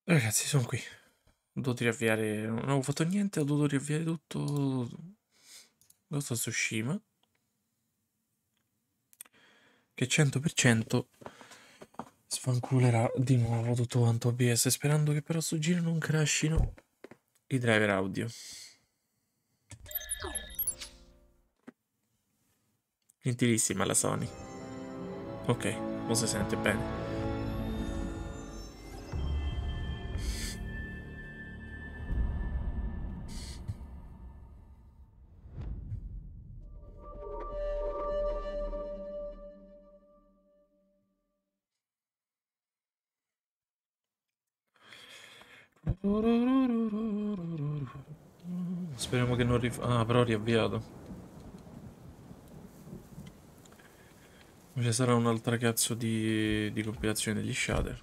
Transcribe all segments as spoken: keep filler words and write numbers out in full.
Ragazzi, sono qui. Ho dovuto riavviare. Non avevo fatto niente, ho dovuto riavviare tutto. Ghost of Tsushima. Che cento per cento sfanculerà di nuovo tutto quanto O B S. Sperando che però sto giro non crashino i driver audio. Gentilissima la Sony. Ok, non si sente bene. Speriamo che non rif... Ah, però ho riavviato. Ci sarà un'altra cazzo di, di compilazione degli shader.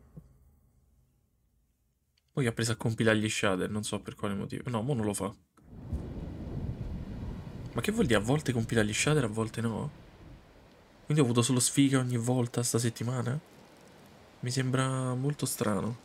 Poi ha preso a compilare gli shader, non so per quale motivo. No, mo non lo fa. Ma che vuol dire? A volte compila gli shader, a volte no? Quindi ho avuto solo sfiga ogni volta sta settimana? Mi sembra molto strano.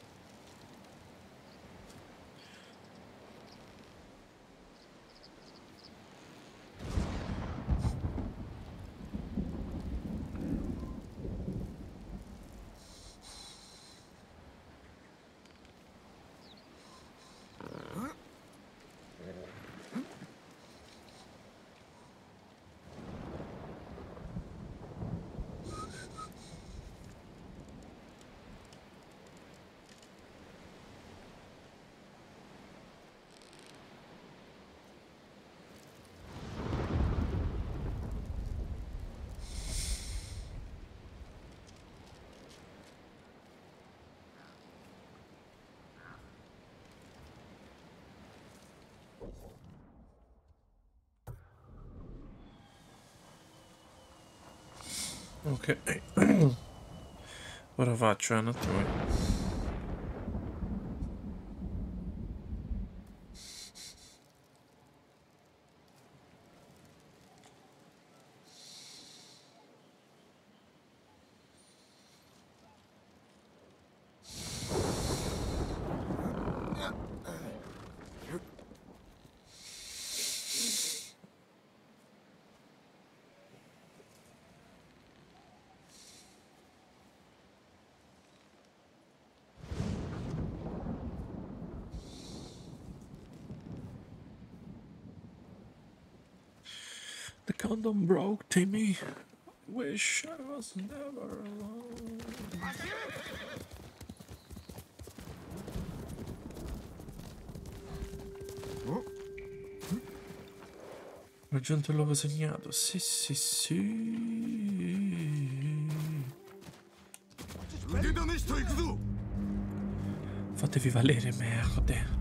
Ok. Ora faccio eh, un attimo. The condom broke, Timmy. Wish I was never alone. Raggiunto il luogo segnato. Sì, sì, sì. Fatevi valere, merde.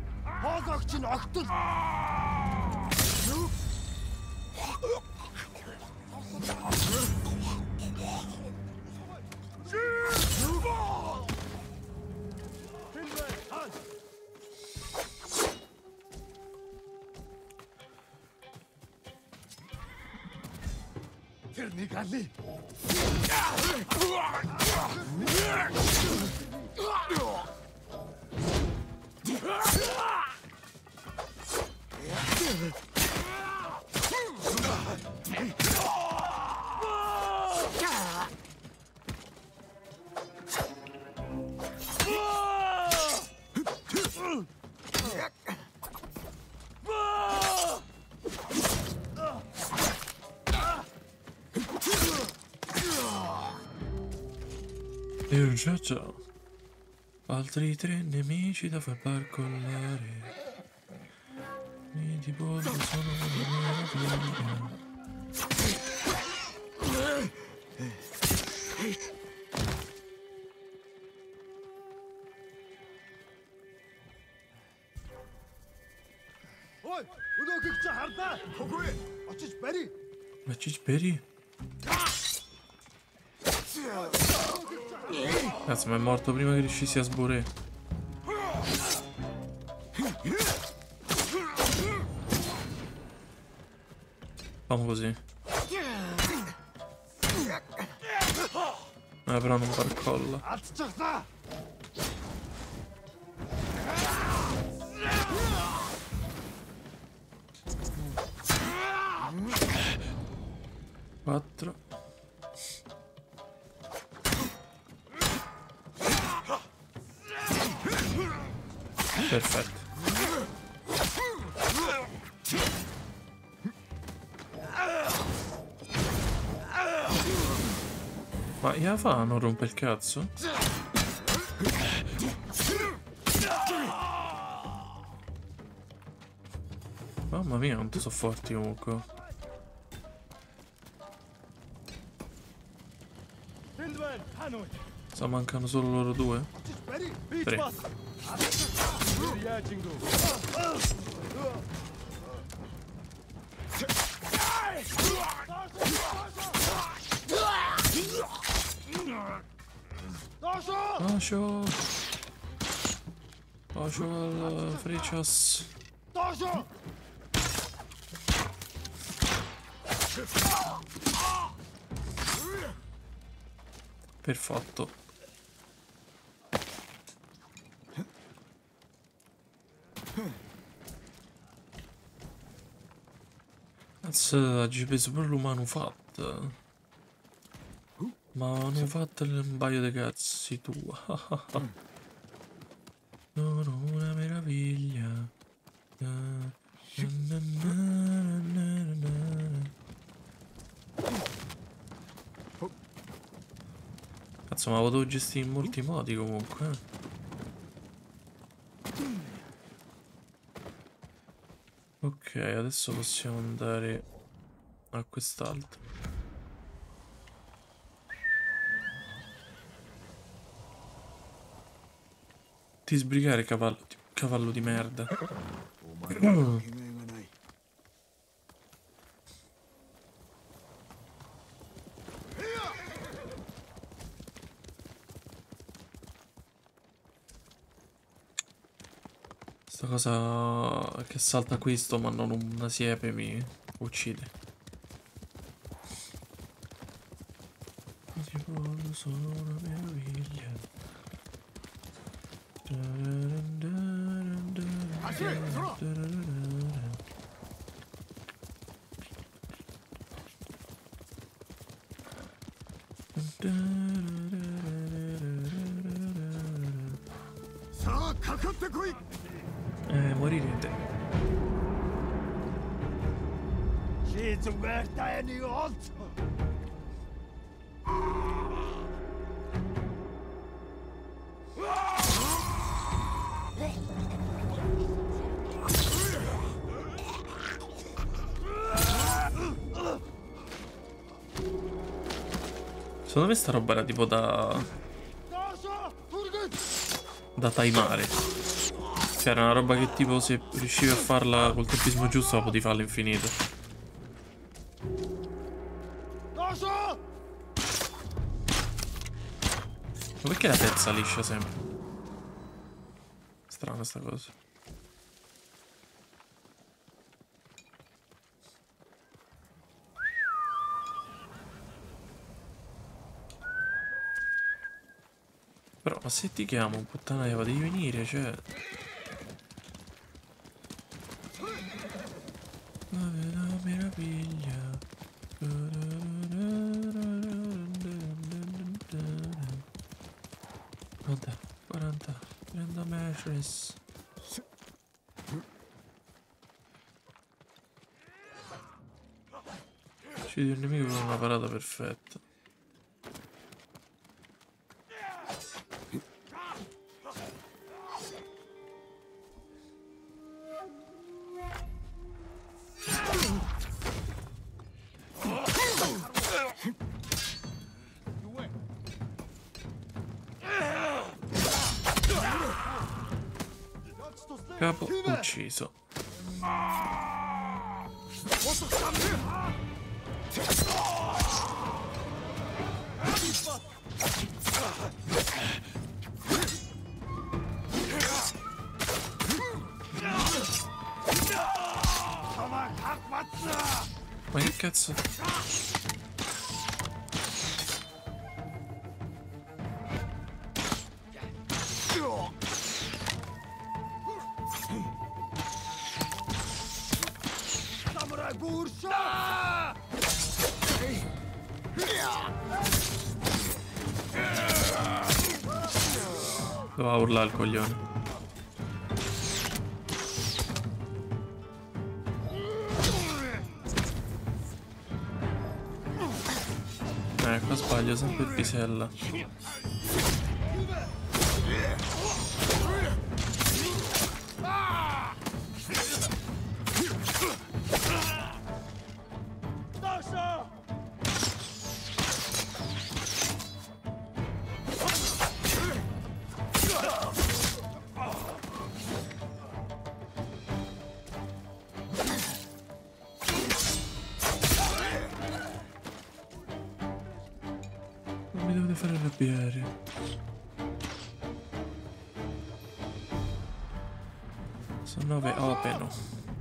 Fernigalli! E già già. Altri tre nemici da far barcollare. I di pollo sono una mia. Ой, өнөөхийг чи хардаа. Үгүй. Очиж барь. Очиж барь. Cazzo, ma è morto prima che riuscissi a sborare. Facciamo così. Eh, però non barcolla. quattro. Perfetto. Ma gliela fa, non rompe il cazzo? Mamma mia, quanto sono forti comunque. Sta mancano solo loro due? Tre. Lascio! Lascio al Frechas. Perfetto. Cazzo, ci penso pure l'umano fatto. Ma hanno fatto un paio di cazzi tu. Sono una meraviglia. Cazzo, ma potevo gestire in molti modi comunque. Ok, adesso possiamo andare a quest'altro. Ti sbrigare, cavallo di, cavallo di merda. Sta cosa che salta questo ma non una siepe mi uccide. Sono una meraviglia. Eh, morirete. Secondo me sta roba era tipo da... da timare. Cioè era una roba che tipo se riuscivi a farla col tempismo giusto la potevi farla all'infinito. Ma perché la terza liscia sempre? Strana sta cosa. Però ma se ti chiamo puttana Eva devi venire, cioè. La meraviglia. Guarda, quaranta, prendo mattress. Uccidi il nemico con una parata perfetta. Capo ucciso. Ma che cazzo? Doveva urlare il coglione. Eh, qua sbaglio sempre il pisella. Non mi dovete fare arrabbiare. Sono nove openo.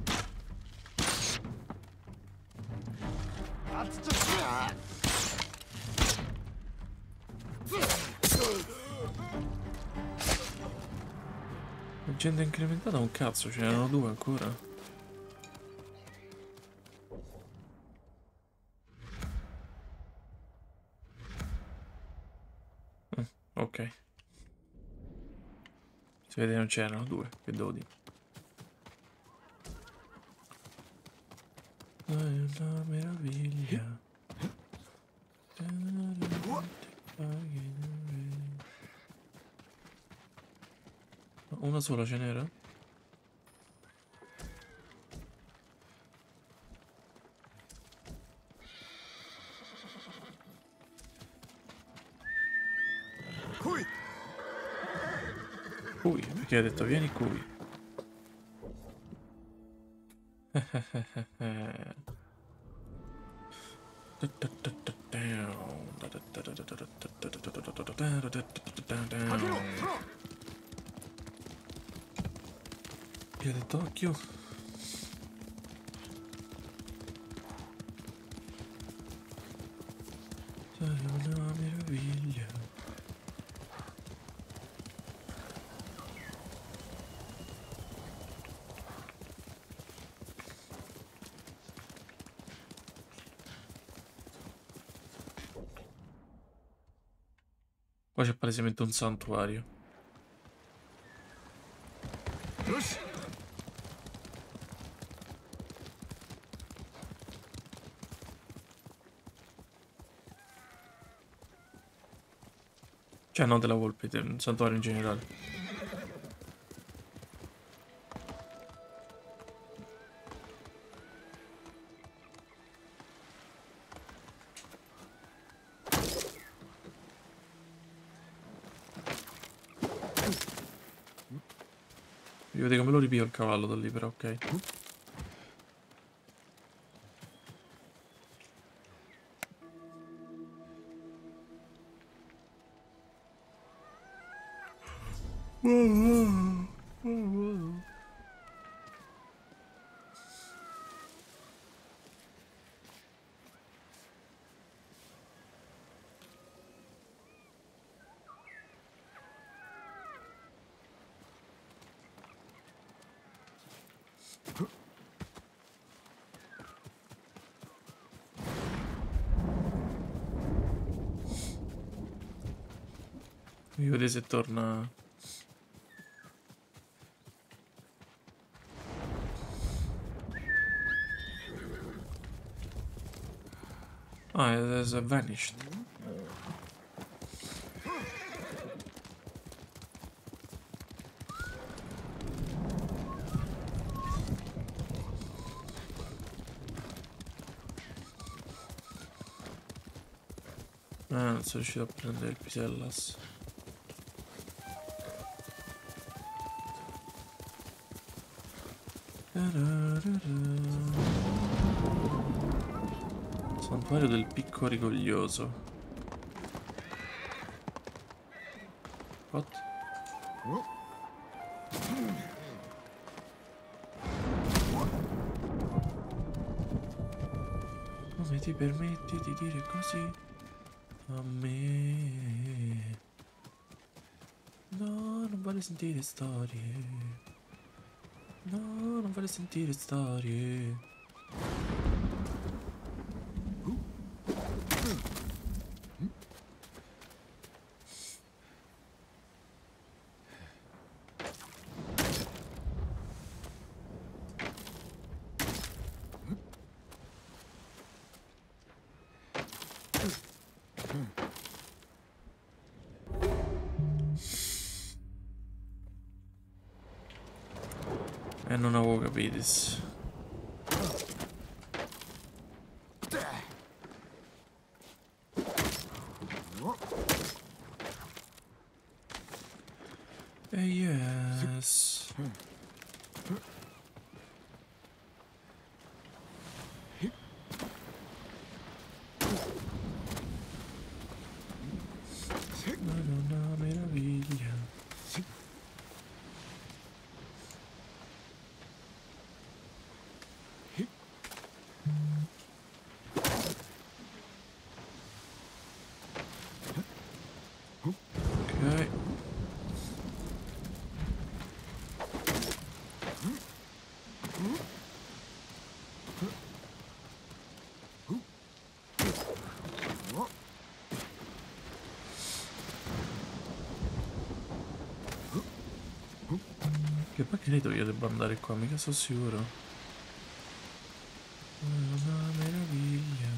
Agenda incrementata un cazzo, ce n'erano due ancora. Mm, ok. Si vede che non c'erano due, che devo dire. È una meraviglia. Una sola ce n'era? Qui. Qui, perché ha detto vieni qui. Via del Tokyo. Sei una meraviglia. Qua c'è palesemente un santuario. Cioè, non della volpe, del santuario in generale. Vi vedete come lo ripio il cavallo da lì, però, ok. Vi vedete se torna. Ah, it has vanished. Ah, non sono riuscito a prendere il pisellas. Santuario del picco rigoglioso. What? Come ti permetti di dire così a me? No, non voglio sentire storie. No, non voglio sentire storie. E non avevo capito. E yes. Una meraviglia. Ok. Che poi credo io debba andare qua, mica sono sicuro. Una meraviglia.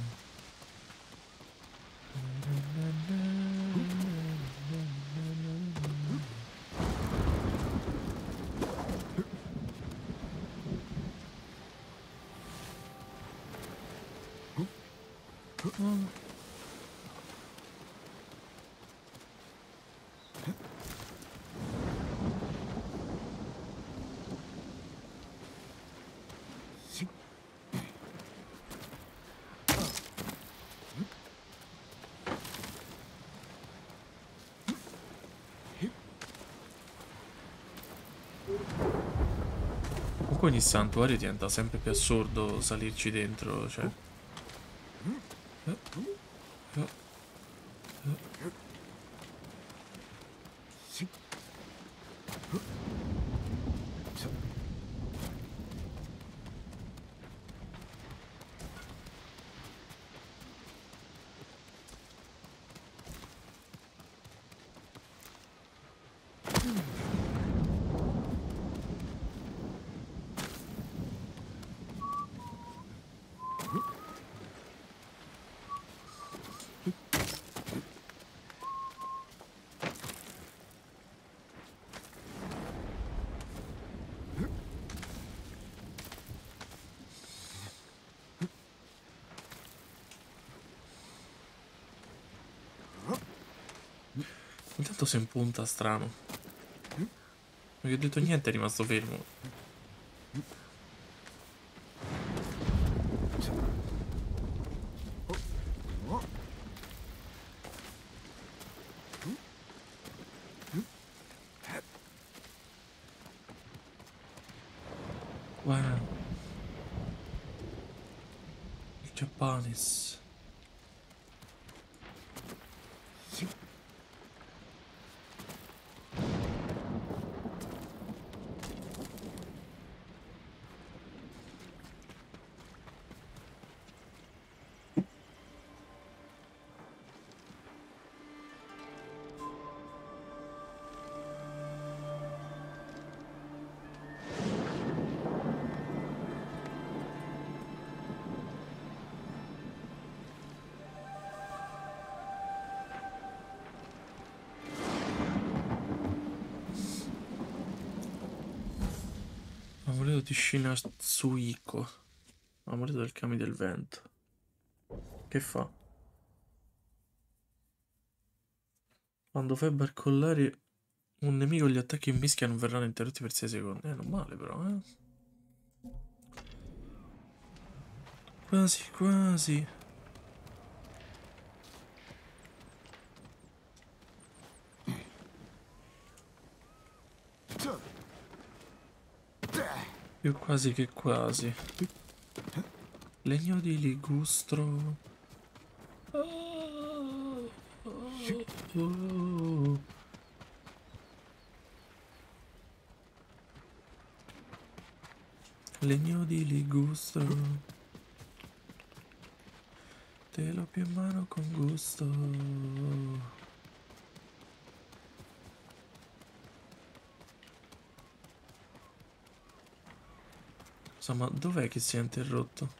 Oh. Comunque ogni santuario diventa sempre più assurdo salirci dentro, cioè. Eh, eh, eh. Intanto si impunta strano. Non gli ho detto niente, è rimasto fermo. Guarda. Il Japanes. Amuleto di Shinatsuhiko. Amuleto del Kami del Vento. Che fa? Quando fai barcollare un nemico, gli attacchi in mischia non verranno interrotti per sei secondi. Eh, non male però, eh. Quasi, quasi. Più quasi che quasi. Legno di ligustro. Oh, oh, oh. Legno di ligustro. Te l'ho più in mano con gusto. Insomma, dov'è che si è interrotto?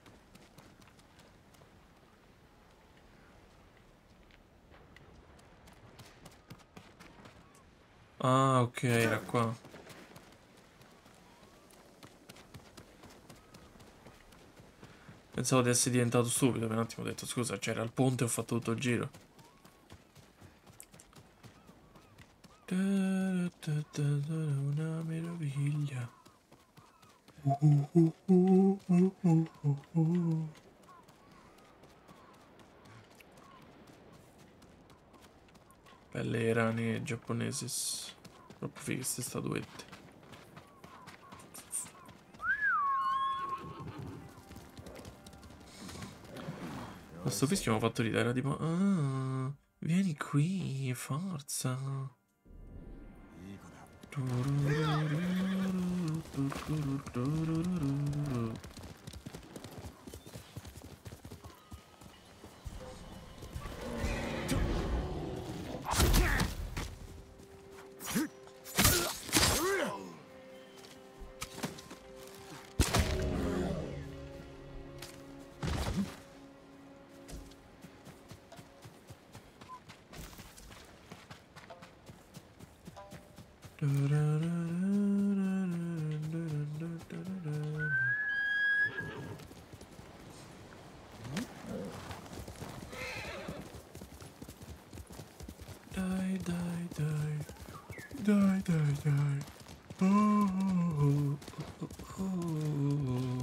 Ah, ok, era qua. Pensavo di essere diventato stupido, per un attimo ho detto scusa, c'era il ponte e ho fatto tutto il giro. Una meraviglia. Uh, uh, uh, uh, uh, uh, uh, uh. Belle rane giapponesi. Troppo fighe queste statuette. Questo fischio mi ha fatto ridere, era tipo ah, vieni qui, forza. Dai, dai, dai. Dai, dai, dai. Oh, oh, oh, oh.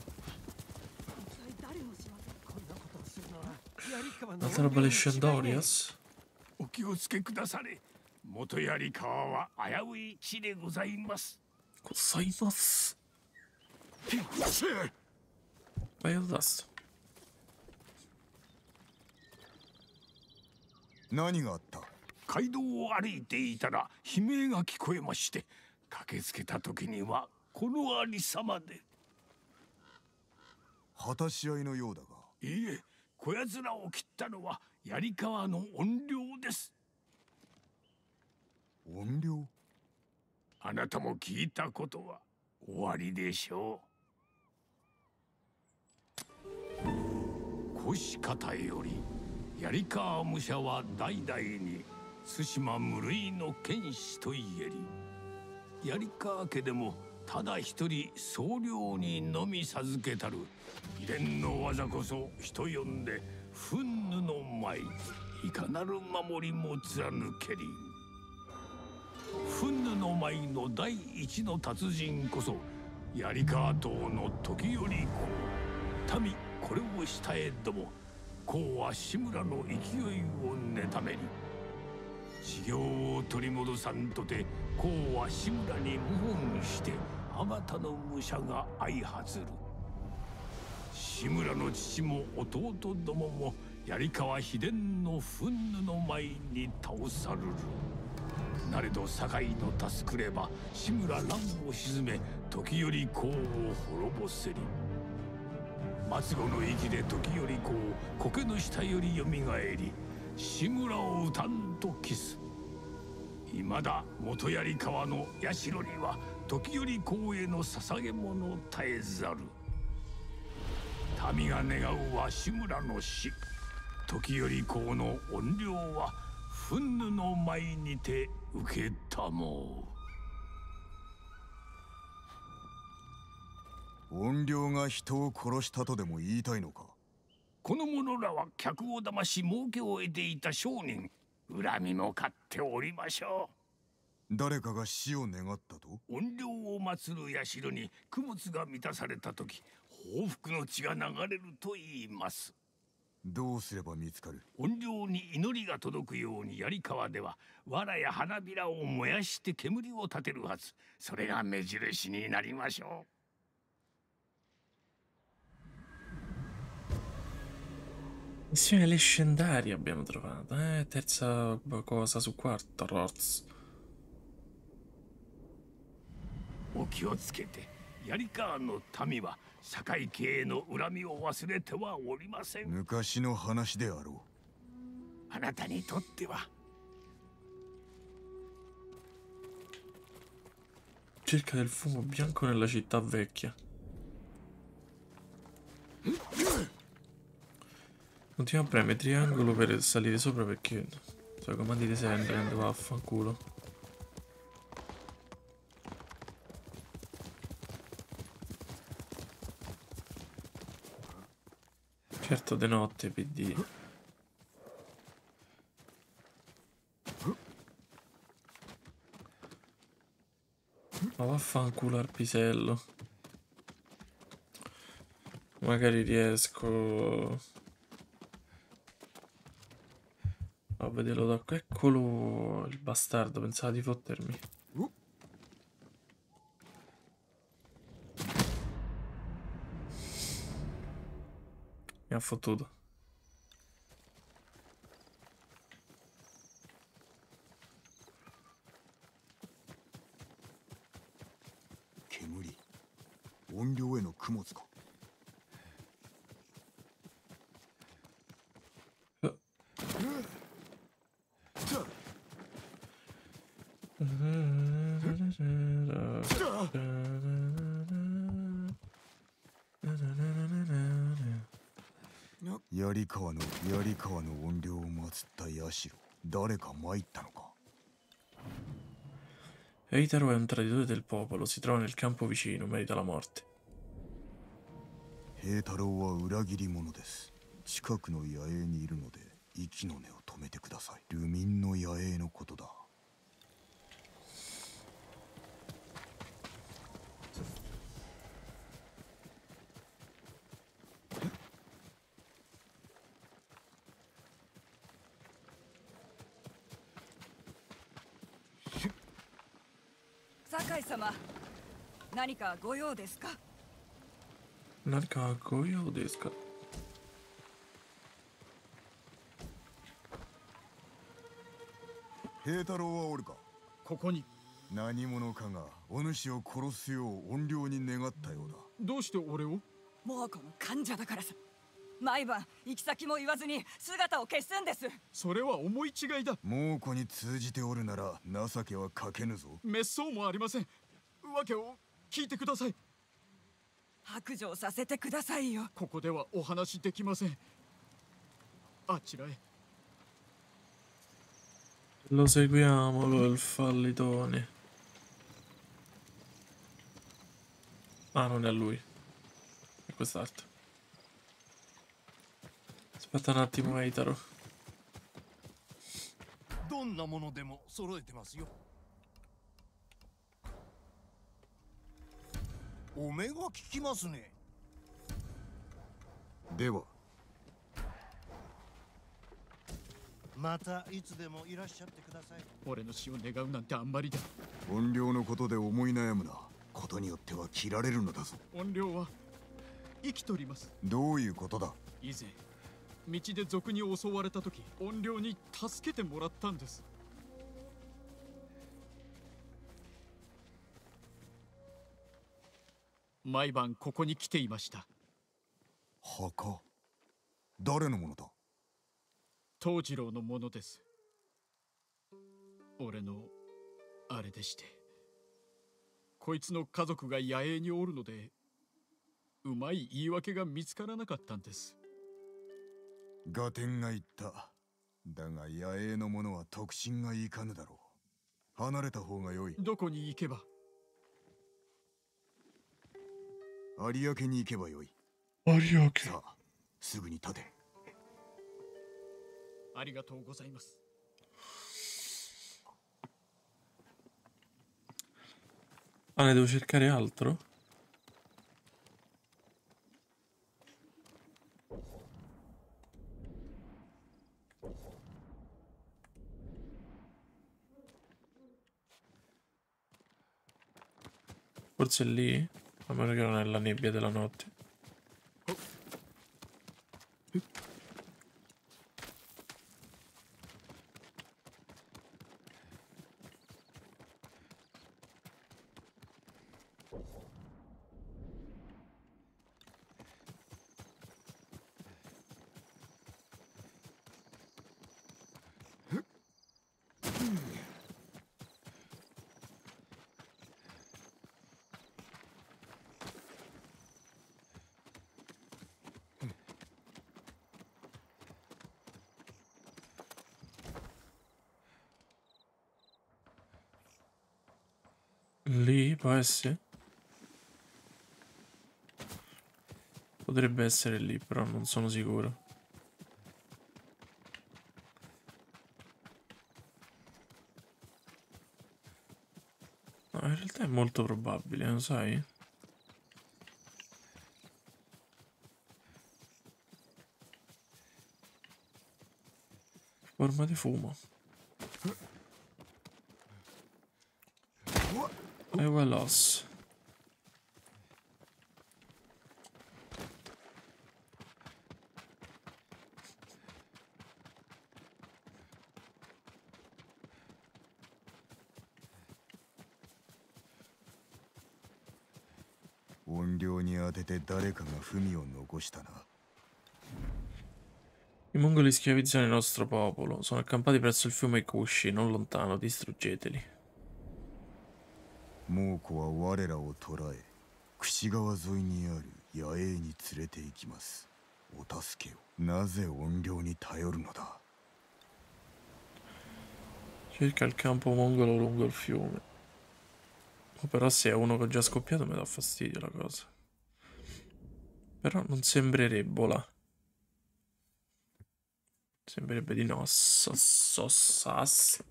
Altra roba le Shandorias? お気をつけくだされ。元槍川は危うい地でございます。 ございます。Vai al tasto. 何があった？街道を歩いていたら悲鳴が聞こえまして、駆けつけた時にはこのありさまで。果たし合いのようだが。いいえ、こやつらを切ったのは槍川の怨霊です。怨霊？あなたも聞いたことは終わりでしょう。腰方より槍川武者は代々に対馬無類の剣士と言えり、槍川家でもただ一人僧侶にのみ授けたる秘伝の技こそ人呼んで憤怒の舞、いかなる守りも貫けり。憤怒の舞の第一の達人こそ槍川島の時より公。民これをしたえども、公は志村の勢いを妬めり。修行を取り戻さんとて公は志村に謀反してあまたの武者が相発る。志村の父も弟どもも槍川秘伝の憤怒の舞に倒さるる。なれど堺の助くれば志村乱を鎮め時より公を滅ぼせり。末後の息で時より公苔の下よりよみがえり、志村を討たんとキス。いまだ元槍川の社には時より公への捧げ物絶えざる。民が願うは志村の死。時より公の怨霊は憤怒の舞にて受けたもう。怨霊が人を殺したとでも言いたいのか？この者らは客を騙し儲けを得ていた商人。恨みも買っておりましょう。誰かが死を願ったと？怨霊を祀る社に供物が満たされた時、報復の血が流れると言います。どうすれば見つかる？怨霊に祈りが届くように槍川では藁や花びらを燃やして煙を立てるはず。それが目印になりましょう。 Missione leggendaria abbiamo trovato, eh? Terza cosa su quarta, Roz. お気をつけて。槍川の民は堺家への恨みを忘れてはおりません。昔の話であろう。あなたにとっては。 Cerca del fumo bianco nella città vecchia. Continua a premere triangolo per salire sopra perché so, i comandi di sempre quando vaffanculo. Certo, de notte, P D. Ma vaffanculo al pisello. Magari riesco a vederlo da qua. Eccolo il bastardo, pensava di fottermi. Mi ha fottuto. Kemuri. 怨霊への供物か。槍川の槍川の怨霊を祀った社。誰か参ったのか。 Eitaro è un traditore del popolo, si trova nel campo vicino, merita la morte. 平太郎は裏切り者です。近くの野営にいるので息の根を止めてください。流民の野営のことだ。 酒井様、何かご用ですか？ 何かご用ですか？ 平太郎はおるか？ ここに。 何者かがお主を殺すよう怨霊に願ったようだ。 どうして俺を？ もうこの患者だからさ。毎晩行き先も言わずに姿を消すんです。 それは思い違いだ。 猛虎に通じておるなら情けはかけぬぞ。 滅相もありません。わけを聞いてください。 白状させてくださいよ。 ここではお話できません。あちらへ。 Lo seguiamo col fallitone. Ah, non è lui. È quest'altro. Aspetta un attimo, Eitaro. どんなものでも揃えてますよ。お目が利きますね。 では。 またいつでもいらっしゃってください。 俺の死を願うなんてあんまりだ。 怨霊のことで思い悩むな。ことによっては切られるのだぞ。 怨霊は生きとります。 どういうことだ？ 以前道で賊に襲われた時、怨霊に助けてもらったんです。毎晩ここに来ていました。 墓？誰のものだ？ 藤次郎のものです。俺のあれでして、こいつの家族が野営におるので、うまい言い訳が見つからなかったんです。 合点が言った。だが野営の者は特進がいかぬだろう。離れた方が良い。 どこに行けば？ 有明に行けばよい。 有明。 さあ、すぐに立て。 ありがとうございます。 Ah, ne devo cercare altro? Forse è lì? A meno che non è la nebbia della notte. Lì può essere? Potrebbe essere lì, però non sono sicuro. No, in realtà è molto probabile, lo sai? Forma di fumo. E Wellos. I mongoli schiavizzano il nostro popolo. Sono accampati presso il fiume Kushi, non lontano. Distruggeteli. 猛虎は我らを捕らえ、櫛川沿いにある野営に連れて行きます。お助けを。なぜ怨霊に頼るのだ。 Cerca il campo mongolo lungo il fiume. Oh, però se è uno che ho già scoppiato mi dà fastidio la cosa. Però non sembrerebbe là. Sembrerebbe di no. Sossas.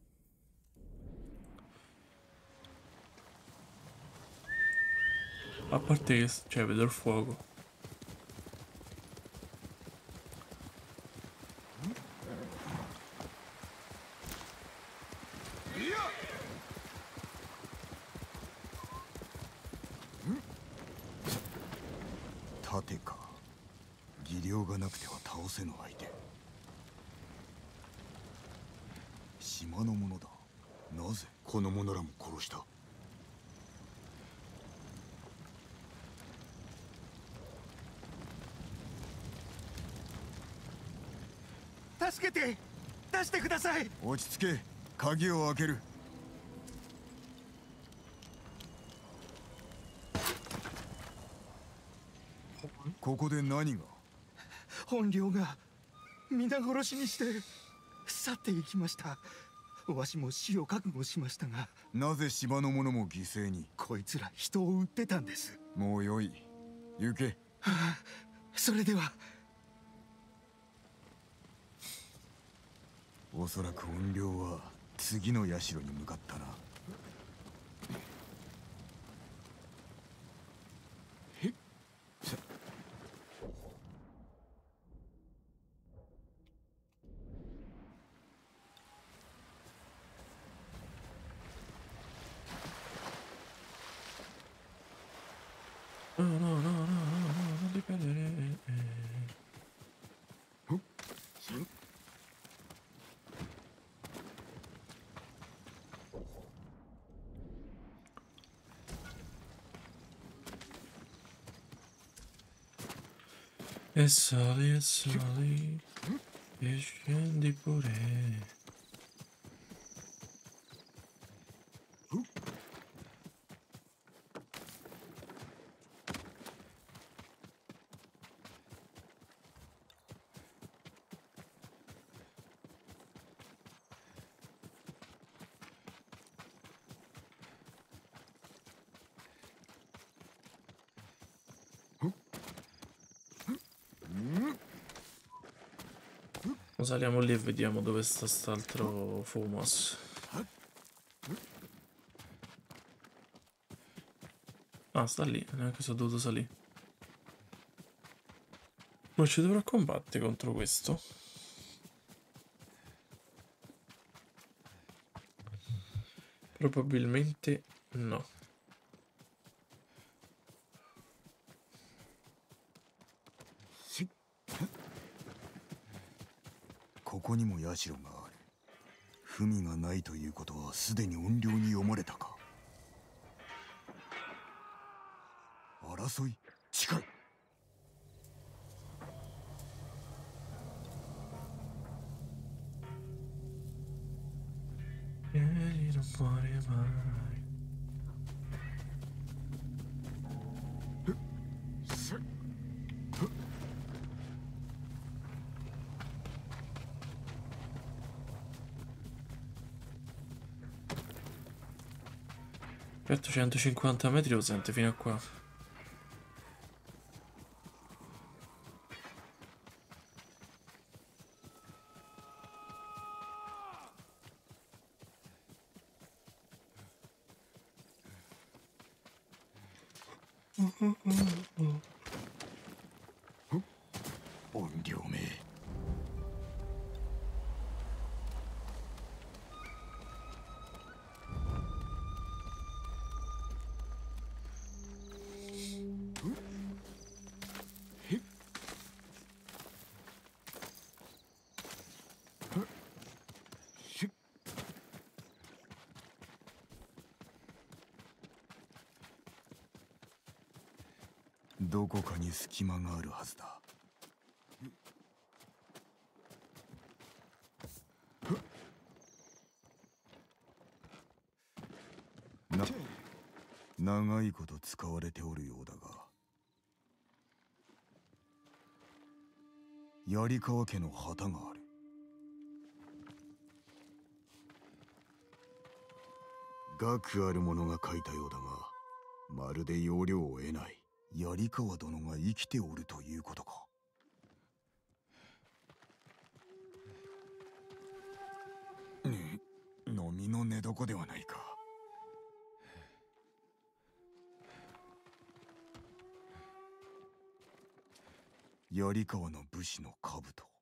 A parte che, cioè, vedo il fuoco. Tateか。技量がなくては倒せぬ相手。島の者だ。なぜこの者らも殺した。 助けて出してください。 落ち着け。鍵を開ける。ここで何が。 本領が皆殺しにして去っていきました。わしも死を覚悟しましたが。 なぜ島の者も犠牲に。 こいつら人を撃ってたんです。 もうよい。行け。 はあ、それでは。 おそらく怨霊は次の社に向かったな。 No, no, no, no, no, non li perdere. E sali, e sali, e scendi pure. Saliamo lì e vediamo dove sta st'altro Fumos. Ah, sta lì, neanche sono dovuto salire. Ma ci dovrò combattere contro questo? Probabilmente no. ここにも社がある。文がないということはすでに怨霊に読まれたか。争い近い。 centocinquanta metri lo sente fino a qua. 怨霊め。どこかに隙間があるはずだ。な、長いこと使われておるようだが、槍川家の旗がある。学ある者が書いたようだが、まるで要領を得ない。槍川殿が生きておるということか。ね、飲みの寝床ではないか。槍川の武士の兜。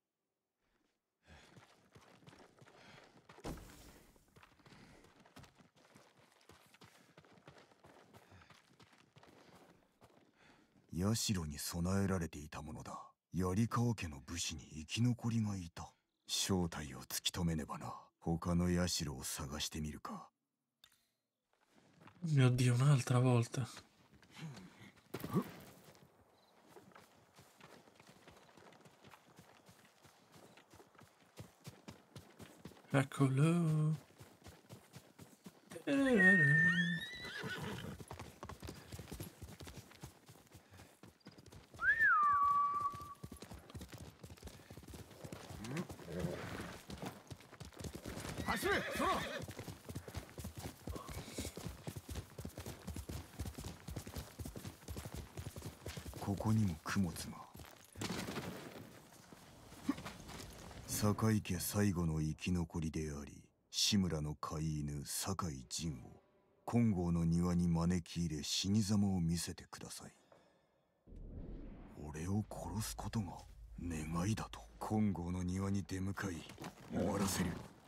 社に備えられていたものだ。槍川家の武士に生き残りがいた。正体を突き止めねばな。他の社を探してみるか。 Mio Dio, un'altra volta. Eccolo. ここにも供物が。堺家最後の生き残りであり、志村の飼い犬堺仁を金剛の庭に招き入れ死に様を見せてください。俺を殺すことが願いだと。金剛の庭に出向かい終わらせる。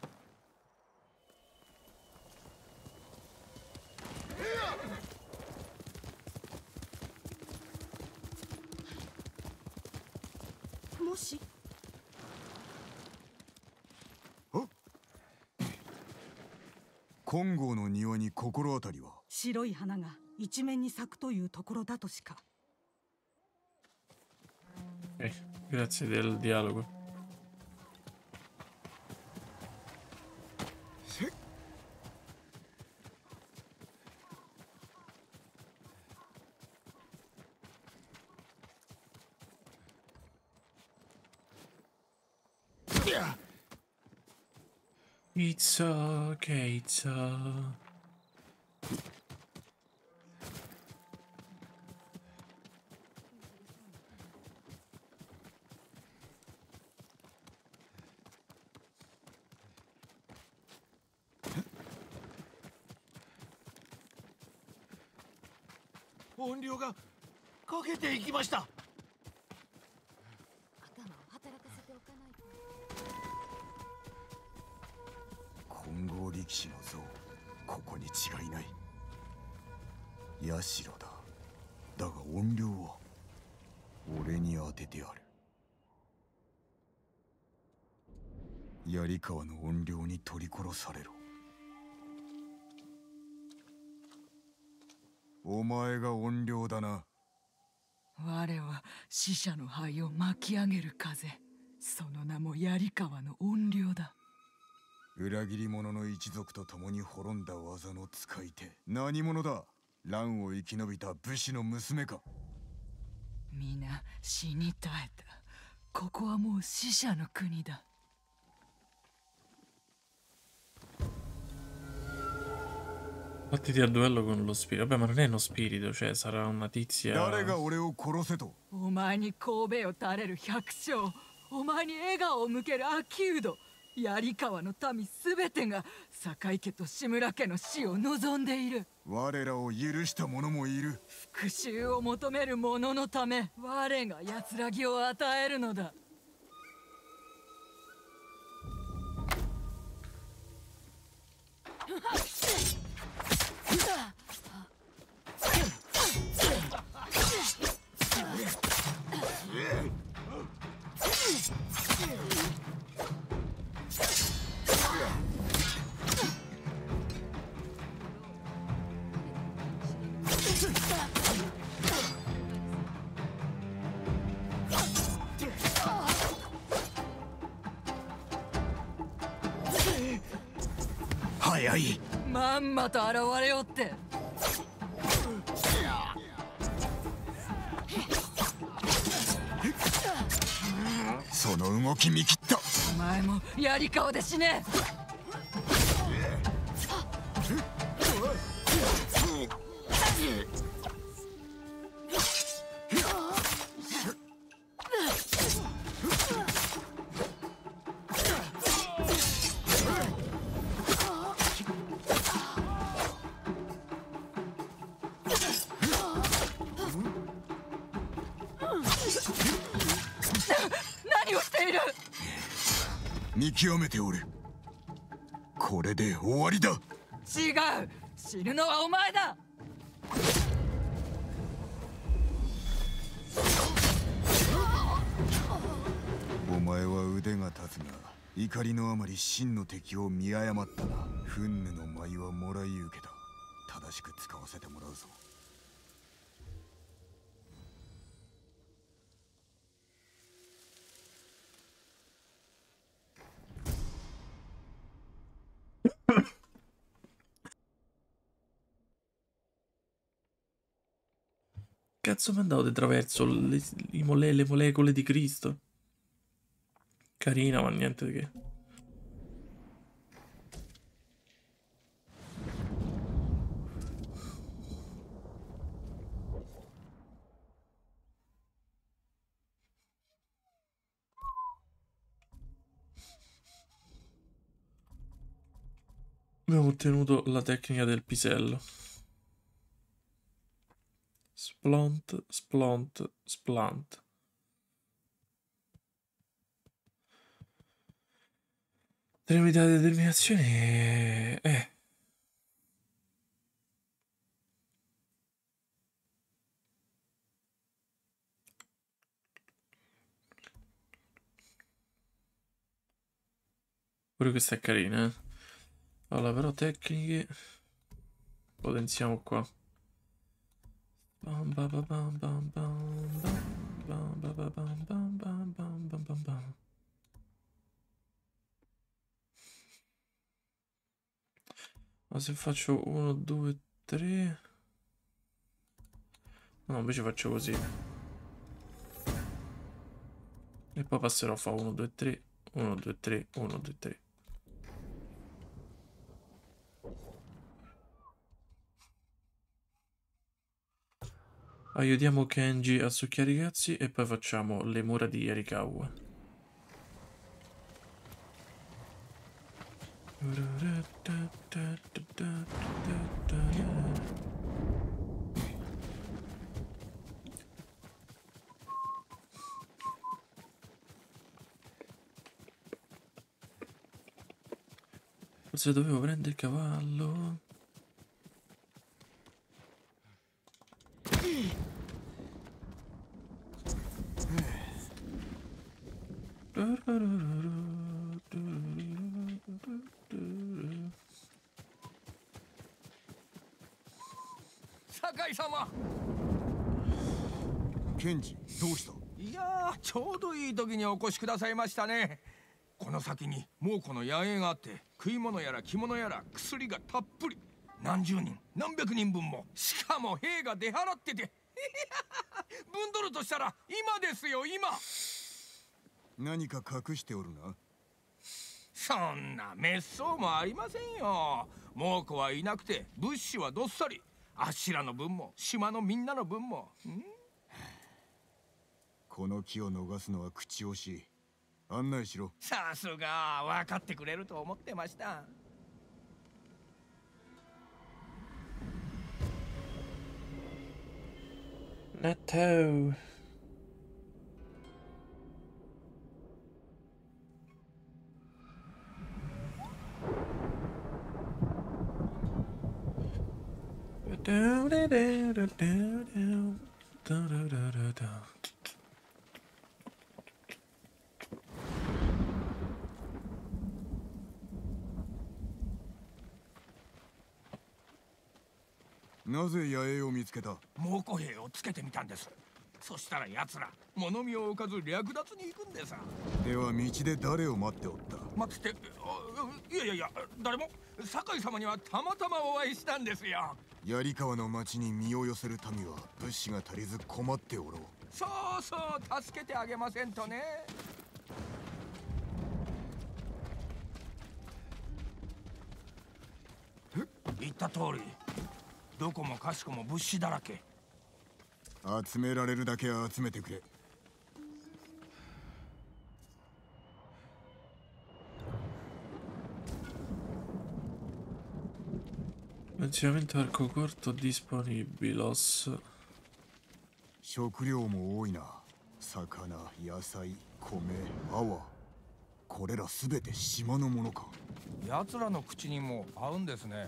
もし金剛の庭に心当たりは？ 白い花が一面に咲くというところだとしか。 Ok, grazie del dialogo. いつけいつ怨霊がかけていきました。 頭を働かせておかないと。 金剛力士の像、ここに違いない。社だ。だが怨霊は俺に当ててある。槍川の怨霊に取り殺されろ。お前が怨霊だな。 我は死者の灰を巻き上げる風、その名も槍川の怨霊だ。 裏切り者の一族と共に滅んだ技の使い手。何者だ？乱を生き延びた武士の娘か？ 皆死に絶えた。ここはもう死者の国だ。 Battiti a duello con lo spirito. Vabbè, ma non è uno spirito, cioè sarà una tizia. 誰が俺を殺せと？ お前に神戸を垂れる百姓、お前に笑顔を向ける秋人、 槍川の民すべてが堺家と志村家の死を望んでいる。 我らを許した者もいる。 復讐を求める者のため我が安らぎを与えるのだ。 早い。 まんまと現れよって。 その動き見切った。 お前も槍川で死ね。何をしている。 見極めておる。これで終わりだ。 違う、死ぬのはお前だ。 お前は腕が立つが、怒りのあまり真の敵を見誤ったな。フンヌの舞はもらい受けた。正しく使わせてもらうぞ。 Cazzo mi andavo di traverso le, i mole, le molecole di Cristo. Carina, ma niente di che. Abbiamo ottenuto la tecnica del pisello. Splont, splont, splant. Trinità di determinazione. Eh. Pure questa è carina, eh. Allora, però tecniche. Potenziamo qua. Bam bam bam bam bam bam bam bam bam bam bam bam bam bam bam. Ma se faccio uno, due, tre. No, invece faccio così. E poi passerò a fare uno, due, tre, uno, due, tre, uno, due, tre. Aiutiamo Kenji a succhiare i cazzi e poi facciamo le mura di Yarikawa. Forse dovevo prendere il cavallo. Sakai様。 ケンジ、どうした？ いやー、ちょうどいい時にお越しくださいましたね。この先に猛虎の野営があって、食い物やら着物やら薬がたっぷり。何十人何百人分も、しかも兵が出払ってて分取るとしたら今ですよ、今。 何か隠しておるな。 そんな滅相もありませんよ。猛虎はいなくて物資はどっさり。あっしらの分も島のみんなの分も。んこの木を逃すのは口惜しい。 案内しろ。 さすが分かってくれると思ってました。 納豆。 なぜ野営を見つけた？ 猛虎兵をつけてみたんです。そしたら奴ら物見を置かず略奪に行くんです。 では道で誰を待っておった？ 待ってて、いやいやいや、誰も。酒井様にはたまたまお会いしたんですよ。 槍川の町に身を寄せる民は物資が足りず困っておろう。 そうそう助けてあげませんとね。言った通りどこもかしこも物資だらけ。 集められるだけ集めてくれ。 Aggiornamento arco corto disponibilos。 食料も多いな。魚、野菜、米、泡。これらすべて島のものか。 奴らの口にも合うんですね。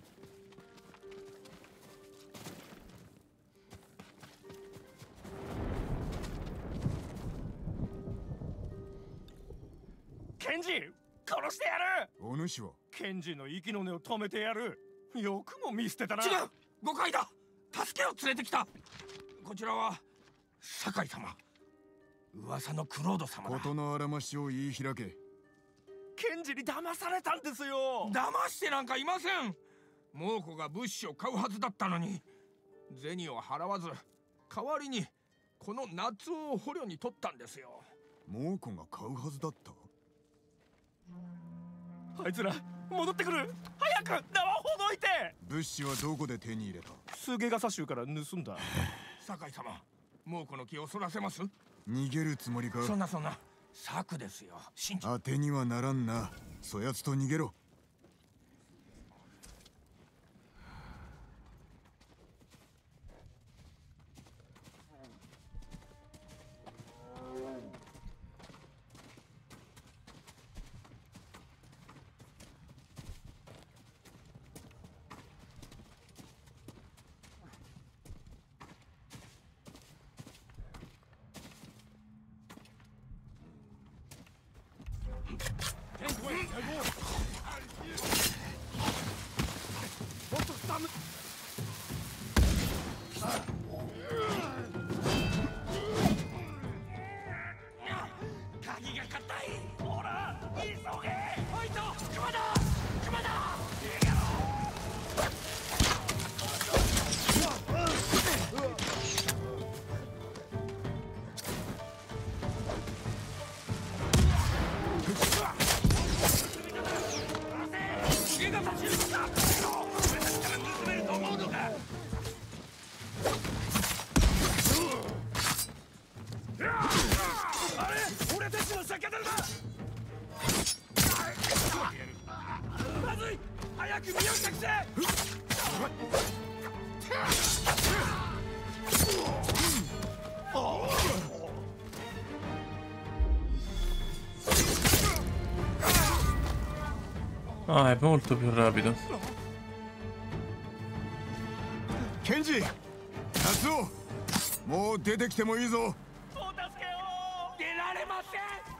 ケンジ、殺してやる。 お主は？ ケンジの息の根を止めてやる。よくも見捨てたな。違う、誤解だ。助けを連れてきた。こちらは酒井様、噂のクロード様だ。 事のあらましを言い開け。 ケンジに騙されたんですよ。騙してなんかいません。猛虎が物資を買うはずだったのに銭を払わず代わりにこの夏を捕虜に取ったんですよ。 猛虎が買うはずだった？ あいつら戻ってくる。早く縄ほどいて。 物資はどこで手に入れた？ スゲガサ州から盗んだ。酒井様、猛虎の気をそらせます？ 逃げるつもりか？ そんなそんな、策ですよ。信じ。 当てにはならんな。そやつと逃げろ。 鍵が硬い。ほら、急げ。おいと、熊だ。熊だ。あれ、俺たちの酒樽だ。まずい、早く身を隠せ。 Ah, è molto più rapido. ケンジ、カツオ、もう出てきてもいいぞ。 お助けを。出られま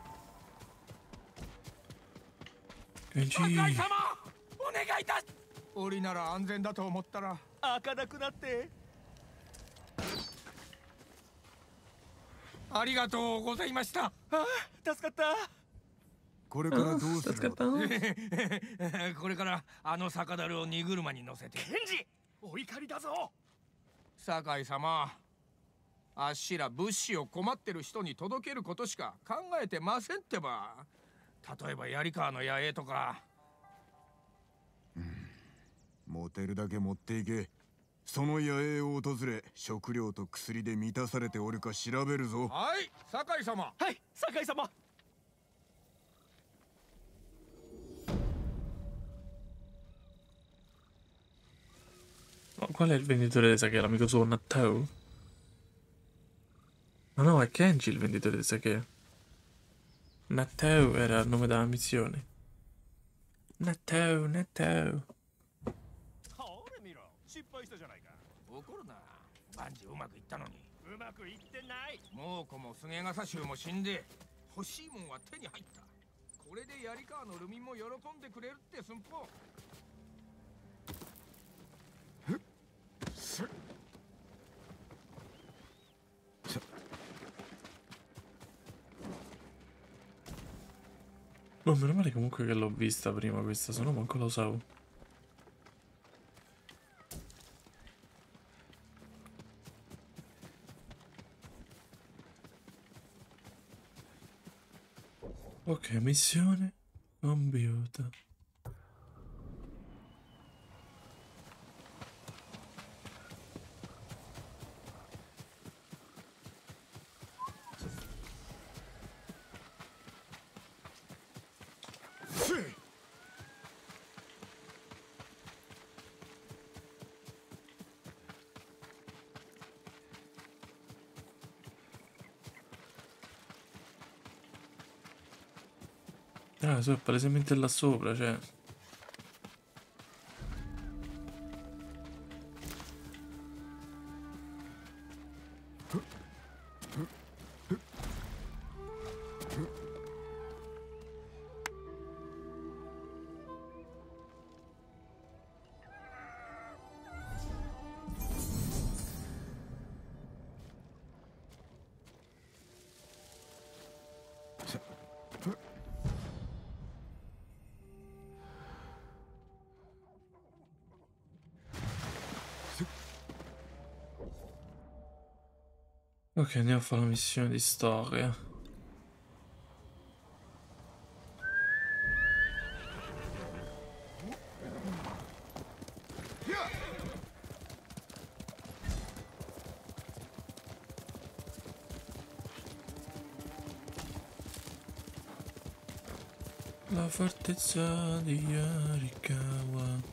せん。 Kenji。 酒井様、お願いだ。檻なら安全だと思ったら開かなくなって。ありがとうございました。ああ、助かった。 これからどうするのだ？ これからあの酒樽を荷車に乗せて。ケンジ、お怒りだぞ。酒井様、あっしら物資を困ってる人に届けることしか考えてませんってば。例えば槍川の野営とか。 うん、持てるだけ持っていけ。その野営を訪れ、食料と薬で満たされておるか調べるぞ。 はい、酒井様。はい、酒井様。 No, qual è il venditore dei sake? L'amico suo Nattau? Ma no, è Kenji il venditore dei sake. Nattau era il nome della missione. Nattau, Nattau. 怒るな。万事うまくいったのに。うまくいってない。猛虎も菅笠衆も死んで、欲しいもんは手に入った。これで槍川のルミも喜んでくれるって寸法。 Ma meno male comunque che l'ho vista prima questa, se no manco lo so. Ok, missione compiuta. Ah, so, è palesemente là sopra, cioè. Ok, andiamo a fare la missione di storia. La fortezza di Yarikawa.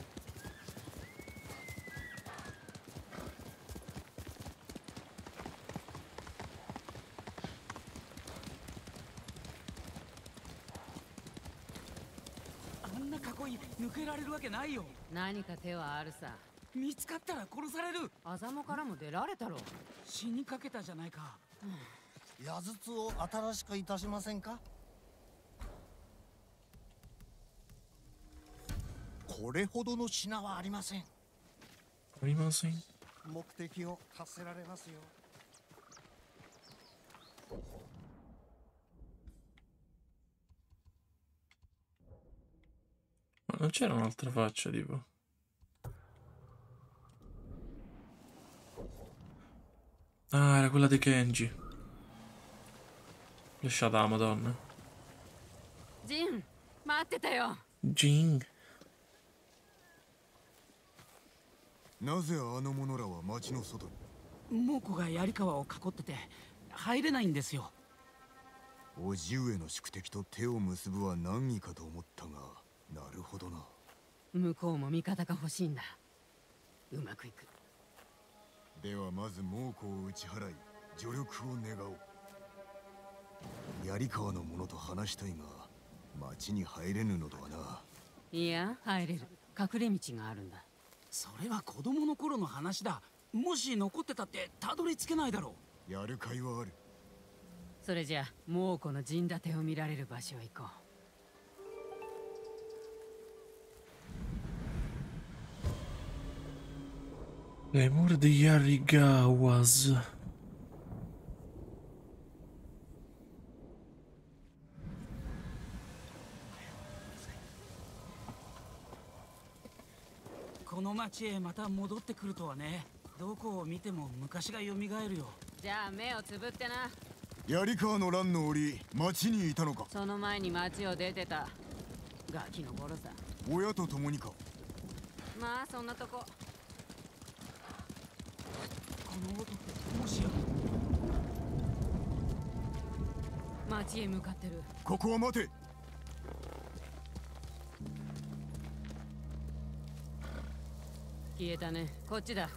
何か手はあるさ。 見つかったら殺される。 アザモからも出られたろ。 死にかけたじゃないか。 矢筒を新しくいたしませんか。これほどの品はありません。 ありません。 目的を達せられますよ。 Ma non c'era un'altra faccia, tipo. Ah, era quella di Kenji. Lasciata la Madonna. Jin, 待ってたよ。 Jin. なぜあの者らは町の外に？ 猛虎が槍川を囲ってて入れないんですよ。 叔父上の宿敵と手を結ぶは難儀かと思ったが。 なるほどな。 向こうも味方が欲しいんだ。うまくいく。 ではまず猛虎を打ち払い助力を願おう。槍川の者と話したいが町に入れぬのだわな。 いや、入れる。隠れ道があるんだ。 それは子供の頃の話だ。もし残ってたってたどり着けないだろう。やる甲斐はある。 それじゃあ猛虎の陣立てを見られる場所へ行こう。 Lemur di Yarigawas. Questo町へまた戻ってくるとはね。どこを見ても昔が蘇るよ。 じゃあ目をつぶってな。 槍川の乱の折、町にいたのか。 その前に町を出てた。ガキの頃さ。 親と共にか。 まあそんなとこ。 この音ってもしや町へ向かってる。 ここは待て。 消えたね。こっちだ。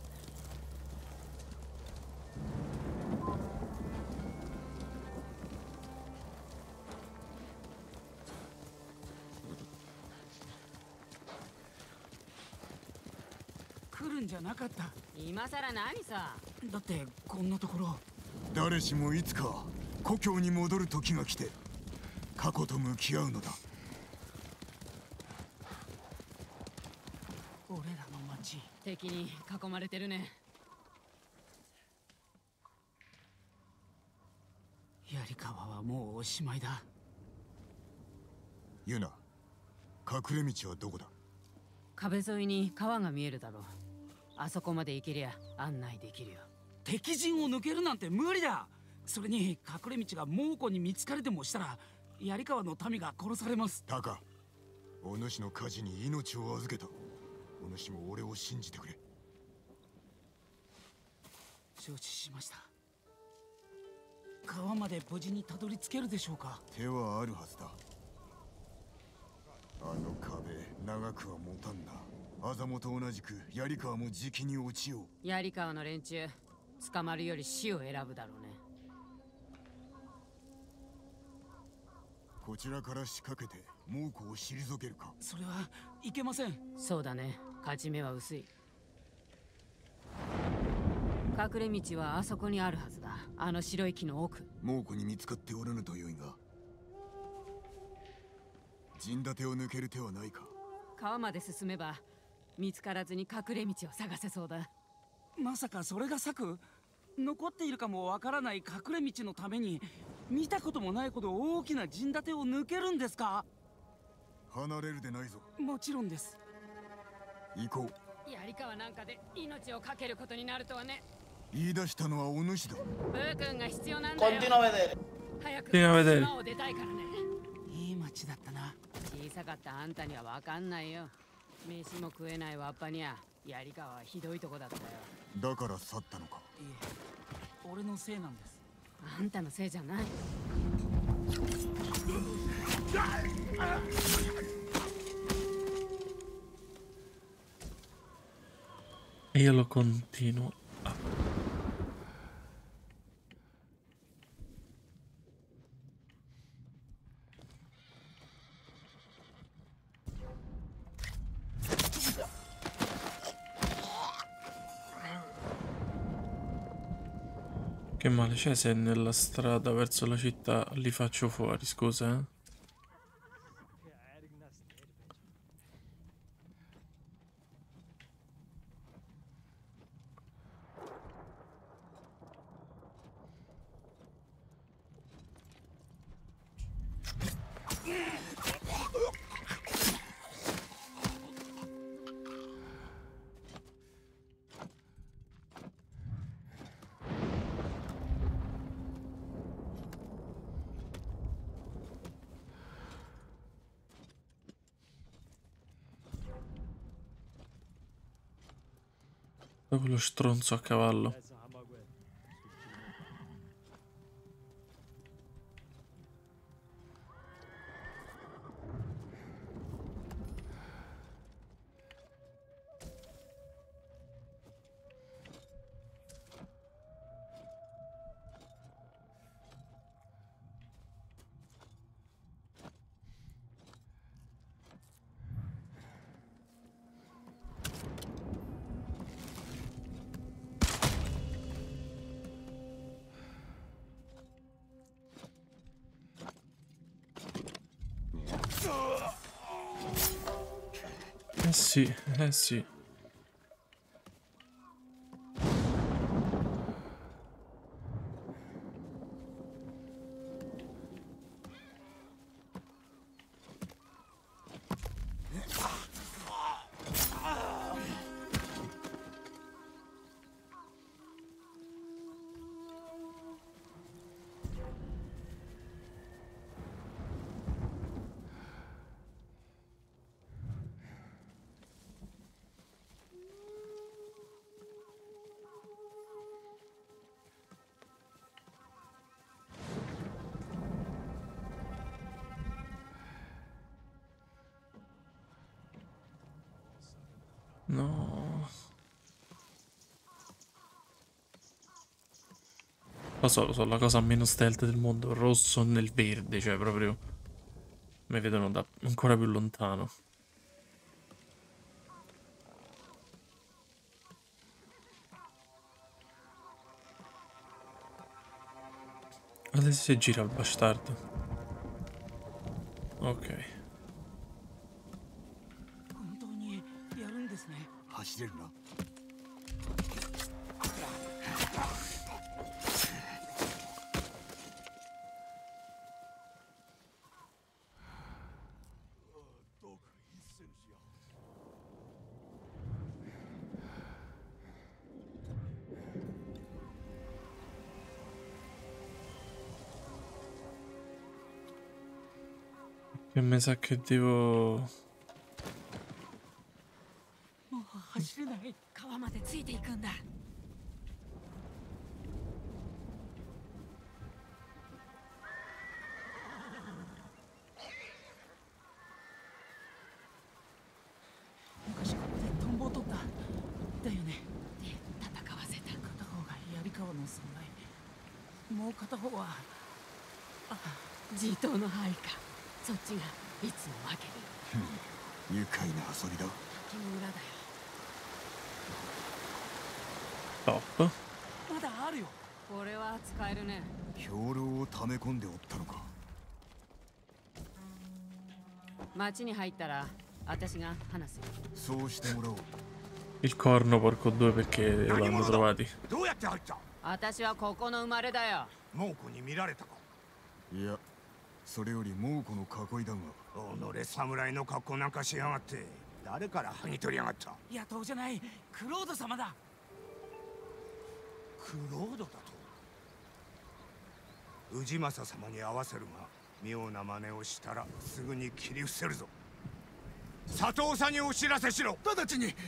来るんじゃなかった。 今さら何さ。 だってこんなところ。 誰しもいつか故郷に戻る時が来て過去と向き合うのだ。 俺らの町、 敵に囲まれてるね。 槍川はもうおしまいだ。 ユナ、隠れ道はどこだ？ 壁沿いに川が見えるだろう。あそこまで行けりゃ案内できるよ。 敵陣を抜けるなんて無理だ。それに隠れ道が猛虎に見つかれでもしたら槍川の民が殺されます。 タカ、お主の火事に命を預けた。お主も俺を信じてくれ。 承知しました。川まで無事にたどり着けるでしょうか？ 手はあるはずだ。あの壁長くは持たんな。アザモと同じく槍川もじきに落ちよう。 槍川の連中捕まるより死を選ぶだろうね。 こちらから仕掛けて猛虎を退けるか？ それはいけません。 そうだね。勝ち目は薄い。隠れ道はあそこにあるはずだ。あの白い木の奥。 猛虎に見つかっておらぬとよいが、陣立てを抜ける手はないか？ 川まで進めば見つからずに隠れ道を探せそうだ。 まさかそれが策？残っているかもわからない隠れ道のために見たこともないほど大きな陣立てを抜けるんですか？ 離れるでないぞ。 もちろんです。 行こう。 槍川なんかで命を懸けることになるとはね。 言い出したのはお主だ。 ブー君が必要なんだよ。早く島を出たいからね。 いい町だったな。 小さかったあんたにはわかんないよ。飯も食えないわっぱにゃ槍川はひどいとこだったよ。 だから去ったのか？ いえ、俺のせいなんです。 あんたのせいじゃない。 E io lo continuo a... Che male c'è se nella strada verso la città li faccio fuori, scusa, eh? Proprio lo stronzo a cavallo. Eh sì, eh sì. No. Lo so, lo so, la cosa meno stealth del mondo, rosso nel verde, cioè proprio mi vedono da ancora più lontano. Adesso si gira il bastardo. Ok. 本当にやるんですね。 走れるな。 Che mi sa che devo... もう走れない。 川までついていくんだ。 昔ここでトンボを取った。だよね。 で、戦わせた。 片方が槍川の侍。もう片方は。 あ、地頭の配下。そっちがいつも負ける。 愉快な遊びだ。 滝の裏だよ。 Top. まだあるよ。 これは使えるね。 兵糧を溜め込んでおったのか。 町に入ったら私が話す。 そうしてもらおう。 Il corno, porco due, perché l'hanno trovati. どうやって入った？ 私はここの生まれだよ。 猛虎に見られたか？ いや、それより猛虎の囲いだが。 己侍の格好なんかしやがって。誰から剥ぎ取りやがった？ 野党じゃない。クロード様だ。 クロードだと。氏政様に会わせるが妙な真似をしたらすぐに切り伏せるぞ。佐藤さんにお知らせしろ。 直ちに。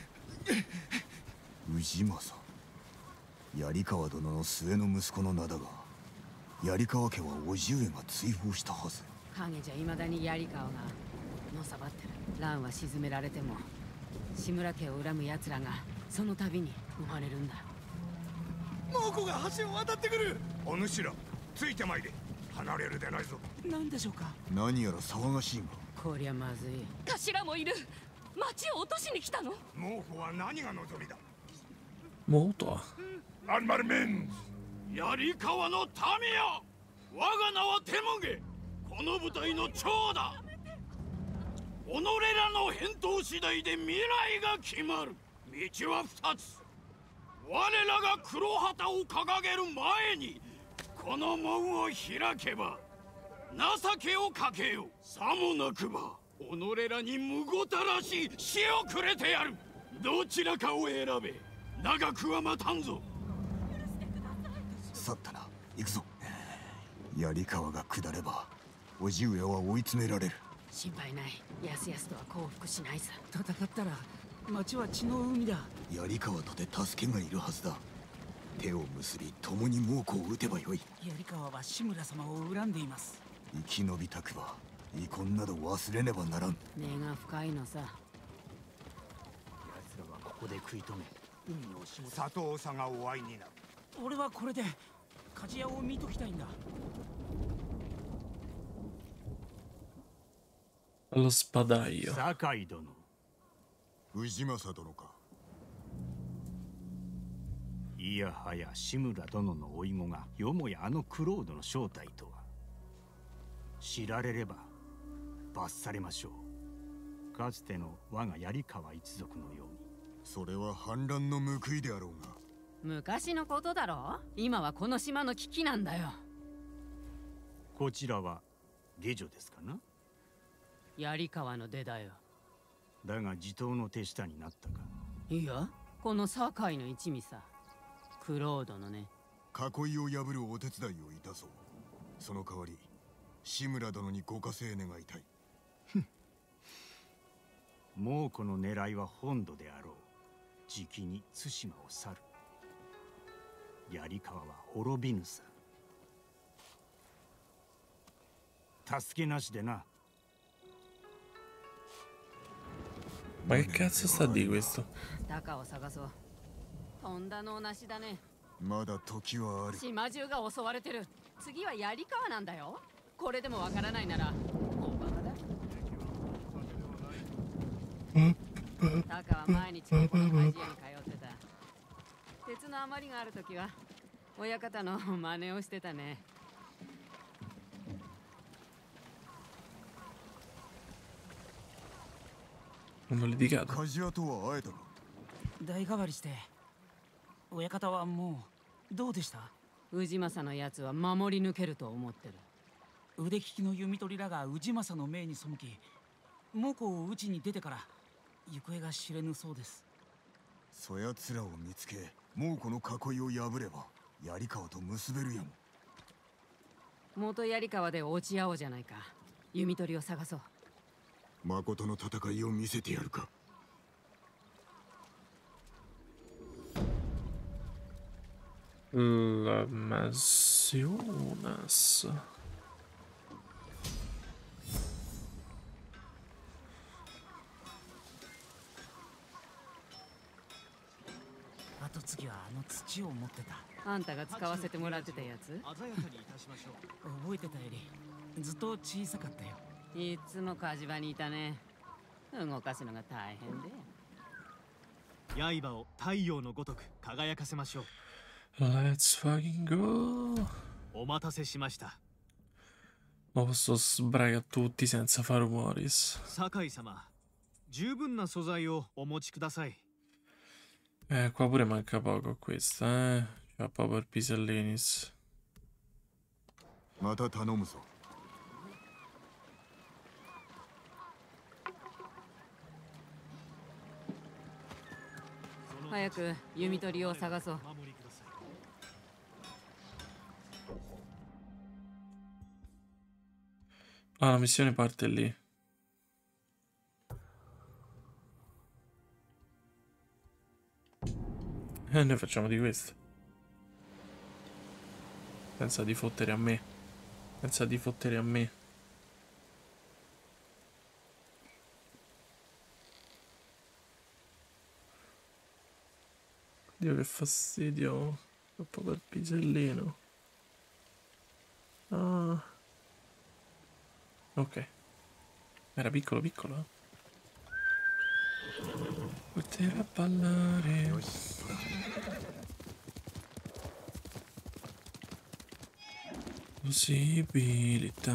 氏政。槍川殿の末の息子の名だが、槍川家は叔父上が追放したはず。 影じゃ未だに槍川がのさばってる。乱は沈められても志村家を恨む奴らがその度に生まれるんだ。 猛虎が橋を渡ってくる。 お主らついてまいれ。離れるでないぞ。 何でしょうか。 何やら騒がしいが。 こりゃまずい。 頭もいる。町を落としに来たの。 猛虎は何が望みだ。 Molto. アンマルメン、槍川の民よ、我が名はテモゲ。この部隊の長だ。己らの返答次第で未来が決まる。道は二つ。 我らが黒旗を掲げる前にこの門を開けば情けをかけよ。さもなくば己らにむごたらしい死をくれてやる。どちらかを選べ。長くは待たんぞ。 去ったな。行くぞ。槍川が下れば叔父上は追い詰められる。 心配ない。やすやすとは降伏しないさ。 戦ったら町は血の海だ。 槍川とて助けがいるはずだ。手を結び共に猛虎を撃てばよい。 槍川は志村様を恨んでいます。 生き延びたくば遺恨など忘れねばならん。 根が深いのさ。 奴らはここで食い止め海の下。 佐藤さんがお会いになる。 俺はこれで鍛冶屋を見ときたいんだ。 Allo spadaio. 酒井殿。 氏政殿か。 いやはや志村殿の甥子がよもやあのクロードの正体とは。知られれば罰されましょう。かつての我が槍川一族のように。 それは反乱の報いであろうが。 昔のことだろ。今はこの島の危機なんだよ。 こちらは下女ですかな。 槍川の出だよ。 だが地頭の手下になったか。 いや、この堺の一味さ。クロードのね。 囲いを破るお手伝いをいたそう。その代わり志村殿にご加勢願いたい。 猛虎の狙いは本土であろう。じきに対馬を去る。槍川は滅びぬさ。助けなしでな。 Ma che cazzo sta di questo? 鷹を探そう。飛んだのなしだね。 まだ時はある。 島中が襲われてる。次は槍川なんだよ。これでもわからないならもうバカだ。タカは毎日ここの鍛冶屋に通ってた。鉄の余りがあるときは親方の真似をしてたね。 Non ho litigato. 鍛冶屋とは会えたか？ 代替わりして親方はもうどうでした？ 氏政のやつは守り抜けると思ってる。 腕利きの弓取りらが氏政の命に背き、猛虎を討ちに出てから行方が知れぬそうです。 そやつらを見つけ、猛虎の囲いを破れば槍川と結べるやも。 元槍川で落ち合おうじゃないか。弓取りを探そう。 誠の戦いを見せてやるか。 L'Amazonas. 後継ぎはあの土を持ってた。 あんたが使わせてもらってたやつ？ 鮮やかにいたしましょう。覚えてたよりずっと小さかったよ。 いつも火事場にいたね。動かすのが大変で。 刃を太陽のごとく輝かせましょう。 Let's fucking go. お待たせしました。 Ma posso sbragare tutti senza fare rumoris. 酒井様、十分な素材をお持ちください。 Eh, qua pure manca poco questa, eh. C'ha proprio il Pisellinis. また頼むぞ。 早く弓取りを探そう。 Ah, la missione parte lì. E noi facciamo di questo. Pensa di fottere a me. Pensa di fottere a me. Dio che fastidio. Troppo per pisellino. Ah. Ok. Era piccolo piccolo, eh? Poteva ballare. Possibilità.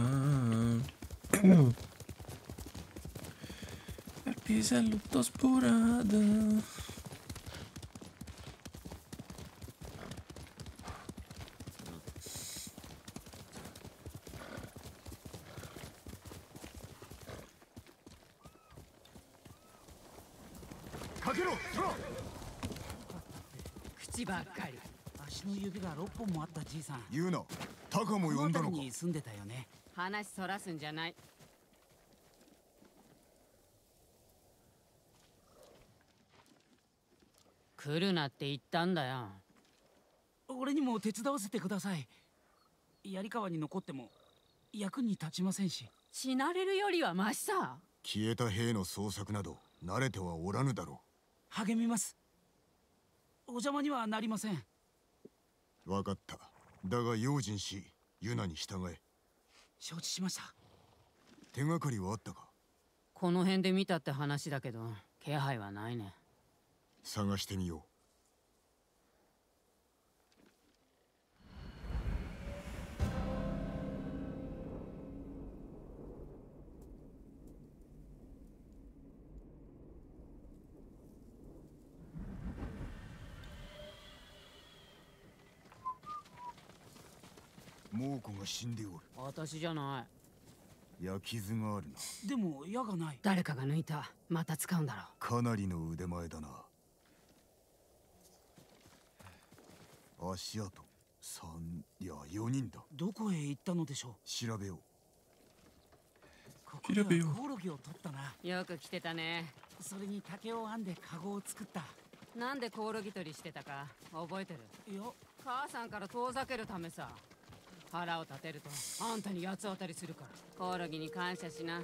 Il pisello tutto spurato. 口ばっかり。 足の指がろっぽんもあったじいさん。 言うな。タカも呼んだのか。 に住んでたよね。 話そらすんじゃない。来るなって言ったんだよ。 俺にも手伝わせてください。槍川に残っても役に立ちませんし。 死なれるよりはマシさ。 消えた兵の捜索など慣れてはおらぬだろう。励みます。お邪魔にはなりません。 わかった。だが用心し、ユナに従え。 承知しました。 手がかりはあったか？ この辺で見たって話だけど、気配はないね。 探してみよう。猛虎が死んでおる。 私じゃない。 焼き傷があるな。 でも矢がない。 誰かが抜いた。また使うんだろう。 かなりの腕前だな。足跡三、いや四人だ。 どこへ行ったのでしょう。 調べよう。 ここではコオロギを取ったな。 よく来てたね。 それに竹を編んでカゴを作った。 なんでコオロギ取りしてたか覚えてる？ いや、 母さんから遠ざけるためさ。腹を立てるとあんたに八つ当たりするから。コオロギに感謝しな。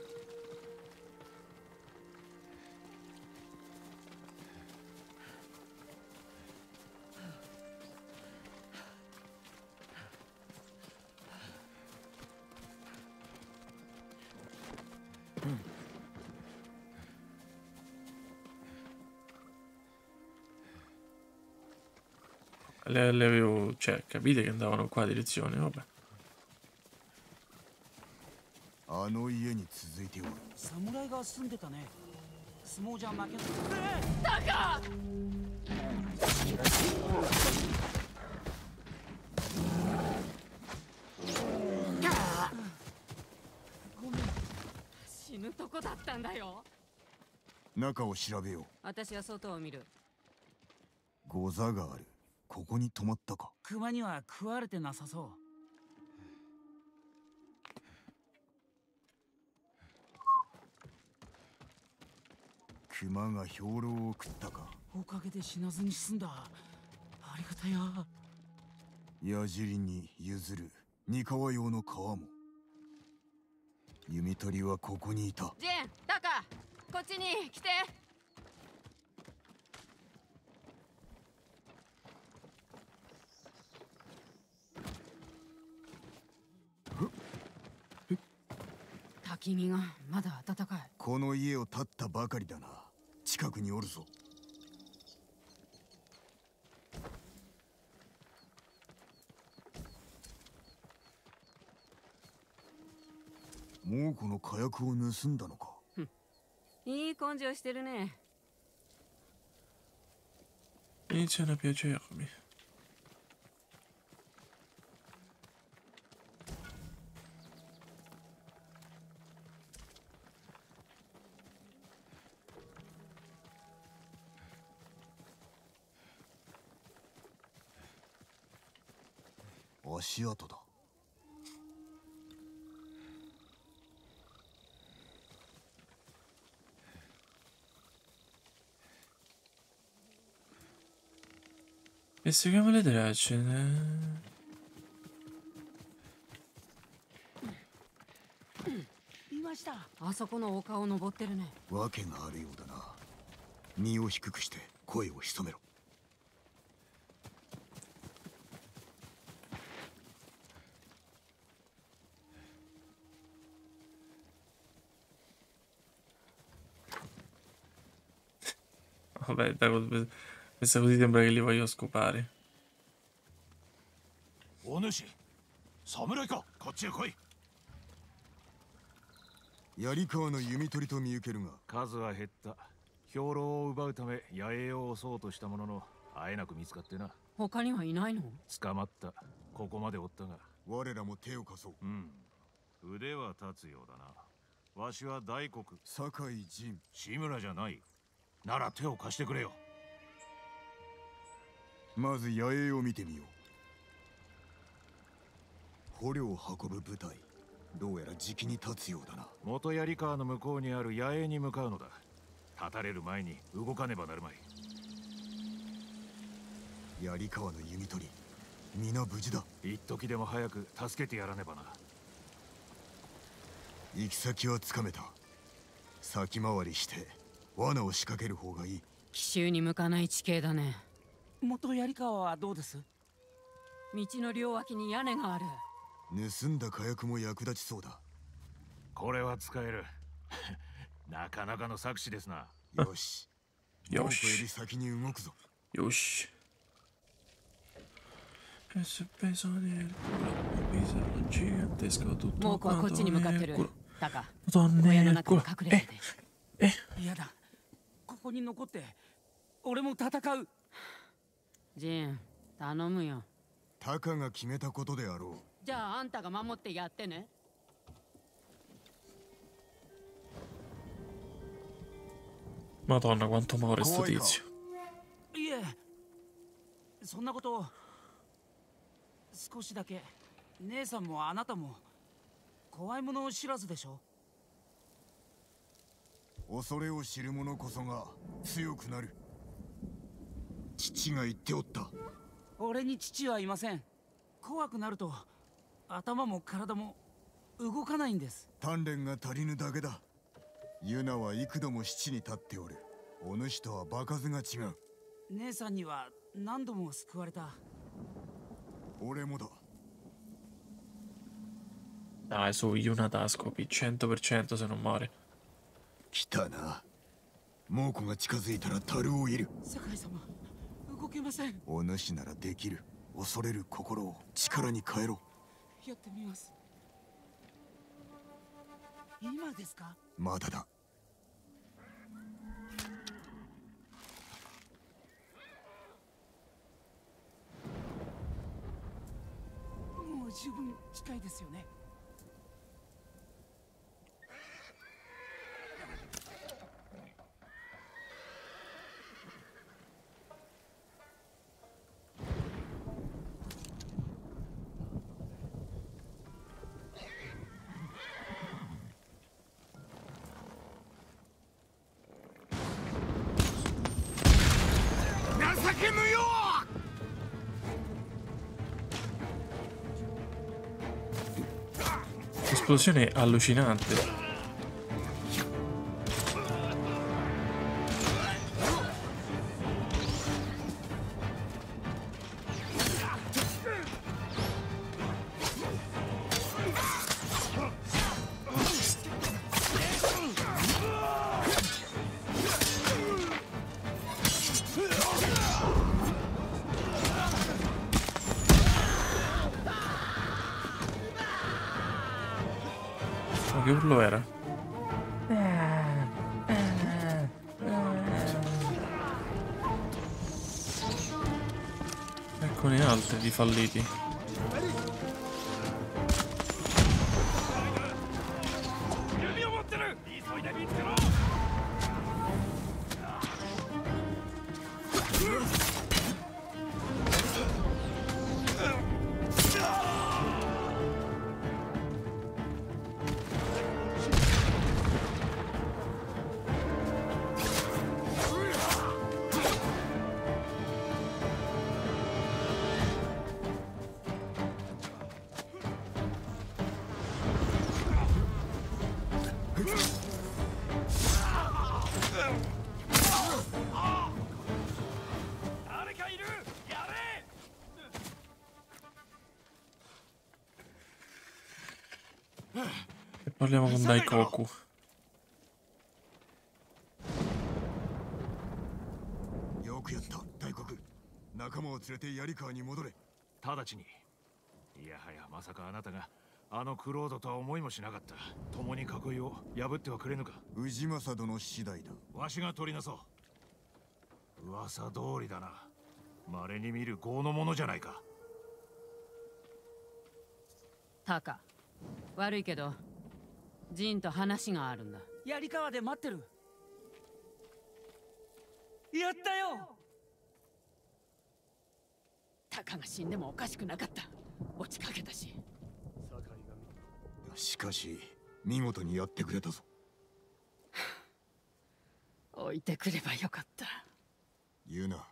Le, le avevo, cioè, capite che andavano qua a direzione, vabbè. あの家に続いておる。 侍が住んでたね。相撲じゃ負けない。 タカ！ごめん。死ぬとこだったんだよ。 中を調べよう。 私は外を見る。 ゴザがある。ここに泊まったか。 熊には食われてなさそう。 熊が兵糧を食ったか。 おかげで死なずに済んだ。ありがたや。 矢尻に譲る三河用の皮も。弓取りはここにいた。 ジェン、タカ、こっちに来て。焚き火がまだ暖かい。 この家を建ったばかりだな。近くにおるぞ。もうこの火薬を盗んだのか。 いい根性してるね。 Iniziano a piacermi. Asci跡だ。 E seguiamo le tracce, né? いました。 あそこの丘を登ってるね。 わけがあるようだな。身を低くして声を潜めろ。 Vabbè, da, questa così sembra che li voglio scopare. お主、侍か、こっちへ来い。 槍川の弓取りと見受けるが、 数は減った。兵糧を奪うため野営を襲おうとしたものの、あえなく見つかってな。 他にはいないの？ 捕まった。ここまで追ったが。 我らも手を貸そう。 うん。腕は立つようだな。わしは大黒。 酒井陣。 志村じゃない。なら手を貸してくれよ。 まず野営を見てみよう。捕虜を運ぶ部隊、どうやらじきに立つようだな。 元槍川の向こうにある野営に向かうのだ。立たれる前に動かねばなるまい。 槍川の弓取り、皆無事だ。 一時でも早く助けてやらねばな。 行き先はつかめた。先回りして罠を仕掛ける方がいい。 奇襲に向かない地形だね。 元槍川はどうです？ 道の両脇に屋根がある。 盗んだ火薬も役立ちそうだ。 これは使える。なかなかの策士ですな。 よし。 よし。 より先に動くぞ。 よし。 もうこはこっちに向かってる。だが、 小屋の中に隠れてて。 え、 嫌だ。ここに残って俺も戦う。 ジン、頼むよ。 タカが決めたことであろう。 じゃああんたが守ってやってね。 Madonna, quanto muore sto tizio. いえ、そんなこと少しだけ。姉さんもあなたも怖いものを知らずでしょ。 恐れを知る者こそが強くなる。父が言っておった。 俺に父はいません。怖くなると頭も体も動かないんです。 鍛錬が足りぬだけだ。ユナは幾度も七に立っておる。お主とは場数が違う。 姉さんには何度も救われた。 俺もだ。 Dai, su, Yuna Tascopi, cento per cento se non muore. 来たな。猛虎が近づいたら樽を入る。 酒井様、動けけません。 お主ならできる。恐れる心を力に変えろ。 やってみます。今ですか？ まだだ。 もう十分近いですよね。 情け無用。 Esplosione allucinante. Ma che urlo era? Eccone altri di falliti. E parliamo con Daikoku. よくやった大国。仲間を連れて槍川に戻れ。 直ちに。いやはやまさかあなたがあのクロードとは思いもしなかった。共に囲いを破ってはくれぬか。 氏政殿次第だ。 わしが取りなそう。噂通りだな。稀に見る豪のものじゃないか。 タカ、悪いけどジンと話があるんだ。 槍川で待ってる。やったよ。 タカが死んでもおかしくなかった。落ちかけたし。 しかし見事にやってくれたぞ。 置いてくればよかった。 言うな。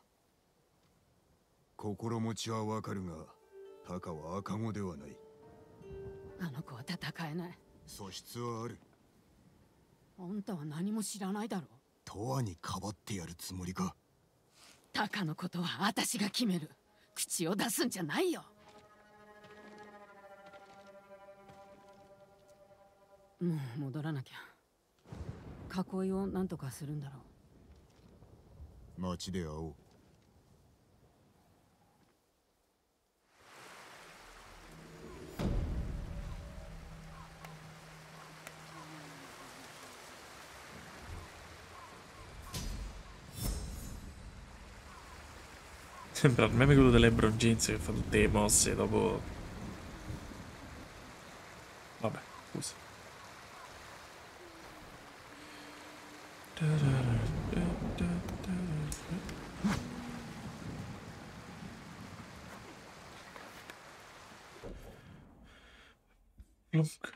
心持ちはわかるが、タカは赤子ではない。 あの子は戦えない。 素質はある。 あんたは何も知らないだろう。 永遠にかばってやるつもりか。 タカのことは私が決める。口を出すんじゃないよ。もう戻らなきゃ。囲いを何とかするんだろう。街で会おう。 Sembra il meme quello dell'Ebron Jeans che fa tutte le mosse dopo. Vabbè, scusa. Look.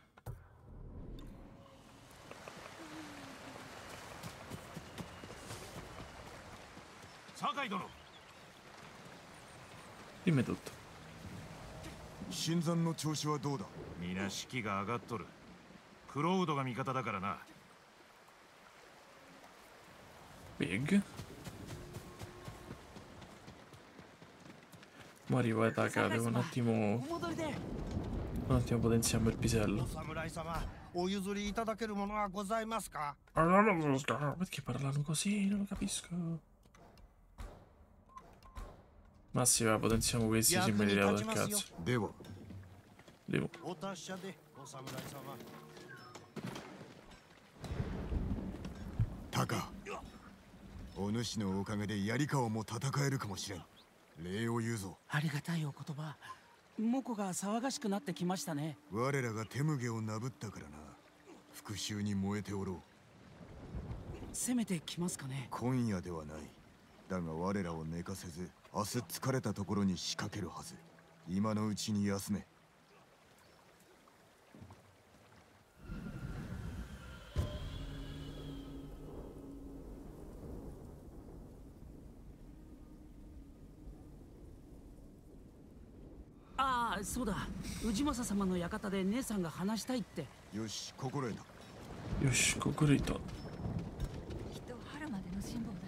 Sakai殿。 Dimmi tutto. 新山の調子はどうだ。 皆士気が上がっとる。クロウドが味方だからな。 Big. Ma arriva Taka, devo un attimo. Un attimo potenziamo il pisello. Perché parlano così? Non lo capisco. Ma sì, va, potenziamo questi, si merita del cazzo. Devo. Devo. お達者でお侍様。 タカ。お主のおかげで槍川も戦えるかもしれん。礼を言うぞ。 ありがたいお言葉。モコが騒がしくなってきましたね。 我らが手麦をなぶったからな。復讐に燃えておろう。 攻めてきますかね。 今夜ではない。だが我らを寝かせず、明日疲れたところに仕掛けるはず。今のうちに休め。 ああ、そうだ。氏政様の館で姉さんが話したいって。 よし、心得た。 よし、心得た。 きっと春までの辛抱だ。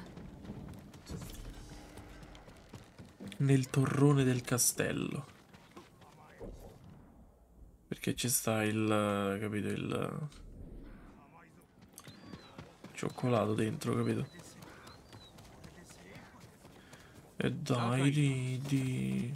Nel torrone del castello. Perché ci sta il, capito, il cioccolato dentro, capito? E dai, ridi.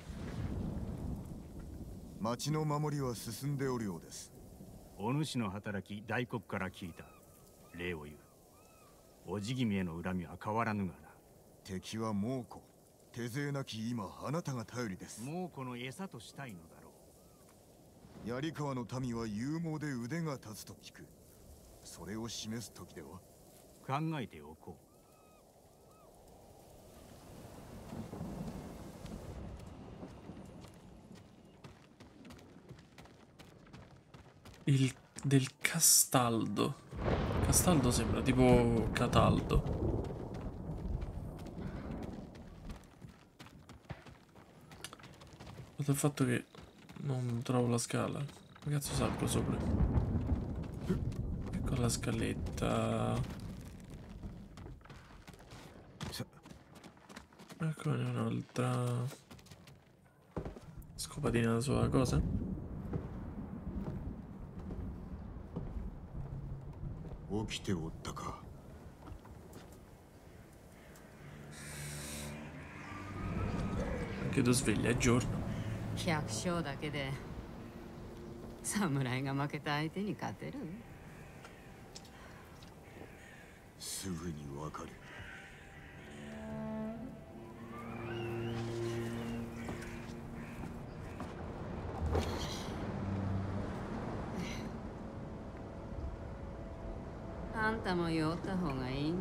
町の守りは進んでおるようです。 お主の働き、大黒から聞いた。礼を言う。おじ君への恨みは変わらぬがな。 敵は猛虎。手勢なき今、あなたが頼りです。 猛虎の餌としたいのだろう。槍川の民は勇猛で腕が立つと聞く。それを示す時では。 考えておこう。 Il del Castaldo. Castaldo sembra tipo Cataldo. Dato il fatto che non trovo la scala. Come cazzo salgo sopra? Ecco la scaletta. Eccone un'altra scopatina sulla cosa. 起きておったか。 Anche tu sveglia è giorno. 百姓だけで侍が負けた相手に勝てる？ すぐにわかる。 あんたも酔った方がいいね。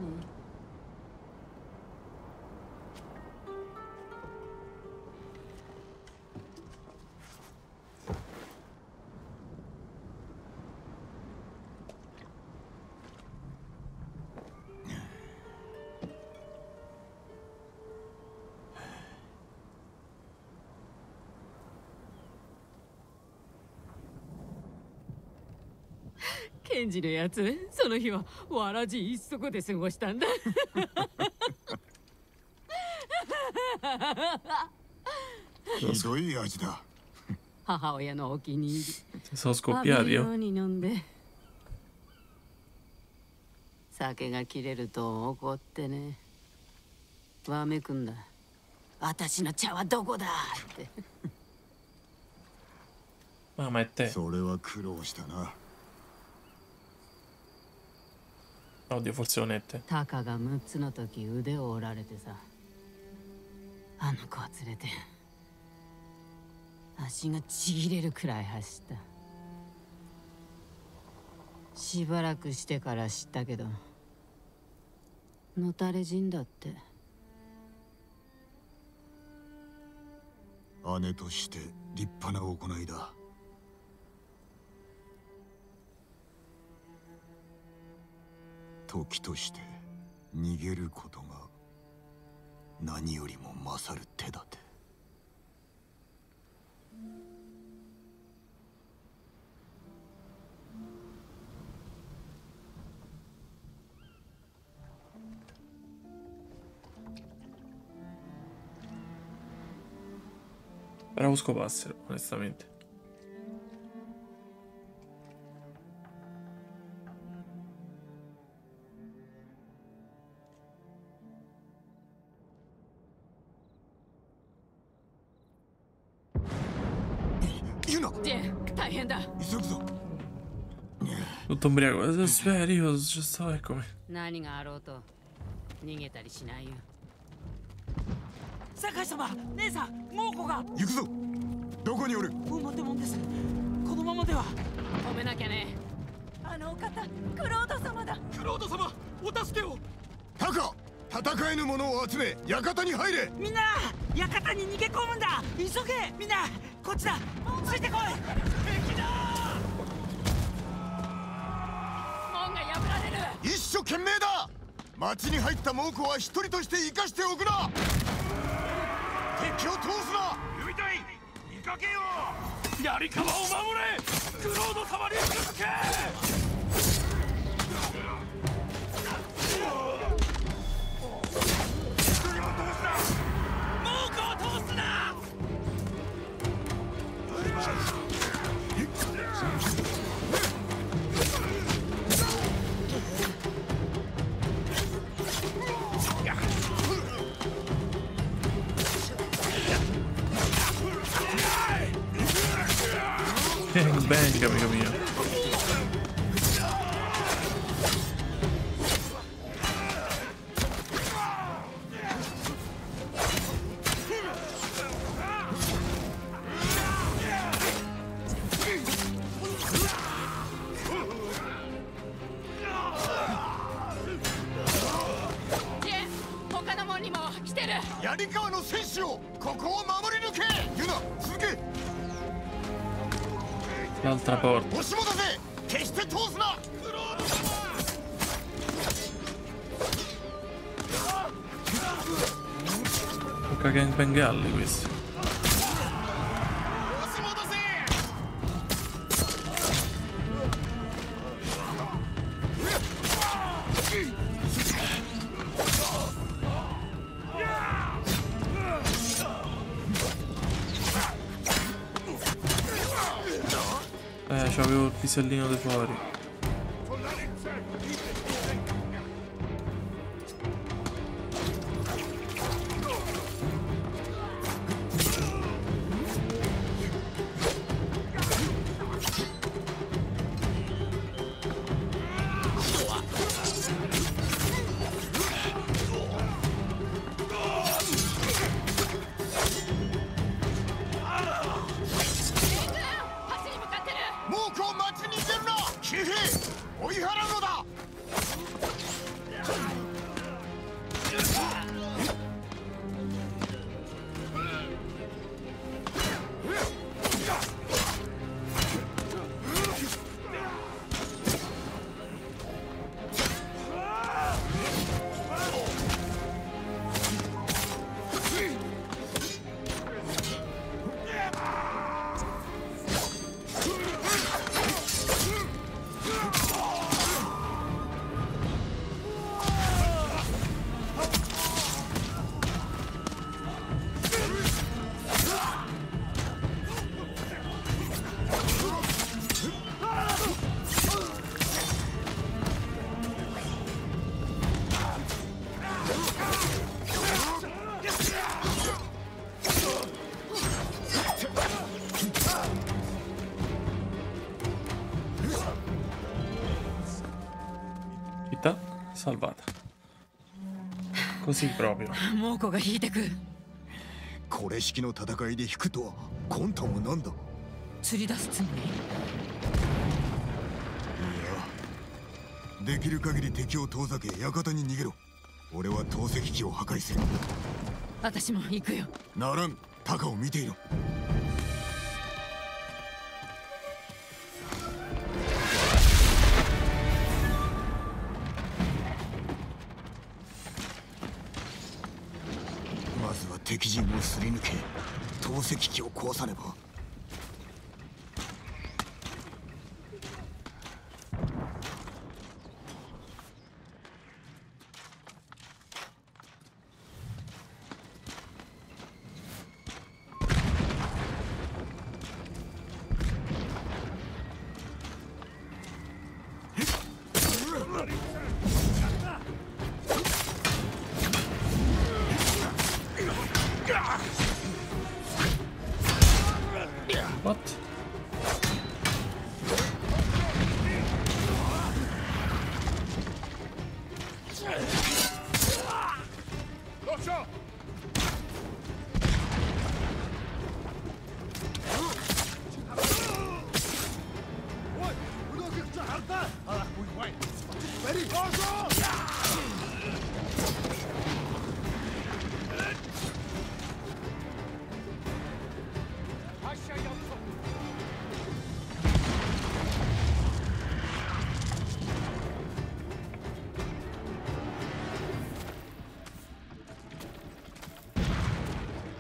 ケンジのやつ、その日はわらじ一足で過ごしたんだ。 ひどい味だ。 母親のお気に入り。 Sono scoppiati, io. 浴びるように飲んで。酒が切れると怒ってね。わめくんだ。私の茶はどこだって。 まあまあって。 それは苦労したな。 Oddio, forse onette. タカがむっつの時腕を折られてさ。あの子を連れて。足がちぎれるくらい走った。しばらくしてから知ったけど、のたれ死んだって。 姉として立派な行いだ。時として逃げることが何よりも勝る手立て。 Bravo scopassero, onestamente. Tutto ubriaco. Spera, io ci sto, eccomi. 何があろうと逃げたりしないよ。 酒井様、姉さん、猛虎が。 行くぞ。どこにおる？ 表門です。このままでは。 止めなきゃね。 あのお方、クロード様だ。 クロード様、お助けを。 タカ、戦えぬ者を集め館に入れ。 みんな館に逃げ込むんだ。急げ。みんなこっちだ。ついてこい。敵だ。 門が破られる。 一生懸命だ。町に入った猛虎は一人として生かしておくな。敵を通すな。 呼びたい。見かけよう。槍川を守れ。クロード様に続け。 Bang bang, amico mio. L'altra porta. Tocca gangbangalli questi. Eh, c'avevo il pisellino di fuori. Salvata. Così proprio. 猛虎が引いてく。 これ式の戦いで引くとは魂胆は何だ。 釣り出すつもり。いや、できる限り敵を遠ざけ館に逃げろ。俺は投石機を破壊する。 私も行くよ。 ならん。タカを見ていろ。敵陣をすり抜け投石機を壊さねば。 What?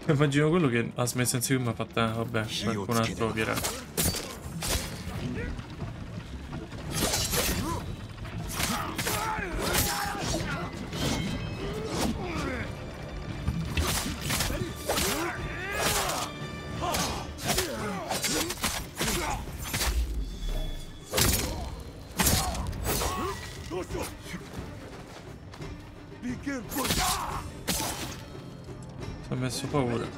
Immagino quello che ha smesso insieme mi ha fatto, eh, vabbè, qualcun altro dirà. Si è messo paura.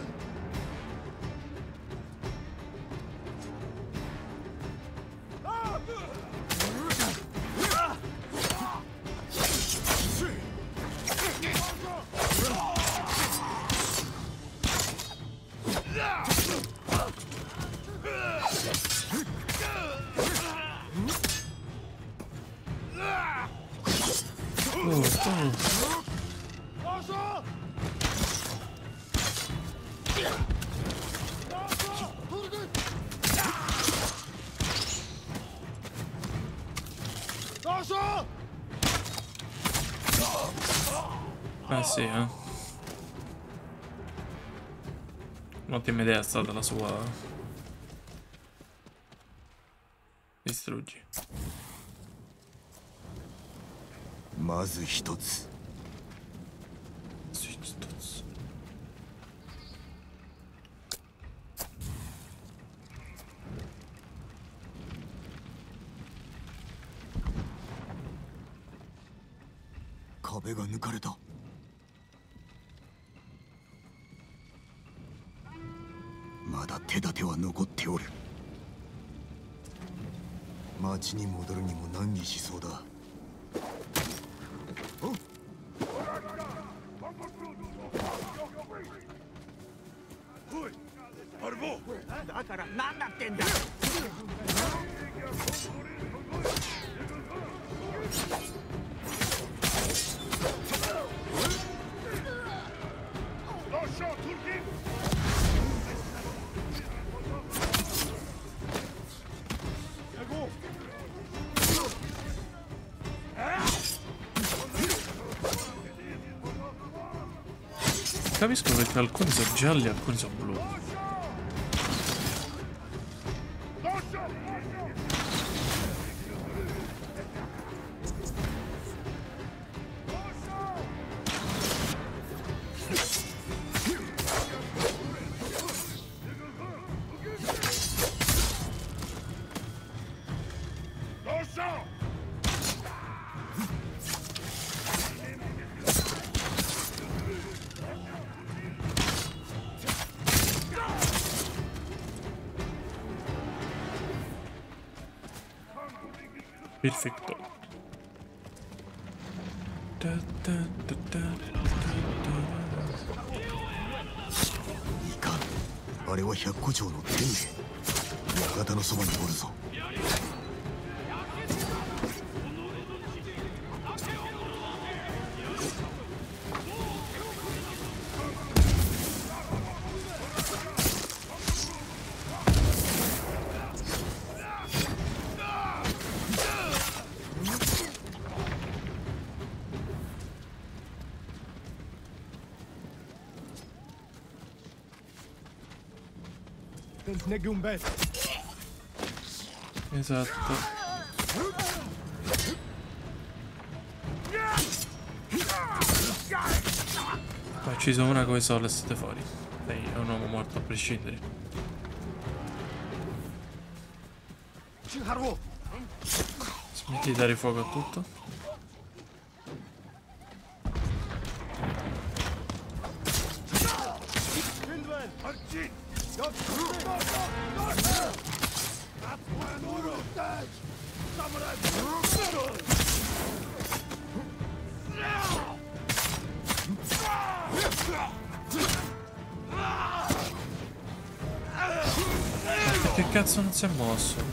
Oh, oh. Eh sì, eh. Un'ottima idea è stata la sua. Distruggi. まず一つ。 一つ。 壁が抜かれた。まだ手立ては残っておる。町に戻るにも難儀しそうだ。 だから何だってんだ。 Capisco perché alcuni sono gialli e alcuni sono blu. Perfetto. Da, da, da, da, da, da. いかん。あれは百虎町の天兵。館のそばにおるぞ。 Esatto. Ho ucciso una come sole e siete fuori. Lei è un uomo morto a prescindere. Smetti di dare fuoco a tutto. Che cazzo non si è mosso?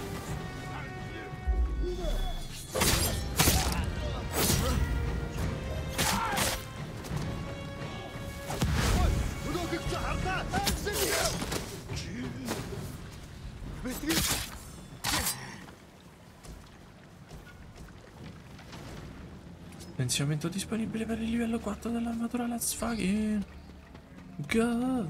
Potenziamento disponibile per il livello quattro dell'armatura Lazfaghi. Go.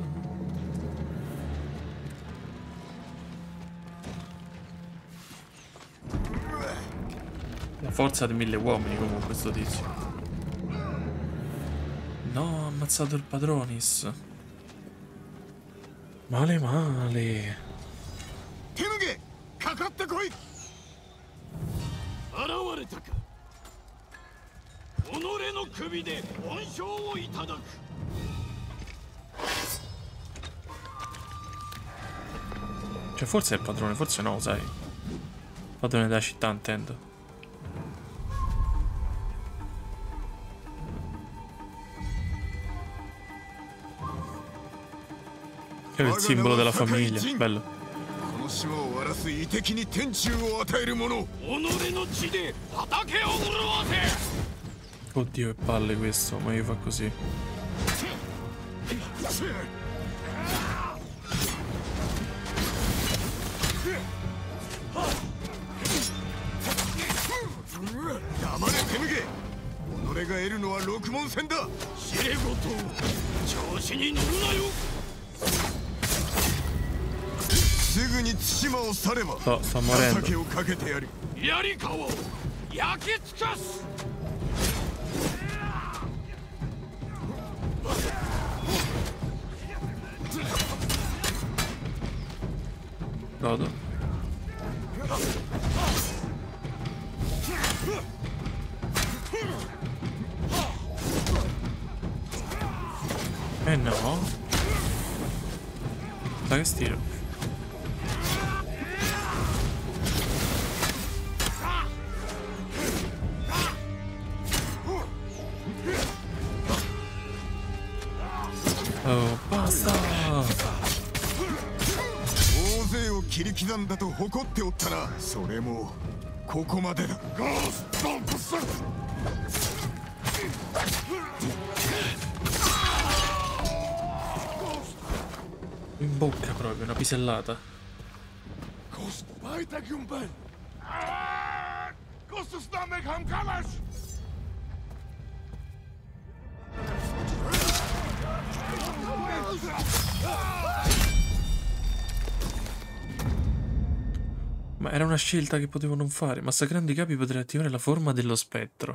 La forza di mille uomini comunque sto tizio. No, ha ammazzato il Padronis. Male male. Temuge, kakatte koi. Arawaretaka. Onore no kubi de onshou o itadaku. Cioè forse è il padrone, forse no, sai. Padrone della città intendo. Che è il simbolo della famiglia, bello. Oddio che palle questo, ma io fa così. Sto, sto morendo. Godo. Eh no. Dai che stiro. Oh, basta. 大勢を切り刻んだと誇っておったな。それもここまでだ。ゴーストブス。 In bocca proprio, una pisellata. Ghost, vai da Gumbel. Ghost is not make him come. Ma era una scelta che potevo non fare. Massacrando i capi potrei attivare la forma dello spettro.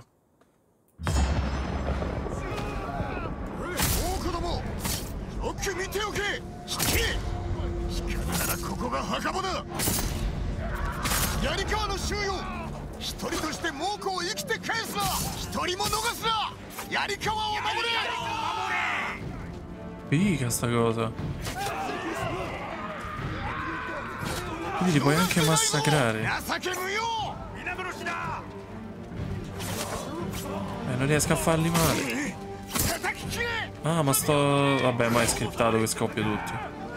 Figa sta cosa. Quindi li puoi anche massacrare. Eh, non riesco a farli male. Ah, ma sto... Vabbè, ma è scriptato che scoppio tutti.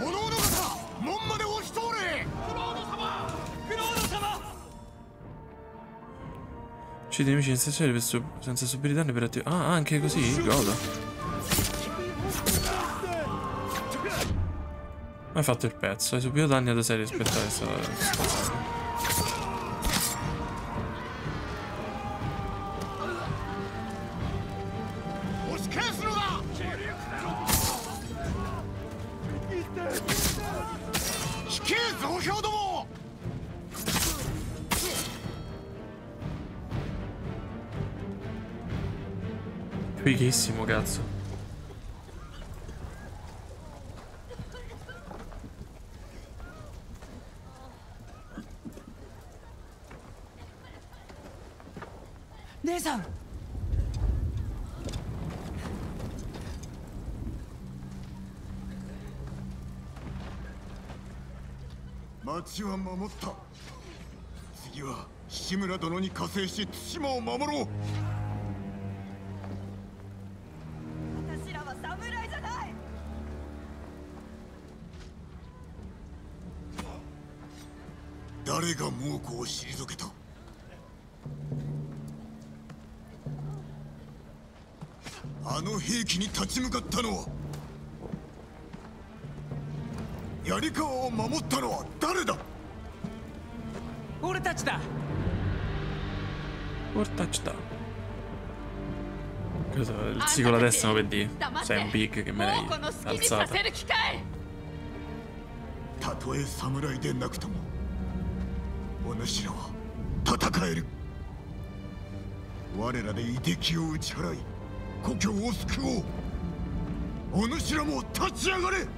Uccidi i nemici essenziali senza subire danni per attivare... Ah, anche così? Godo. Hai fatto il pezzo, hai subito danni ad serie rispetto a questa. Fighissimo, cazzo. Nesan! 町は守った。次は志村殿に加勢し対馬を守ろう。 私らは侍じゃない。 誰が猛虎を退けた？あの兵器に立ち向かったのは、槍川を守ったのは誰だ？ 俺たちだ。 俺たちだ。 Questo, il sì con la testa per dire sei un big che me l'hai alzata. たとえ侍でなくともお主らは戦える。我らで遺敵を打ち払い故郷を救おう。お主らも立ち上がれ。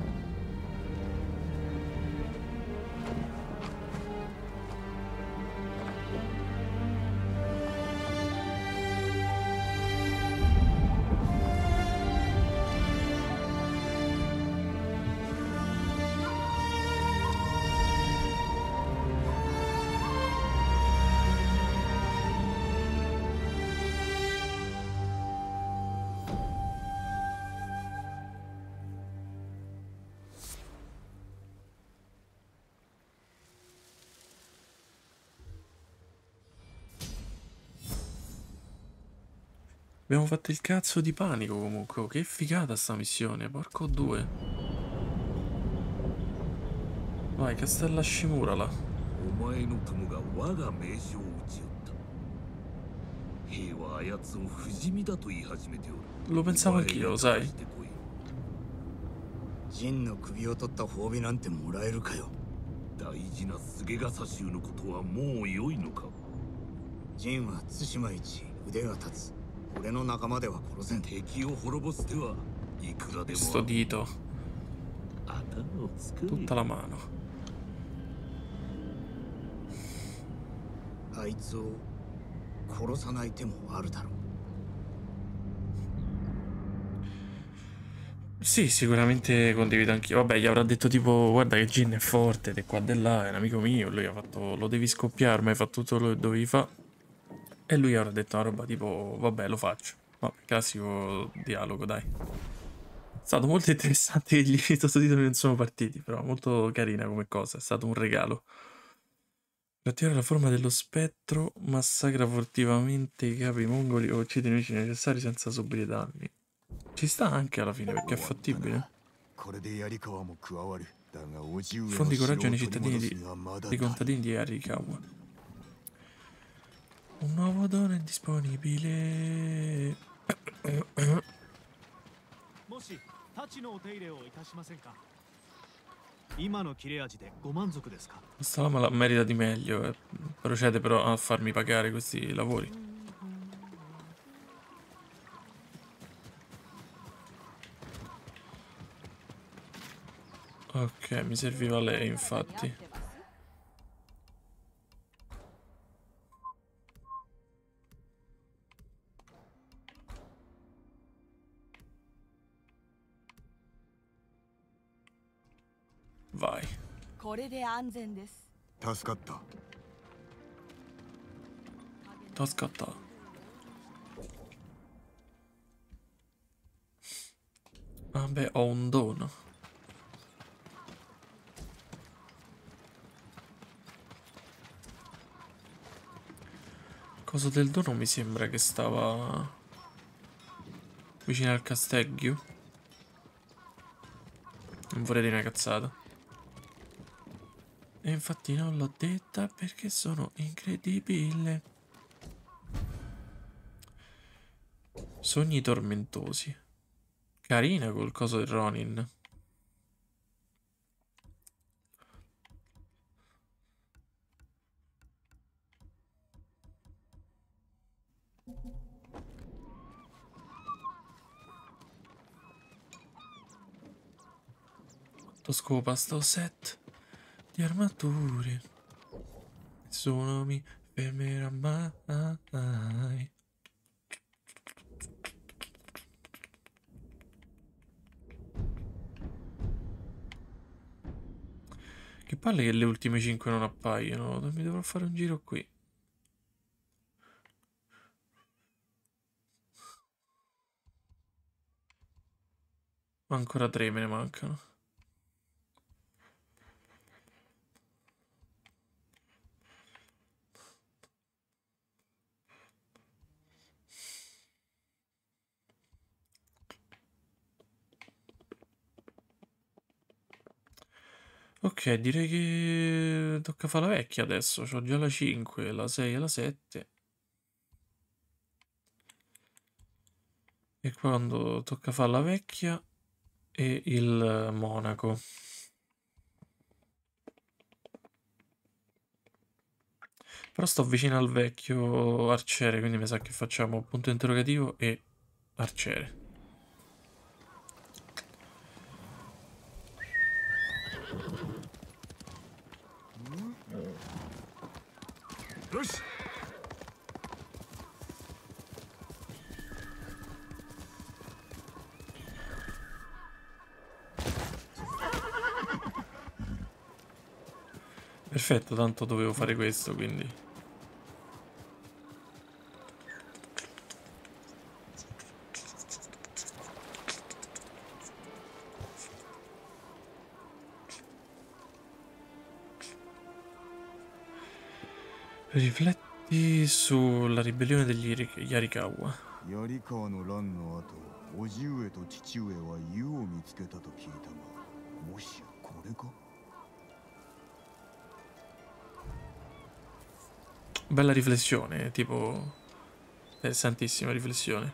Abbiamo fatto il cazzo di panico comunque. Oh, che figata sta missione, porco due. Vai, Castella Shimura là. Lo pensavo anch'io, lo sai. 陣の首を取った褒美なんてもらえるかよ。 大事な菅笠衆のことはもう良いのか。 陣は対馬一腕が立つ。俺の仲間では殺せん。 敵を滅ぼす手はいくらでも。 Sto dito. Tutta la mano. あいつを殺さない手もあるだろう。 Sì, sicuramente condivido anch'io. Vabbè, gli avrà detto tipo, guarda che Jin è forte, ed è qua e là, è un amico mio. Lui ha fatto, lo devi scoppiare, ma hai fatto tutto quello che dovevi fare. E lui avrà detto una roba tipo, vabbè, lo faccio. Vabbè, classico dialogo, dai. È stato molto interessante che gli sottotitoli non sono partiti, però molto carina come cosa, è stato un regalo. Cattura la forma dello spettro, massacra furtivamente i capi mongoli o uccide i nemici necessari senza subire danni. Ci sta anche alla fine perché è fattibile. Fondi coraggio nei cittadini di, dei contadini di Arikawa. Un nuovo dono è disponibile. もし太刀のお手入れをいたしませんか。今の切れ味でご満足ですか。 Questa lama la merita di meglio. Eh. Procede però a farmi pagare questi lavori. Ok, mi serviva lei, infatti. Vai. これで安全です。 助かった。 助かった。Vabbè, ho un dono. Cosa del dono mi sembra che stava vicino al casteggio. Non vorrei dire una cazzata. E infatti non l'ho detta perché sono incredibile. Sogni tormentosi. Carina col coso del Ronin. Lo scopa sto set di armature. Nessuno mi fermerà mai. Che palle che le ultime cinque non appaiono. Mi dovrò fare un giro qui. Ancora tre me ne mancano. Ok, direi che tocca fare la vecchia adesso. C'ho già la cinque, la sei e la sette. E quando tocca fare la vecchia e il monaco. Però sto vicino al vecchio arciere, quindi mi sa che facciamo punto interrogativo e arciere. Perfetto, tanto dovevo fare questo, quindi. Rifletti sulla ribellione degli Yari- Yarikawa. 槍川の乱の後、叔父上と父上は湯を見つけたと聞いたが、もしやこれか? Bella riflessione, tipo interessantissima riflessione.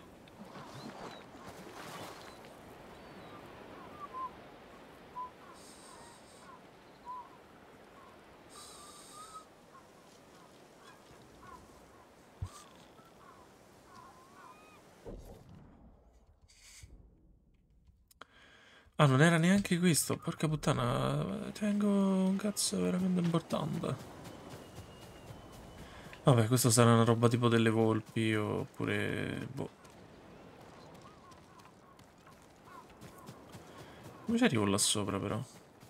Ah, non era neanche questo, porca puttana, tengo un cazzo veramente importante. Vabbè, questo sarà una roba tipo delle volpi, oppure... boh. Come ci arrivo là sopra, però?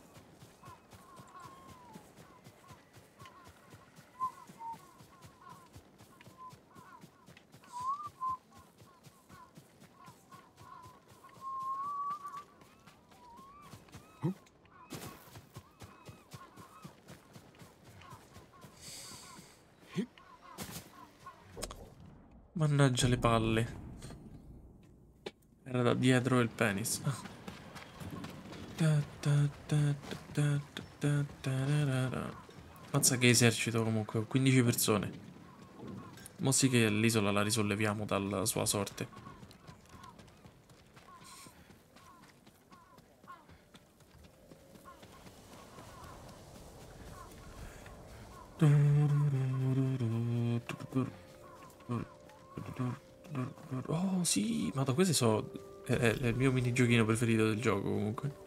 Mannaggia le palle. Era da dietro il penis. Ah. Mazza che esercito comunque, quindici persone. Mo sì che l'isola la risolleviamo dalla sua sorte. Oh sì, ma da questi so... È, è il mio minigiochino preferito del gioco comunque.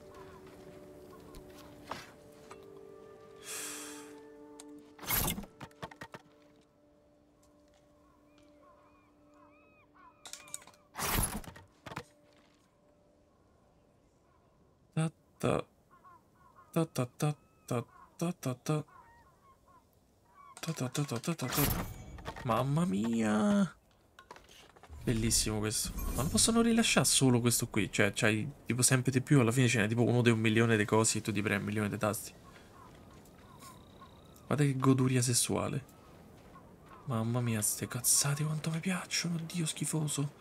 Ta ta ta ta ta ta ta ta ta ta ta ta ta ta ta. Mamma mia! Bellissimo questo. Ma non possono rilasciare solo questo qui. Cioè, c'hai tipo sempre di più. Alla fine ce n'è tipo uno di un milione di cosi e tu ti premi un milione di tasti. Guarda che goduria sessuale. Mamma mia, ste cazzate quanto mi piacciono. Dio schifoso.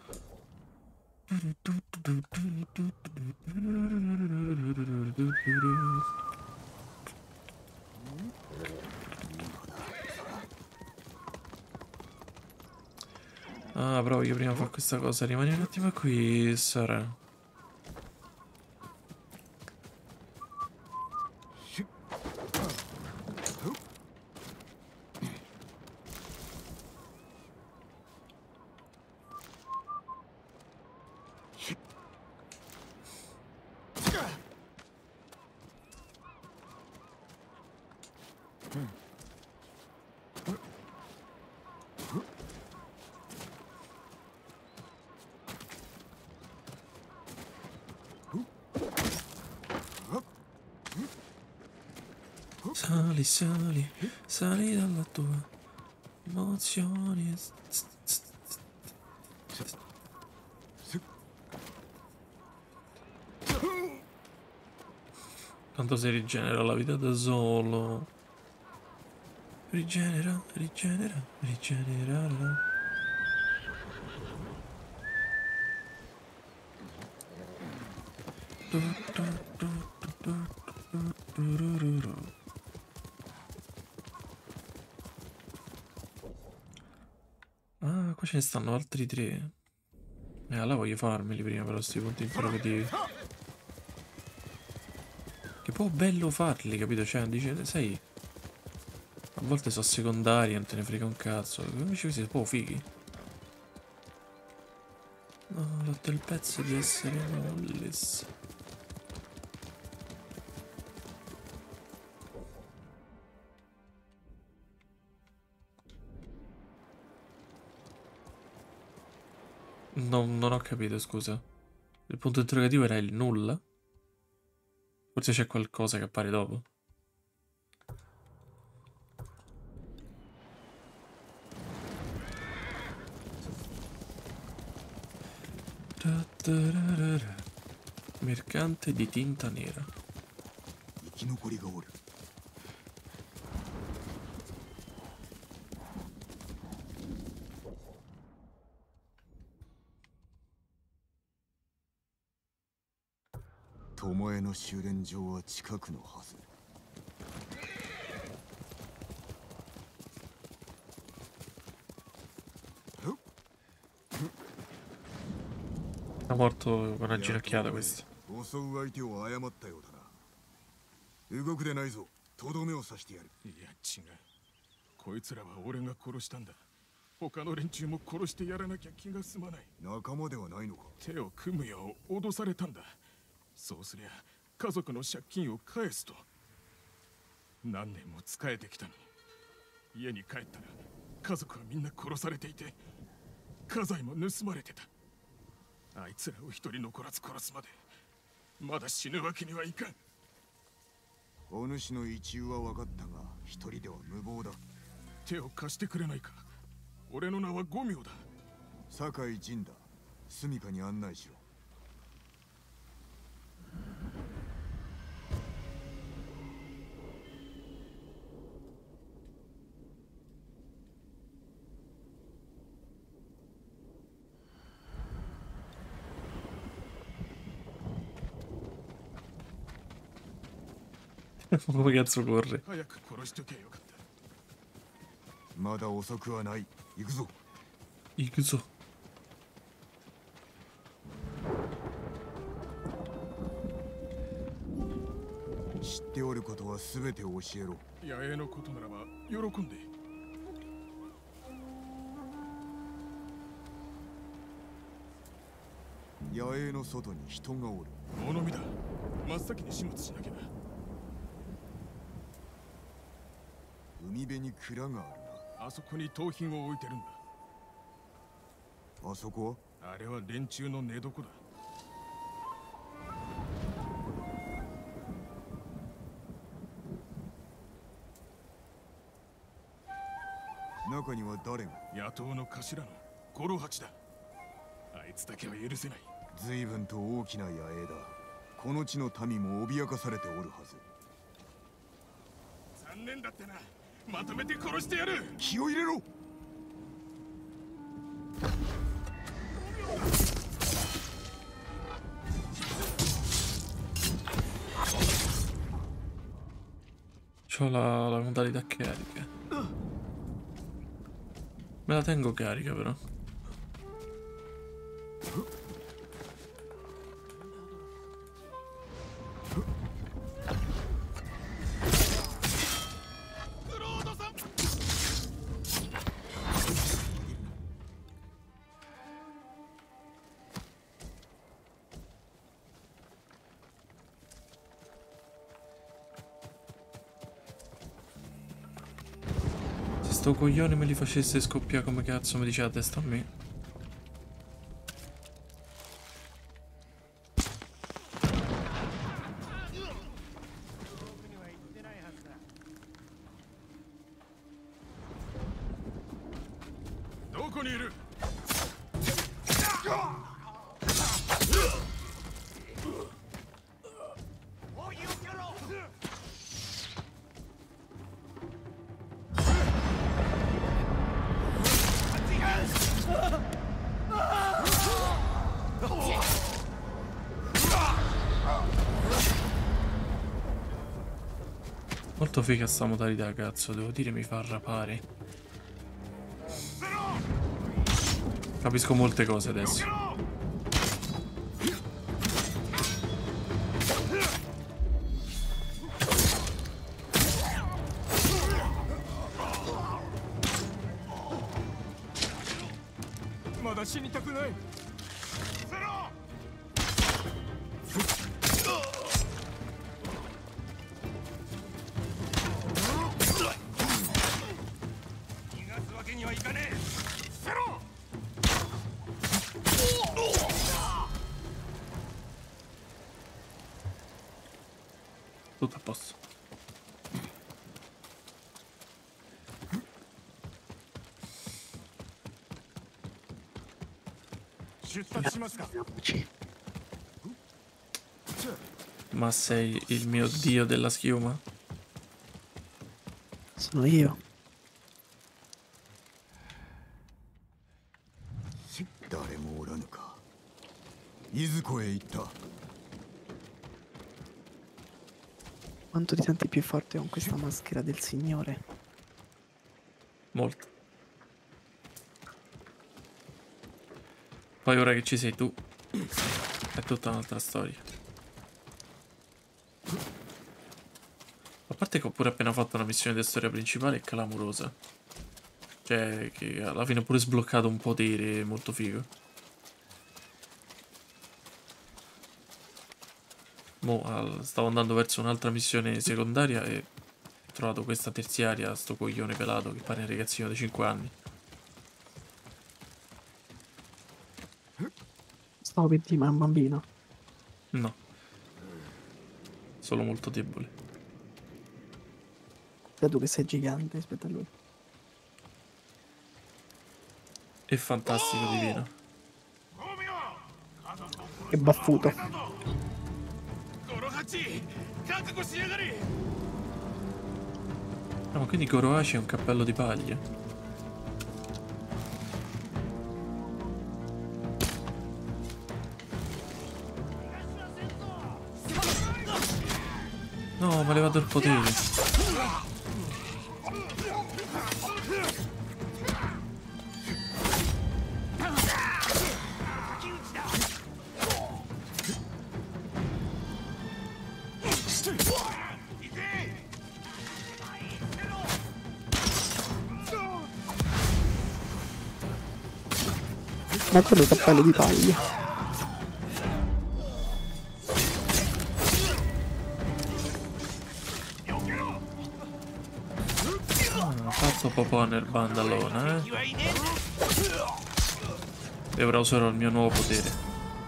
Ah, però io prima fare questa cosa. Rimani un attimo qui, Sara. Sali, sali, sali dalla tua emozione. Tanto si rigenera la vita da solo. Rigenera, rigenera, rigenererà. Ah, qua ce ne stanno altri tre. Eh, allora voglio farmeli prima però sti punti interrogativi. Che poi è bello farli, capito? Cioè, dice, sai, a volte sono secondari, non te ne frega un cazzo. Invece questi sono fighi. No, ho dato il pezzo di essere mollis. No, non ho capito, scusa. Il punto interrogativo era il nulla? Forse c'è qualcosa che appare dopo. Mercante di tinta nera. 生き残りがおる。巴の修練場は近くのはず。 È morto con una ginocchiata questo. 襲う相手を誤ったようだな。動くでないぞ。とどめを刺してやる。 いや違う。こいつらは俺が殺したんだ。他の連中も殺してやらなきゃ気が済まない。 仲間ではないのか。 手を組むよう脅されたんだ。そうすりゃ家族の借金を返すと。何年も仕えてきたのに、家に帰ったら家族はみんな殺されていて、家財も盗まれてた。あいつらを一人残らず殺すまでまだ死ぬわけにはいかん。 お主の一憂は分かったが、一人では無謀だ。 手を貸してくれないか。俺の名は五名だ。 酒井陣だ。住処に案内しろ。 Come cazzo corre? 早く殺しとけよかった。 まだ遅くはない。行くぞ。 行くぞ。 知っておることはすべて教えろ。 野営のことならば喜んで。 野営の外に人がおる。 物見だ。真っ先に始末しなきゃな。 海辺に蔵があるな。あそこに盗品を置いてるんだ。 あそこは？あれは連中の寝床だ。 中には誰が？ 野党の頭の五郎八だ。あいつだけは許せない。 随分と大きな野営だ。この地の民も脅かされておるはず。 残念だってな。まとめて殺してやる。 気を入れろ。 C'ho la, la modalità carica. Me la tengo carica però. Sto coglione me li facesse scoppiare come cazzo mi dice la testa a me. Molto figa sta modalità, cazzo, devo dire mi fa arrapare. Capisco molte cose adesso. だ死にたくない。ゼロ。逃がすわけにはいかねえ。ゼロ。 Tutto a posto. Ma sei il mio dio della schiuma? Sono io. 誰もおらぬか。いずこへ行った。 Quanto ti senti più forte con questa maschera del Signore? Molto. Poi ora che ci sei tu, è tutta un'altra storia. A parte che ho pure appena fatto una missione di storia principale clamorosa. Cioè, che alla fine ho pure sbloccato un potere molto figo. Mo al, stavo andando verso un'altra missione secondaria e ho trovato questa terziaria, sto coglione pelato che pare un ragazzino di cinque anni. Stavo per dire, ma è un bambino. No. Solo molto debole. Vedo che sei gigante rispetto a lui. E fantastico divino. Che baffuto. Ah, ma quindi Gorohashi è un cappello di paglia. No, mi ha levato il potere. Ma quello è cappello di paglia. Ah, fatto popò nel bandalone, eh. E ora userò il mio nuovo potere.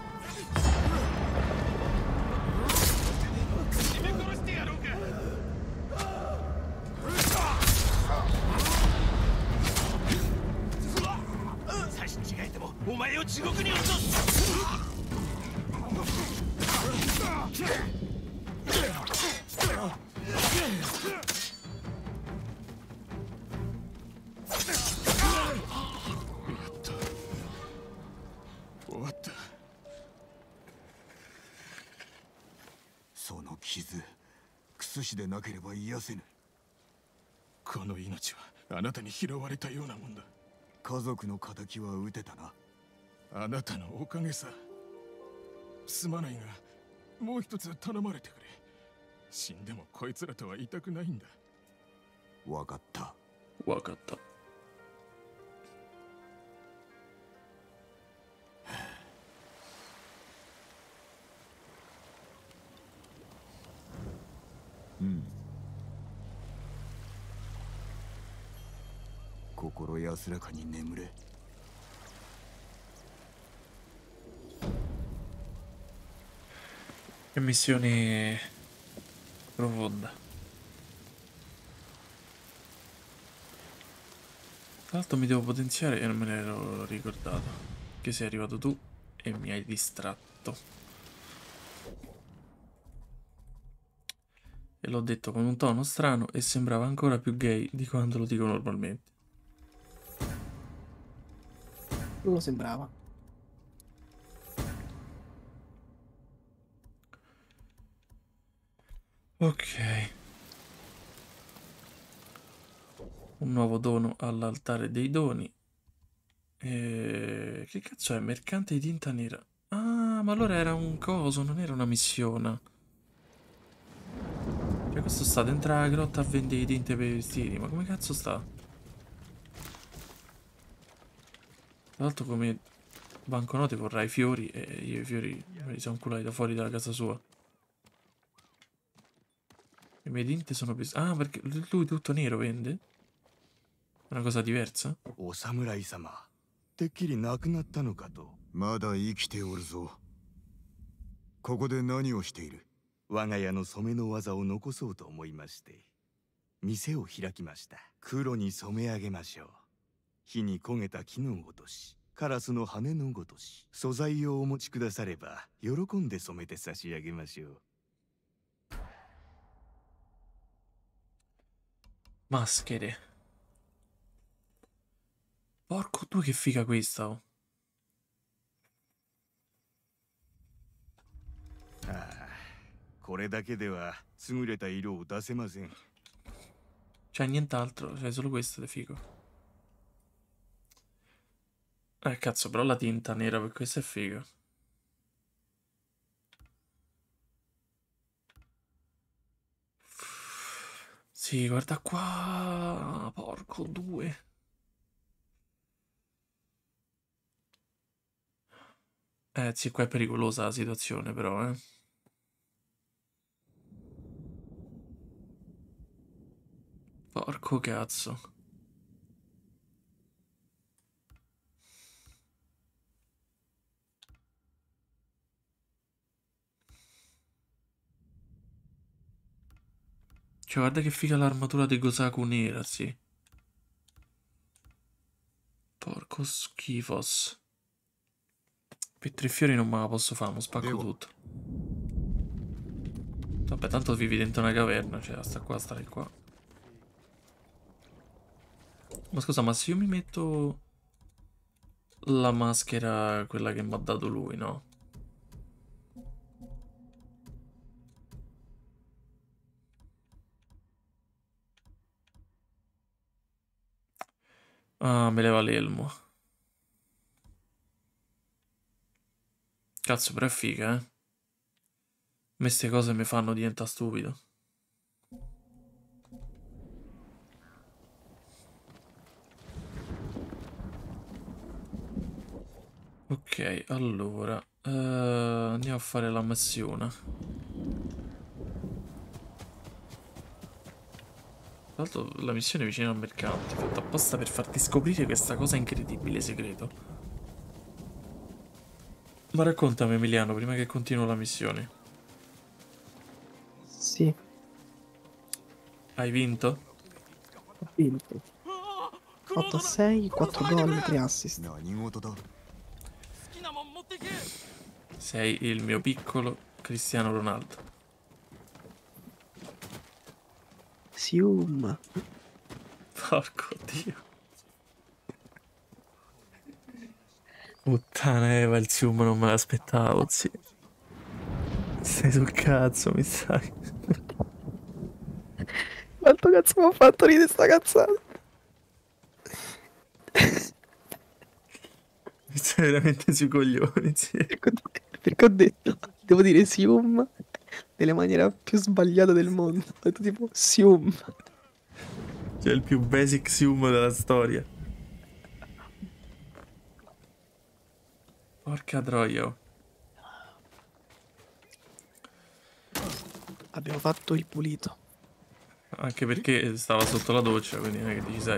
Taようなもんだ。 家族の仇は討てたな。 あなたのおかげさ。すまないが、もう一つ頼まれてくれ。死んでもこいつらとは言いたくないんだ。 わかった。 わかった。 うん。心安らかに眠れ。 Che missione profonda. Tra l'altro mi devo potenziare e non me ne ero ricordato. Che sei arrivato tu e mi hai distratto. E l'ho detto con un tono strano e sembrava ancora più gay di quando lo dico normalmente. Non lo sembrava. Ok. Un nuovo dono all'altare dei doni. E... Che cazzo è? Mercante di tinta nera. Ah, ma allora era un coso, non era una missione. Cioè questo sta dentro la grotta a vendere tinte per i vestiti. Ma come cazzo sta? Tra l'altro come banconote vorrà i fiori e io i fiori me li sono culati da fuori dalla casa sua. I miei denti sono più... Ah, perché lui tutto nero vende? È una cosa diversa? お侍様、てっきり亡くなったのかと。まだ生きておるぞ。ここで何をしている？我が家の染めの技を残そうと思いまして、店を開きました。黒に染め上げましょう。火に焦げた木のごとし、カラスの羽のごとし、素材をお持ちくだされば喜んで染めて差し上げましょう。 Maschere. Porco due, che figa questa, oh. ああ、これだけでは優れた色を出せません。 C'è nient'altro, c'è solo questo di figo. Eh, cazzo, però la tinta nera per questo è figo. Sì, guarda qua. Porco due. Eh, sì, qua è pericolosa la situazione, però, eh. Porco cazzo. Cioè, guarda che figa l'armatura di Gosaku nera, sì. Porco schifos. Per tre fiori non me la posso fare, mo spacco tutto. Vabbè, tanto vivi dentro una caverna, cioè, sta qua, stare qua. Ma scusa, ma se io mi metto la maschera, quella che mi ha dato lui, no? Ah, me leva l'elmo. Cazzo, però è figa, eh. A me ste cose mi fanno diventare stupido. Ok, allora uh, andiamo a fare la missione. Tra l'altro la missione è vicino al mercante, fatta apposta per farti scoprire questa cosa incredibile segreto. Ma raccontami, Emiliano, prima che continuo la missione. Sì. Hai vinto? Ho vinto. otto a sei, quattro gol, tre assist. Sei il mio piccolo Cristiano Ronaldo. Sium. Porco Dio. Puttana Eva, il Sium non me l'aspettavo, zio. Stai sul cazzo, mi sai. Quanto cazzo mi ha fatto ridere sta cazzata? Mi stai veramente sui coglioni, zio. Perché ho detto, devo dire Sium nella maniera più sbagliata del mondo. Ho detto tipo Sium. Cioè il più basic Sium della storia. Porca troia. Abbiamo fatto il pulito. Anche perché stava sotto la doccia, quindi non è che ci sei.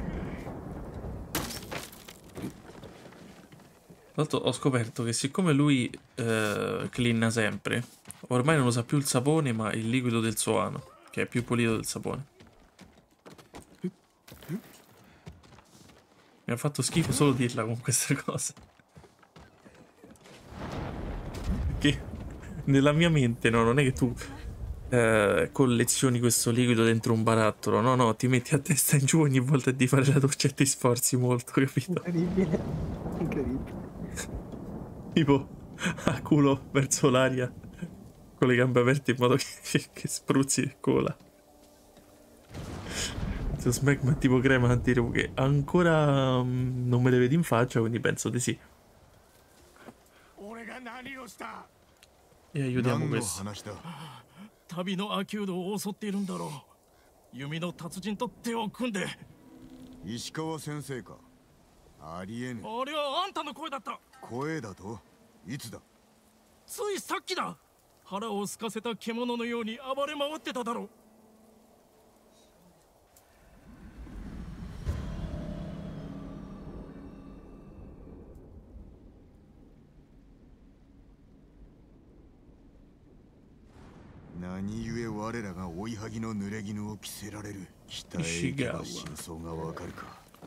Tra l'altro ho scoperto che siccome lui eh, cleana sempre, ormai non usa più il sapone ma il liquido del suo ano, che è più pulito del sapone. Mi ha fatto schifo solo dirla con queste cose. Perché nella mia mente no, non è che tu eh, collezioni questo liquido dentro un barattolo, no, no, ti metti a testa in giù ogni volta di fare la doccia e ti sforzi molto, capito? Incredibile, incredibile. Tipo a culo verso l'aria con le gambe aperte in modo che, che, che spruzzi cola. Questo smegma tipo crema antirughe che ancora um, non me le vedi in faccia, quindi penso di sì. E aiutiamo questo. 旅のアキュードを襲っているんだろう。弓の達人と手を組んで。 石川先生か。 ありえぬ。 あれはあんたの声だった。 声だと？いつだ？ ついさっきだ。腹を空かせた獣のように暴れ回ってただろう。 何故我らが追いはぎの濡れ衣を着せられる。北へ行けば真相がわかるか。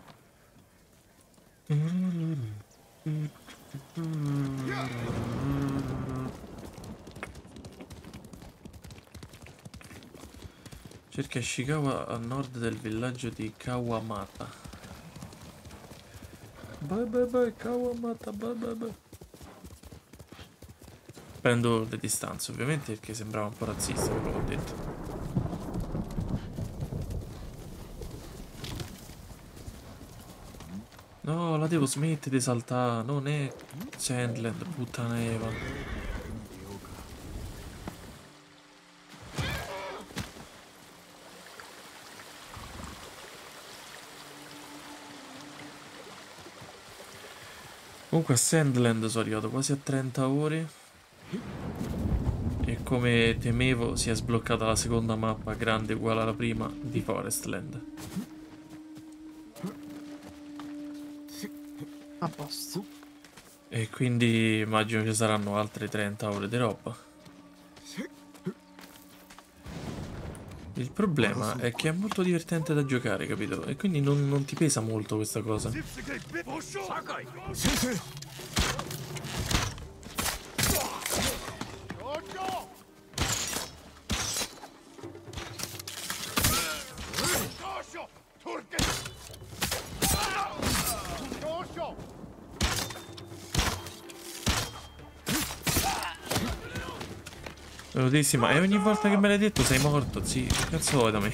Cerca Ishikawa a nord del villaggio di Kawamata. Bye bye bye Kawamata, bye bye bye. Prendo le distanze ovviamente perché sembrava un po' razzista quello che ho detto. No, la devo smettere di saltare, non è Sandland, puttana Eva. Comunque a Sandland sono arrivato quasi a trenta ore e come temevo si è sbloccata la seconda mappa grande uguale alla prima di Forestland. A posto. E quindi immagino ci saranno altre trenta ore di roba. Il problema è che è molto divertente da giocare, capito? E quindi non, non ti pesa molto questa cosa. Velocissima, e ogni volta che me l'hai detto sei morto, sì, che cazzo vuoi da me?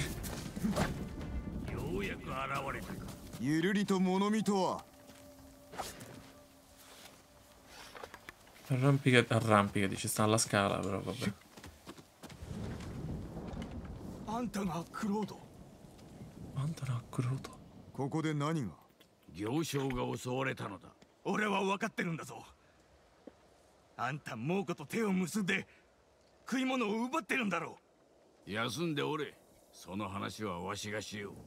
Arrampica, arrampica, dice, sta alla scala, però vabbè. あんたがクロード。 あんたがクロード。 ここで何が？ 行商が襲われたのだ。 俺は分かってるんだぞ。あんた猛虎と手を結んで食い物を奪ってるんだろう。休んでおれ。その話はわしがしよう。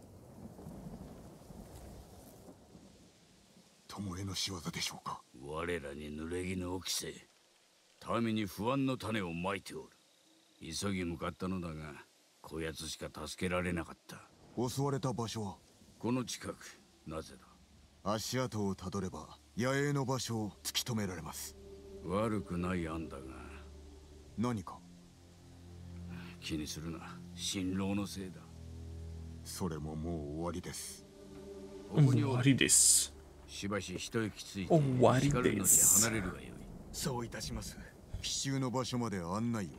巴の仕業でしょうか。 我らに濡れ衣を着せ、民に不安の種をまいておる。急ぎ向かったのだが、こやつしか助けられなかった。 襲われた場所はこの近く。なぜだ？足跡をたどれば野営の場所を突き止められます。 悪くない案だが。 何か？ 気にするな。辛労のせいだ。 それももう終わりです。 終わりです。 しばし一息ついて終わりです。 離れるがよい。 そういたします。 奇襲の場所まで案内を。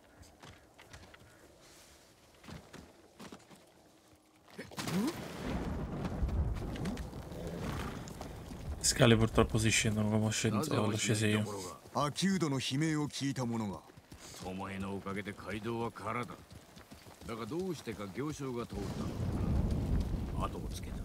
Scale purtroppo si scendono come ho sceso, l'ho sceso io. アキュードの悲鳴を聞いた者が。 巴のおかげで街道は空だ。だがどうしてか行商が通ったのだ。後をつけた。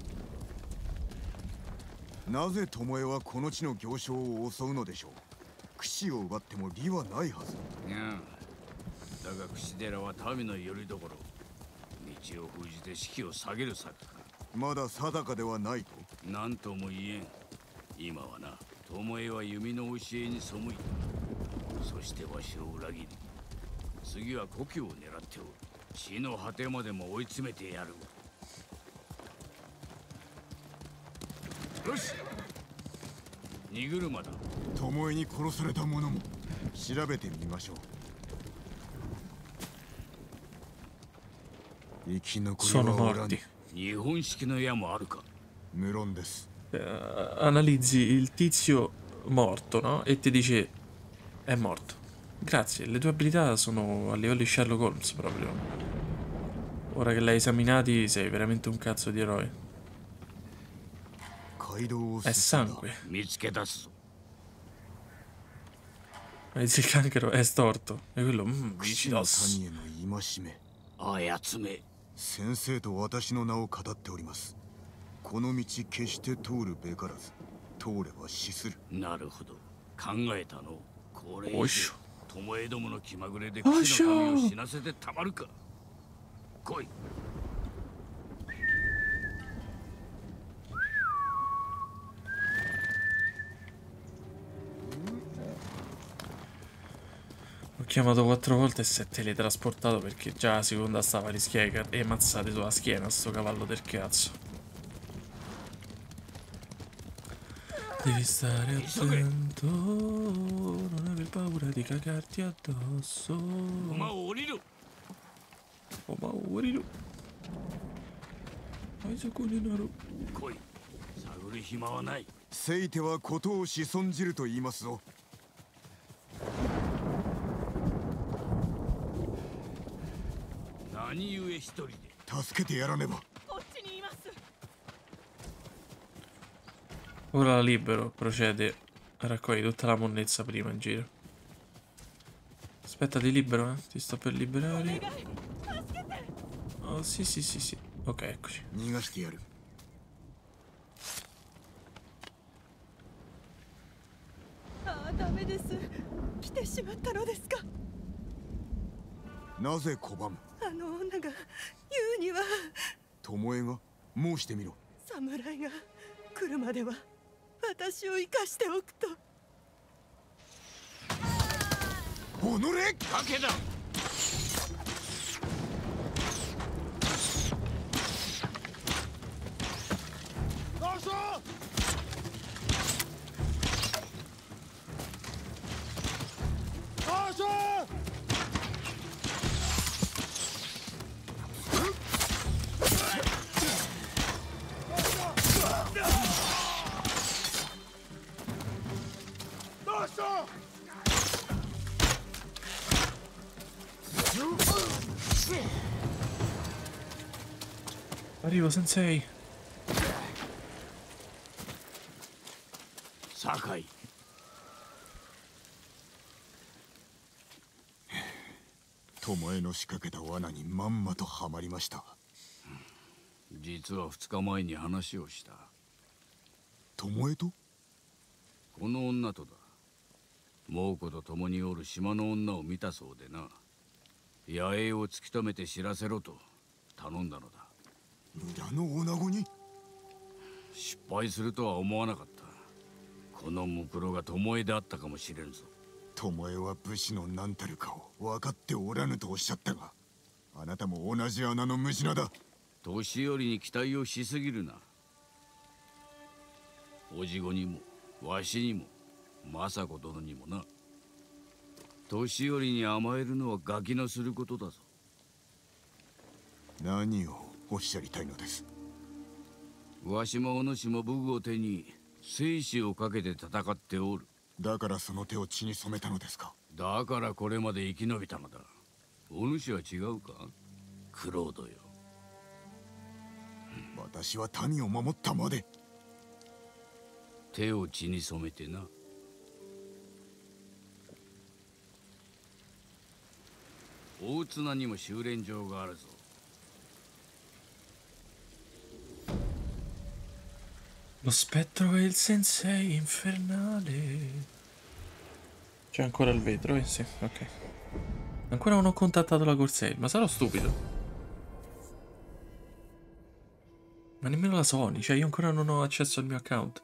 なぜ巴はこの地の行商を襲うのでしょう。櫛を奪っても利はないはず。 いや、だが櫛寺は民の拠り所。道を封じて士気を下げる策か。 まだ定かではないと。 何とも言えん。今はな、巴は弓の教えに背いた。そしてわしを裏切り、次は故郷を狙っておる。死の果てまでも追い詰めてやる。よし、荷車だ。 巴に殺された者も調べてみましょう。生き残りはおらぬ。 日本式の矢もあるか。 無論です。 Uh, analizzi il tizio morto, no? E ti dice è morto. Grazie, le tue abilità sono a livello di Sherlock Holmes proprio. Ora che l'hai esaminati sei veramente un cazzo di eroe. È sangue. Ma dice il cancro è storto. E quello, mmm, Vishidos. 先生と私の名を語っております。 この道決して通るべからず、通れば死する。 なるほど、考えたの。これ以おいしょ。 上巴どもの気まぐれで騎士の神を死なせてたまるか。来い。 Ho chiamato quattro volte e si è teletrasportato perché già la seconda stava rischiando e mazzate sulla schiena sto cavallo del cazzo. Devi stare attento, non aver paura di cagarti addosso. Ma oriru. Oh ma oriru. Hai so con naru. Koi. Saguru hima wa nai. せいてはことをし損じると言いますぞ。 何故一人で。 助けてやらねば。 こっちにいます。 Ora la libero, procede a raccogliere tutta la monnezza prima in giro. Aspetta, ti libero, eh? Ti sto per liberare. Oh, sì, sì, sì, sì. Ok, eccoci. 逃がしてやる。 ああ、ダメです。来てしまったのですか。 なぜ拒む？ あの女が言うには。 巴が申してみろ。 侍が来るまでは私を生かしておくと。 おのれ！ 賭けだ。 どうしよう！どうしよう！ Arrivo, sensei. Sakai. 巴の仕掛けた罠にまんまとはまりました。 実は二日前に話をした。 巴と？ この女とだ。猛虎と共におる島の女を見たそうでな。野営を突き止めて知らせろと頼んだのだ。 村の女子に？ 失敗するとは思わなかった。このムクロが巴であったかもしれんぞ。 巴は武士の何たるかを分かっておらぬとおっしゃったが、あなたも同じ穴の無地なだ。 年寄りに期待をしすぎるな。おじごにもわしにも政子殿にもな。年寄りに甘えるのはガキのすることだぞ。 何をおっしゃりたいのです？ わしもお主も武具を手に生死をかけて戦っておる。 だからその手を血に染めたのですか？ だからこれまで生き延びたのだ。お主は違うか、クロードよ。 私は民を守ったまで。 手を血に染めてな。大綱にも修練場があるぞ。 Lo spettro è il sensei infernale. C'è ancora il vetro, eh sì, ok. Ancora non ho contattato la Corsair, ma sarò stupido. Ma nemmeno la Sony, cioè io ancora non ho accesso al mio account.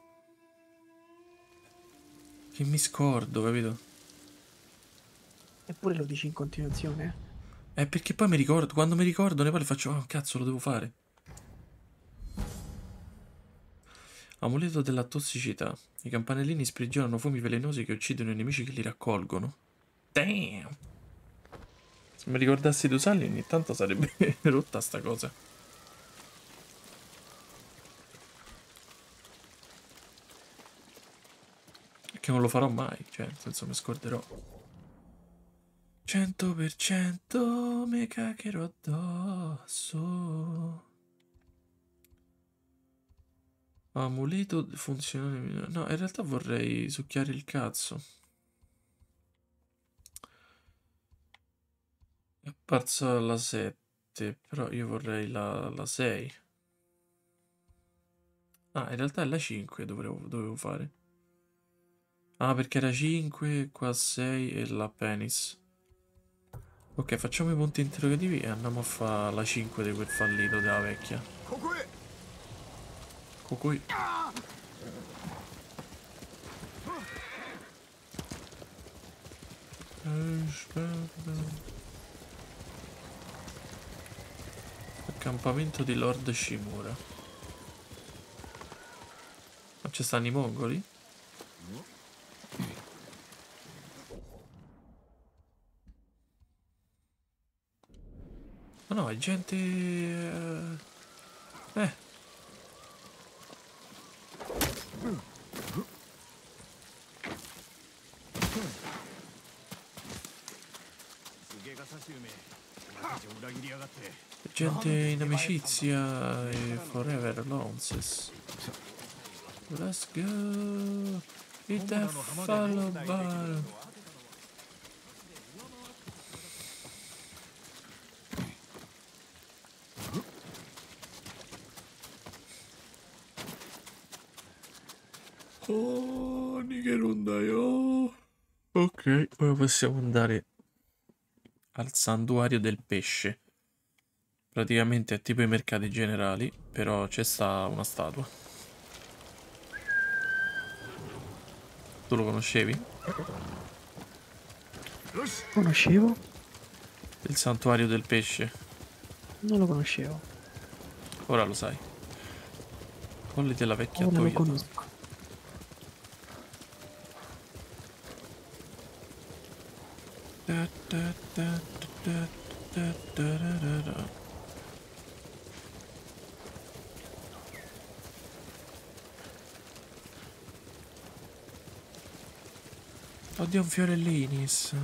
Che mi scordo, capito? Eppure lo dici in continuazione? Eh, perché poi mi ricordo, quando mi ricordo ne poi le faccio, oh cazzo lo devo fare. Amuleto della tossicità. I campanellini sprigionano fumi velenosi che uccidono i nemici che li raccolgono. Damn! Se mi ricordassi di usarli ogni tanto sarebbe rotta sta cosa. Perché non lo farò mai, cioè, nel senso mi scorderò. cento per cento mi caccherò addosso. Amuleto funzionale. No, in realtà vorrei succhiare il cazzo. È apparsa la sette, però io vorrei la, la sei. Ah, in realtà è la cinque dovevo, dovevo fare. Ah, perché era cinque, qua sei e la penis. Ok, facciamo i punti interrogativi e andiamo a fare la cinque di quel fallito della vecchia. Cocoi. Accampamento di Lord Shimura. Ma ci stanno i mongoli? Ma no, è gente... Eh... eh. Gente in amicizia e forever loneliness. Let's go. Hit the follow bar. Oh, Nigerundaio. Ok, ora possiamo andare al santuario del pesce. Praticamente è tipo i mercati generali, però c'è sta una statua. Tu lo conoscevi? Conoscevo? Il santuario del pesce. Non lo conoscevo. Ora lo sai. Colli della vecchia Ora lo Toyota. conosco. Da, da, da, da, da, da, da, da. Oddio, un fiorellinis.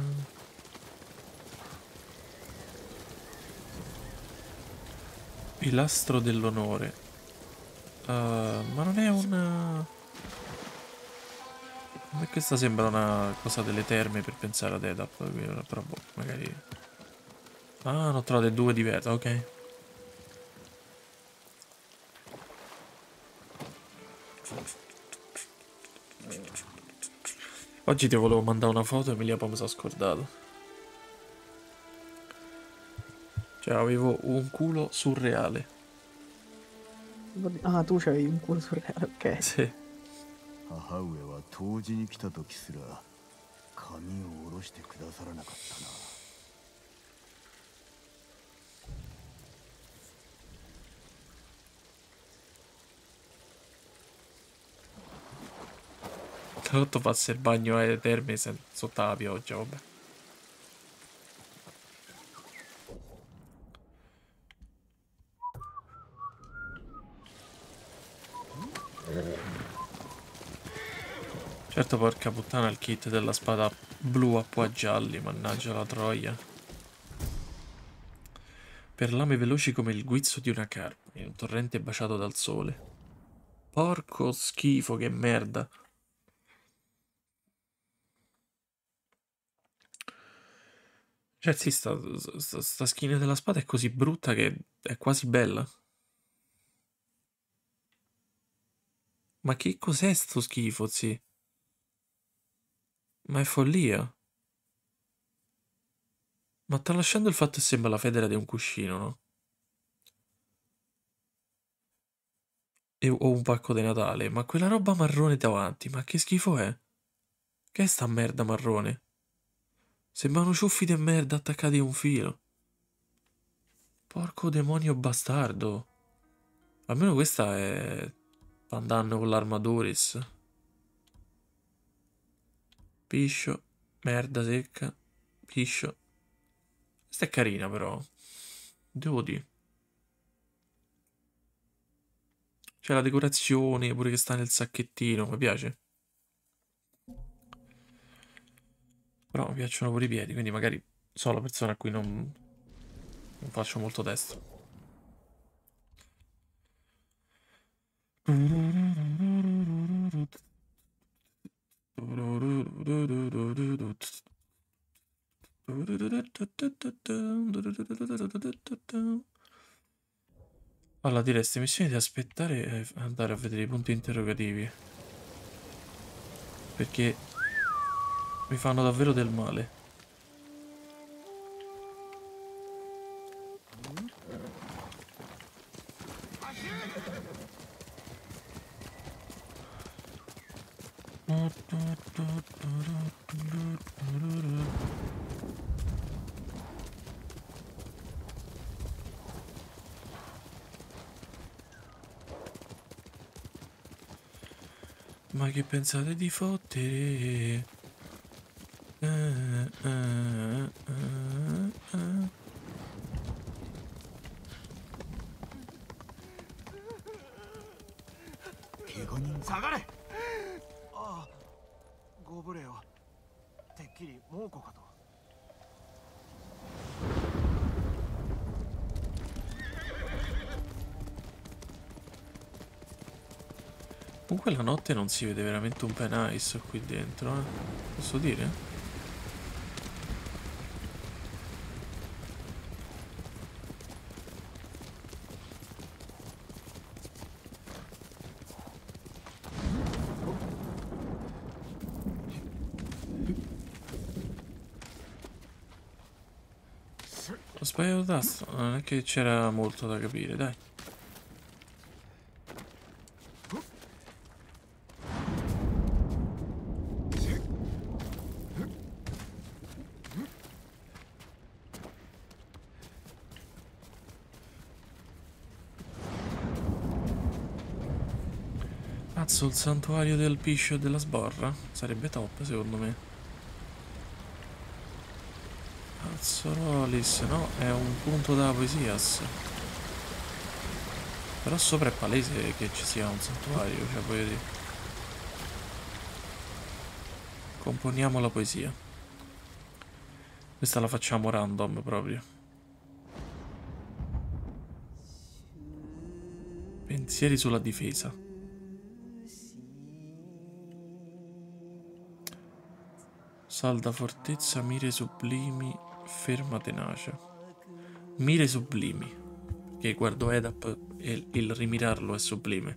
Pilastro dell'onore. Uh, ma non è un... A me questa sembra una cosa delle terme per pensare ad Edap, però boh, magari... Ah, ne ho trovate due diverse, ok. Oggi ti volevo mandare una foto e me la poi mi sono scordato. Cioè, avevo un culo surreale. Ah, tu c'avevi un culo surreale, ok. Sì. 母上は当時に来た時すら髪を下ろしてくださらなかったな。 Tra l'altro passa il bagno alle terme sen- sotto la pioggia, vabbè. Certo, porca puttana, il kit della spada blu a po' gialli, mannaggia la troia. Per lame veloci come il guizzo di una carpa, in un torrente baciato dal sole. Porco schifo, che merda. Cioè, sì, sta, sta, sta skin della spada è così brutta che è quasi bella. Ma che cos'è sto schifo, sì? Ma è follia. Ma tralasciando il fatto che sembra la federa di un cuscino, no? E, o un pacco di Natale, ma quella roba marrone davanti, ma che schifo è? Che è sta merda marrone? Sembrano ciuffi di merda attaccati a un filo. Porco demonio bastardo. Almeno questa è Pandan con l'armaduris. Piscio. Merda secca. Piscio. Questa è carina però. Devo dire. C'è la decorazione pure che sta nel sacchettino. Mi piace. Però mi piacciono pure i piedi, quindi magari sono la persona a cui non, non faccio molto testo. Allora diresti missioni di aspettare e andare a vedere i punti interrogativi. Perché mi fanno davvero del male. Ma che pensate di fottere? Eh, eh, eh, eh. Kegonin 下がれ。ああ、ご無礼を。てっきり猛虎かと。 Comunque la notte non si vede veramente un penice qui dentro, eh? Posso dire? Ho sbagliato tasto, non è che c'era molto da capire, dai. Cazzo, il santuario del piscio e della sborra? Sarebbe top secondo me. Cazzo Rolis, no? È un punto da poesias. Però sopra è palese che ci sia un santuario, cioè voglio dire. Componiamo la poesia. Questa la facciamo random proprio. Pensieri sulla difesa. Salda fortezza, mire sublimi, ferma tenacia. Mire sublimi. Che guardo Edap e il rimirarlo è sublime.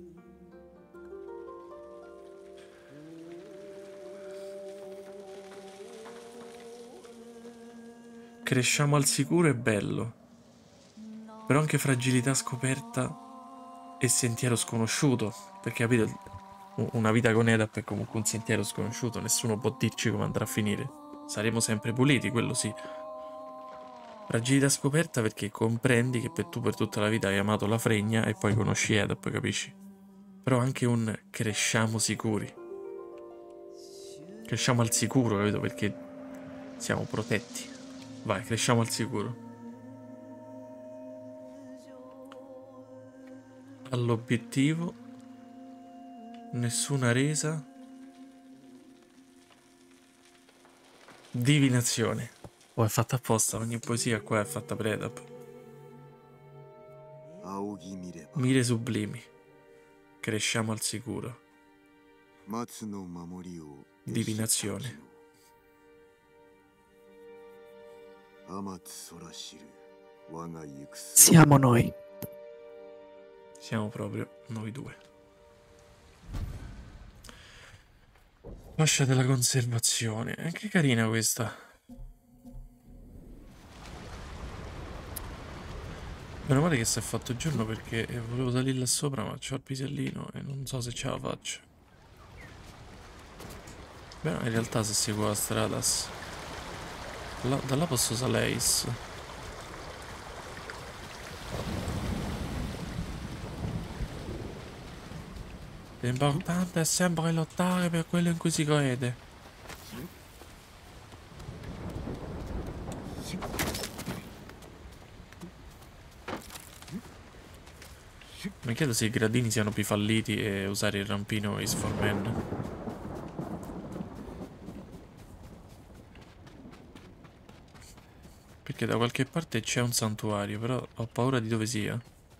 Cresciamo al sicuro è bello. Però anche fragilità scoperta e sentiero sconosciuto. Perché capito? Una vita con Edap è comunque un sentiero sconosciuto, nessuno può dirci come andrà a finire. Saremo sempre puliti, quello sì. Fragilità scoperta perché comprendi che per tu per tutta la vita hai amato la fregna e poi conosci Edap, capisci? Però anche un cresciamo sicuri. Cresciamo al sicuro, capito? Perché siamo protetti. Vai, cresciamo al sicuro. All'obiettivo. Nessuna resa. Divinazione. Oh, è fatta apposta, ogni poesia qua è fatta per Edap. Mire sublimi. Cresciamo al sicuro. Divinazione. Siamo noi. Siamo proprio noi due. Fascia della conservazione. È anche carina questa. Meno male che si è fatto giorno perché volevo salire là sopra ma c'ho il pisellino e non so se ce la faccio. Beh, in realtà se seguo la strada là, da là posso saleis. L'importante è sempre lottare per quello in cui si crede. Mi chiedo se i gradini siano più falliti e usare il rampino is for men. Perché da qualche parte c'è un santuario, però ho paura di dove sia.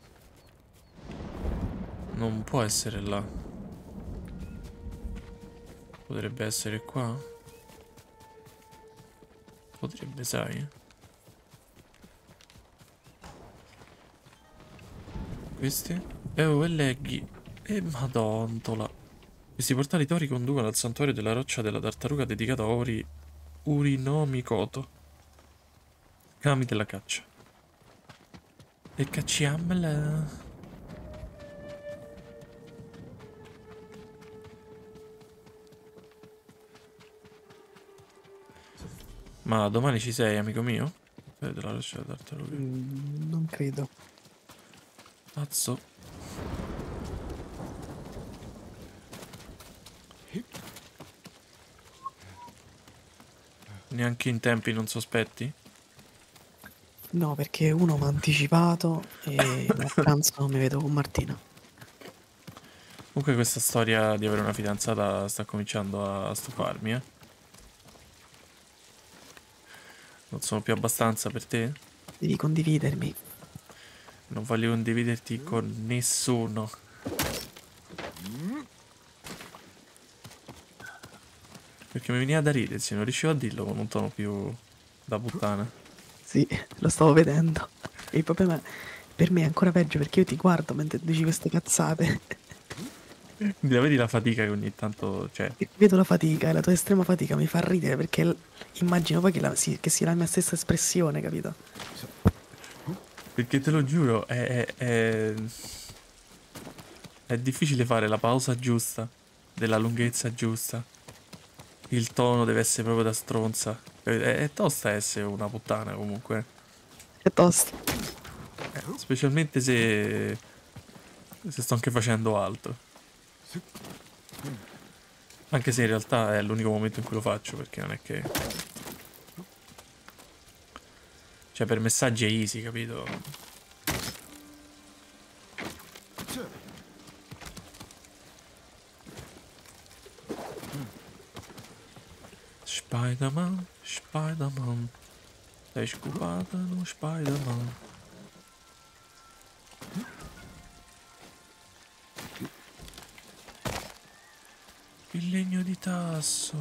Non può essere là. Potrebbe essere qua? Potrebbe, sai? questi? E oh, e leghi. E madontola. Questi portali tori conducono al santuario della roccia della tartaruga dedicato a Ori Urinomikoto, kami della caccia. E cacciamola. Ma domani ci sei, amico mio? Eh, della roccia della tartaruga. Mm, non credo. Cazzo. Neanche in tempi non sospetti? No, perché uno mi ha anticipato e a pranzo mi vedo con Martina. Comunque questa storia di avere una fidanzata sta cominciando a stufarmi, eh. Non sono più abbastanza per te? Devi condividermi. Non voglio condividerti con nessuno. Perché mi veniva da ridere, se non riuscivo a dirlo con un tono più da puttana. Sì, lo stavo vedendo. E il problema per me è ancora peggio perché io ti guardo mentre dici queste cazzate. La vedi la fatica che ogni tanto c'è. E vedo la fatica e la tua estrema fatica mi fa ridere perché l- immagino poi che, la- sì, che sia la mia stessa espressione, capito? Perché te lo giuro, è, è, è... è difficile fare la pausa giusta, della lunghezza giusta. Il tono deve essere proprio da stronza. È, è tosta essere una puttana comunque. È tosta. Eh, specialmente se... se sto anche facendo altro. Anche se in realtà è l'unico momento in cui lo faccio, perché non è che... Cioè per messaggi è easy, capito? Spider-Man, Spider-Man. Sei scopato no Spider-Man. Il legno di tasso.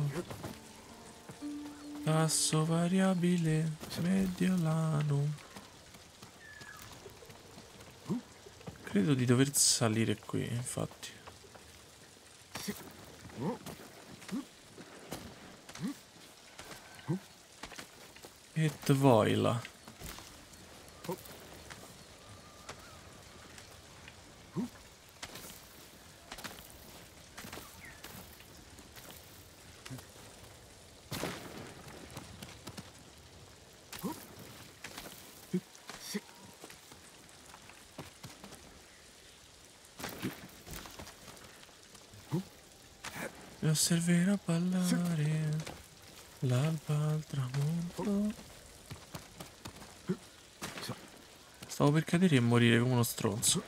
Tasso variabile mediolano. Credo di dover salire qui, infatti. Et voila. Mi osserverò ballare l'alba al tramonto. Stavo per cadere e morire come uno stronzo.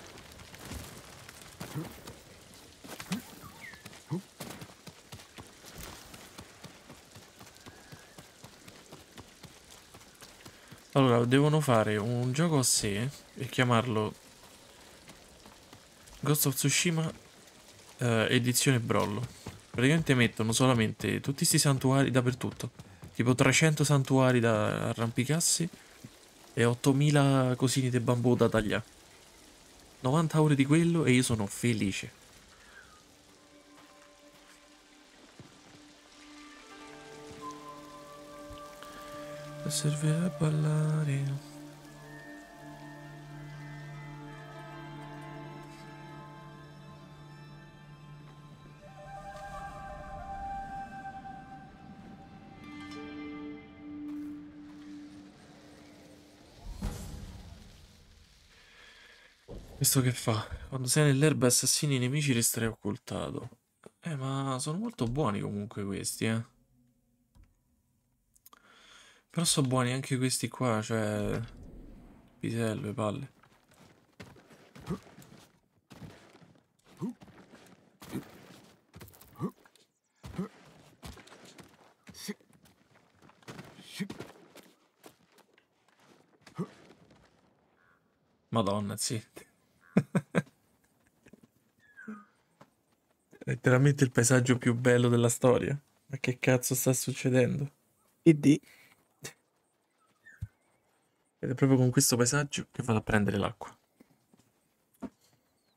Allora, devono fare un gioco a sé e chiamarlo Ghost of Tsushima eh, edizione Brollo. Praticamente mettono solamente tutti questi santuari dappertutto. Tipo trecento santuari da arrampicarsi e ottomila cosini di bambù da tagliare. novanta ore di quello e io sono felice. Servirà a ballare. Questo che fa? Quando sei nell'erba e assassini i nemici resterai occultato. Eh, ma sono molto buoni comunque questi, eh. Però sono buoni anche questi qua, cioè... Pisello e palle. Madonna, sì. È letteralmente il paesaggio più bello della storia. Ma che cazzo sta succedendo? Ed Ed è proprio con questo paesaggio che vado a prendere l'acqua.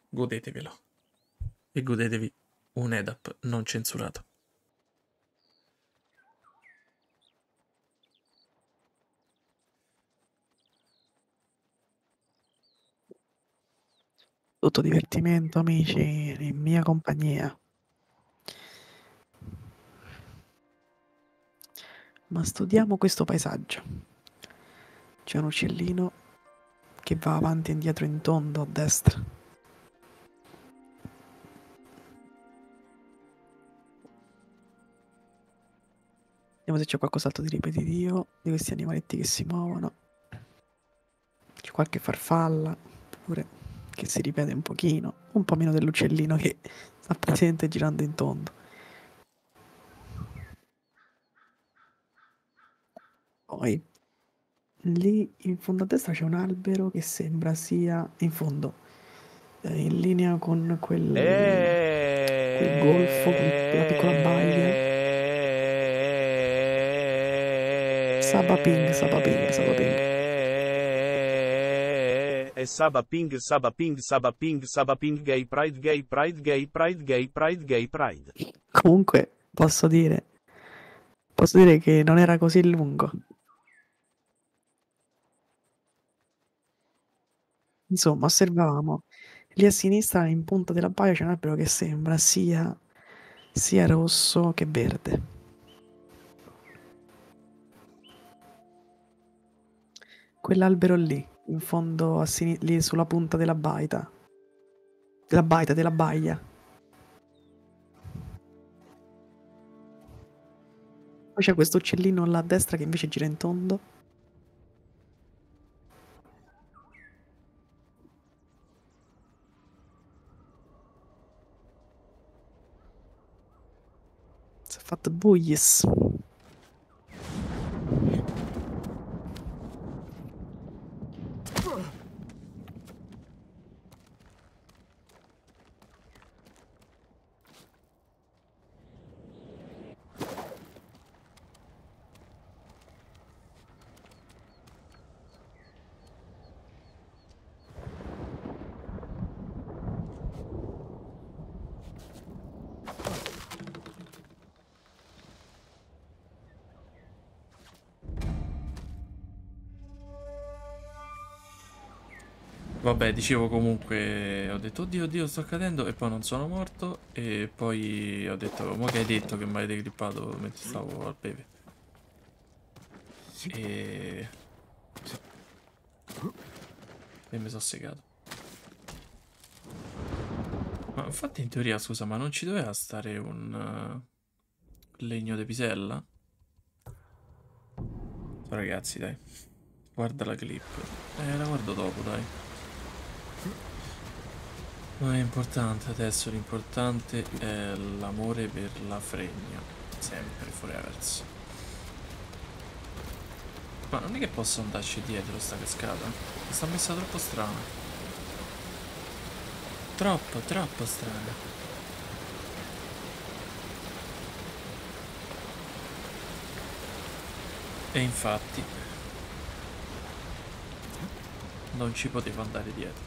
godetevelo. E godetevi un E D A P non censurato. Tutto divertimento, amici, in mia compagnia. Ma studiamo questo paesaggio. C'è un uccellino che va avanti e indietro in tondo a destra. Vediamo se c'è qualcos'altro di ripetitivo di questi animaletti che si muovono. C'è qualche farfalla pure che si ripete un pochino, un po' meno dell'uccellino che sta presente girando in tondo. Poi lì in fondo a destra c'è un albero che sembra sia in fondo, eh, in linea con quel, quel golfo, quella piccola baia. Sabaping, Sabaping, Sabaping. E Sabaping, Sabaping, Sabaping, Sabaping, Gay Pride, Gay Pride, Gay Pride, Gay Pride, Gay Pride. Comunque posso dire, posso dire che non era così lungo. Insomma, osservavamo lì a sinistra in punta della baia c'è un albero che sembra sia, sia rosso che verde. Quell'albero lì, in fondo a sinistra, lì sulla punta della baita. Della baita, della baia. Poi c'è questo uccellino là a destra che invece gira in tondo. Si è fatto buies. Vabbè, dicevo comunque, ho detto oddio, oddio, sto cadendo e poi non sono morto e poi ho detto, ma che hai detto che mi hai degrippato mentre stavo al peve? E... e mi sono segato. Ma infatti in teoria, scusa, ma non ci doveva stare un uh, legno di pisella? Ragazzi, dai, guarda la clip. Eh, la guardo dopo, dai. Non è importante adesso, l'importante è l'amore per la fregna. Sempre, forever. Ma non è che posso andarci dietro sta cascata? Mi sta messa troppo strana. Troppo, troppo strana. E infatti non ci potevo andare dietro.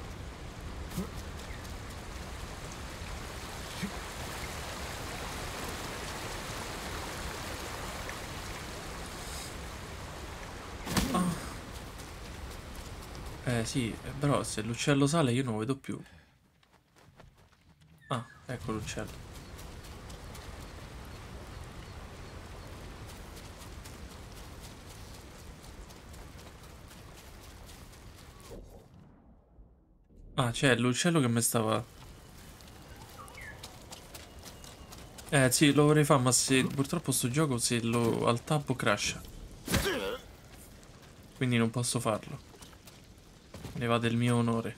Eh sì, però se l'uccello sale io non lo vedo più. Ah, ecco l'uccello. Ah, c'è l'uccello che mi stava... Eh sì, lo vorrei fare, ma se purtroppo sto gioco se lo al tabbo crasha. Quindi non posso farlo. Ne va del mio onore.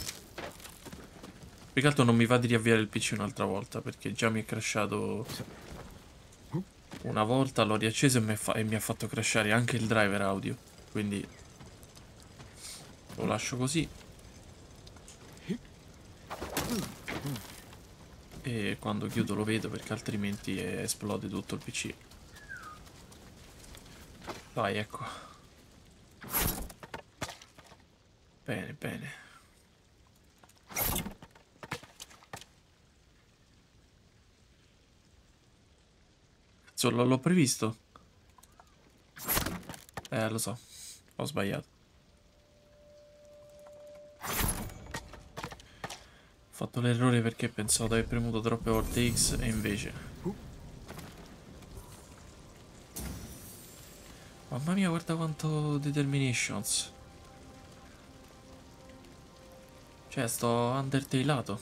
Più che altro non mi va di riavviare il P C un'altra volta, perché già mi è crashato una volta, l'ho riacceso e mi, fa e mi ha fatto crashare anche il driver audio. Quindi lo lascio così. E quando chiudo lo vedo, perché altrimenti esplode tutto il P C. Vai, ecco. Bene, bene. Cazzo, l'ho previsto. Eh, lo so. Ho sbagliato. Ho fatto l'errore perché pensavo di aver premuto troppe volte X e invece... Mamma mia, guarda quanto determinations. Cioè, sto undertailato.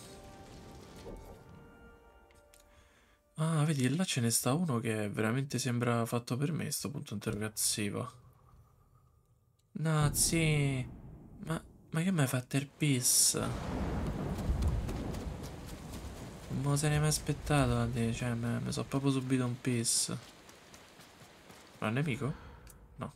Ah, vedi, là ce ne sta uno che veramente sembra fatto per me, sto punto interrogativo. No, sì. Ma, ma che mi hai fatto il pis? Non me lo sarei mai aspettato da te, cioè, mi sono proprio subito un pis. Ma è un nemico? No.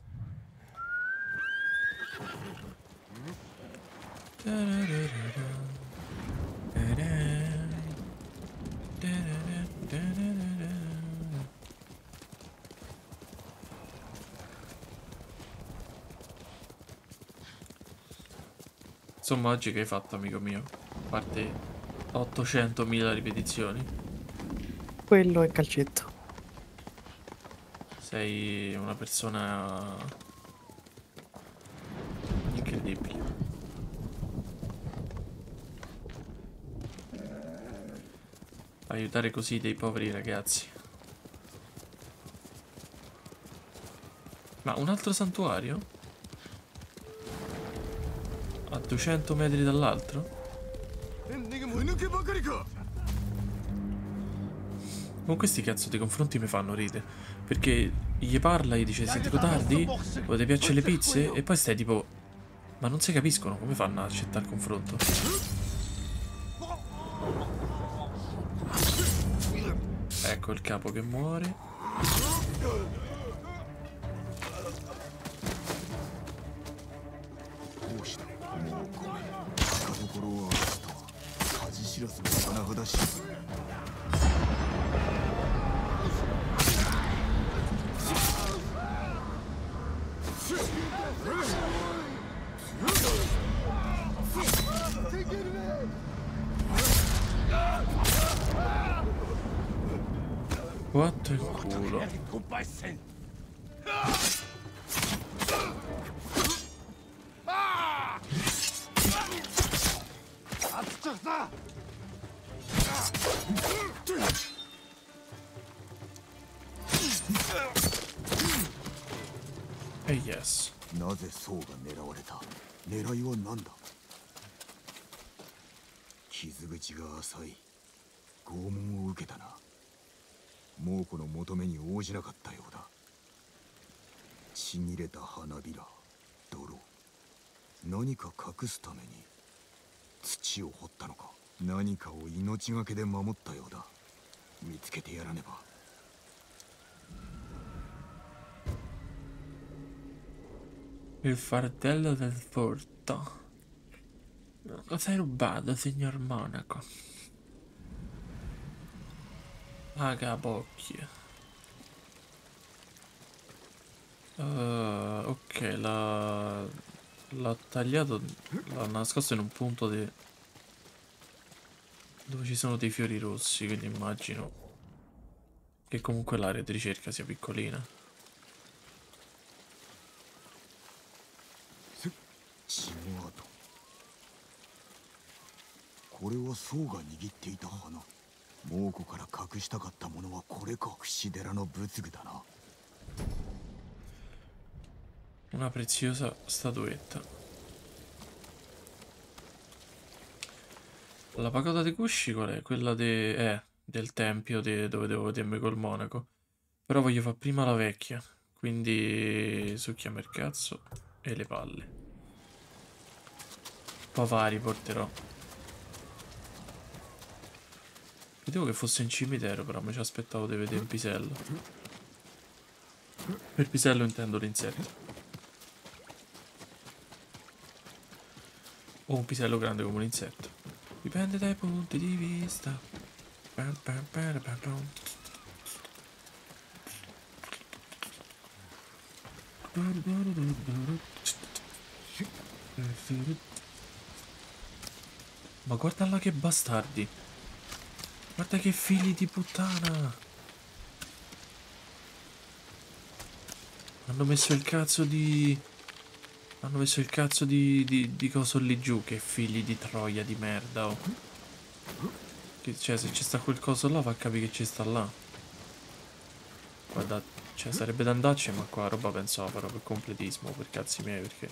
Insomma, oggi che hai fatto, amico mio? A parte ottocentomila ripetizioni. Quello è calcetto. Sei una persona incredibile. Aiutare così dei poveri ragazzi. Ma un altro santuario? A duecento metri dall'altro? Con questi cazzo di confronti mi fanno ridere. Perché gli parla, gli dice siete codardi? O ti piacciono le pizze? E poi stai tipo... Ma non si capiscono, come fanno ad accettare il confronto? Ecco il capo che muore. Quattro in culo. E yes. なぜ宋が狙われた？狙いは何だ？傷口が浅い。拷問を受けたな。猛虎の求めに応じなかったようだ。ちぎれた花びら、泥。何か隠すために土を掘ったのか。何かを命がけで守ったようだ。見つけてやらねば。 Il fardello del furto. Cosa hai rubato, signor Monaco? Agabocchio. Uh, ok, l'ha... l'ha tagliato, l'ha nascosto in un punto di... dove ci sono dei fiori rossi, quindi immagino che comunque l'area di ricerca sia piccolina. 血の跡。これは宋が握っていた花。猛虎から隠したかったものはこれか。櫛寺の仏具だな。 Una preziosa statuetta. La pagoda dei Kushi qual è? Quella de... eh, del tempio de... dove devo vedermi col monaco. Però voglio fare prima la vecchia. Quindi succhiamo il cazzo e le palle. Papà riporterò. Vedevo che fosse in cimitero, però mi ci aspettavo di vedere un pisello. Per pisello intendo l'insetto. O un pisello grande come un insetto. Dipende dai punti di vista. Pam, pam, pam, pam, pam. Ma guarda là che bastardi. Guarda che figli di puttana. Hanno messo il cazzo di... Hanno messo il cazzo di... di, di coso lì giù, che figli di troia di merda, oh. Che, cioè, se ci sta quel coso là, va a capire che ci sta là. Guarda, cioè, sarebbe da andarci, ma qua roba pensavo però per completismo, per cazzi miei, perché...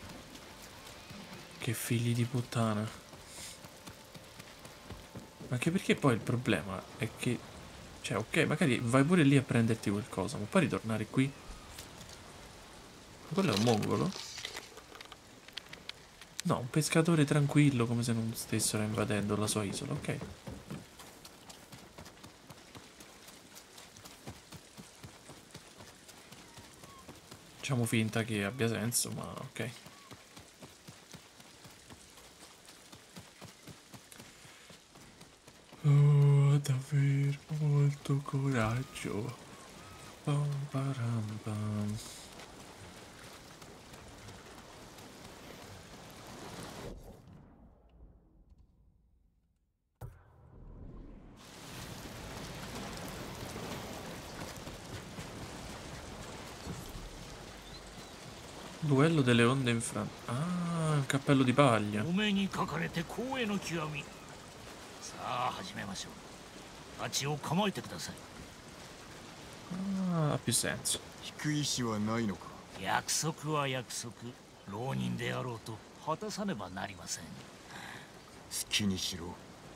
Che figli di puttana. Anche perché poi il problema è che... Cioè, ok, magari vai pure lì a prenderti qualcosa, ma poi ritornare qui... Quello è un mongolo? No, un pescatore tranquillo, come se non stessero invadendo la sua isola, ok. Facciamo finta che abbia senso, ma ok. Oh, davvero molto coraggio. Pam, param, pam. Duello delle onde in Francia. Ah, il cappello di paglia. お目にかかれて光栄の極み。さあ始めましょう。あっちを構えてください。 Ah, ha più senso. 引く意志はないのか。 約束は約束。浪人であろうと果たさねばなりません。 好きにしろ。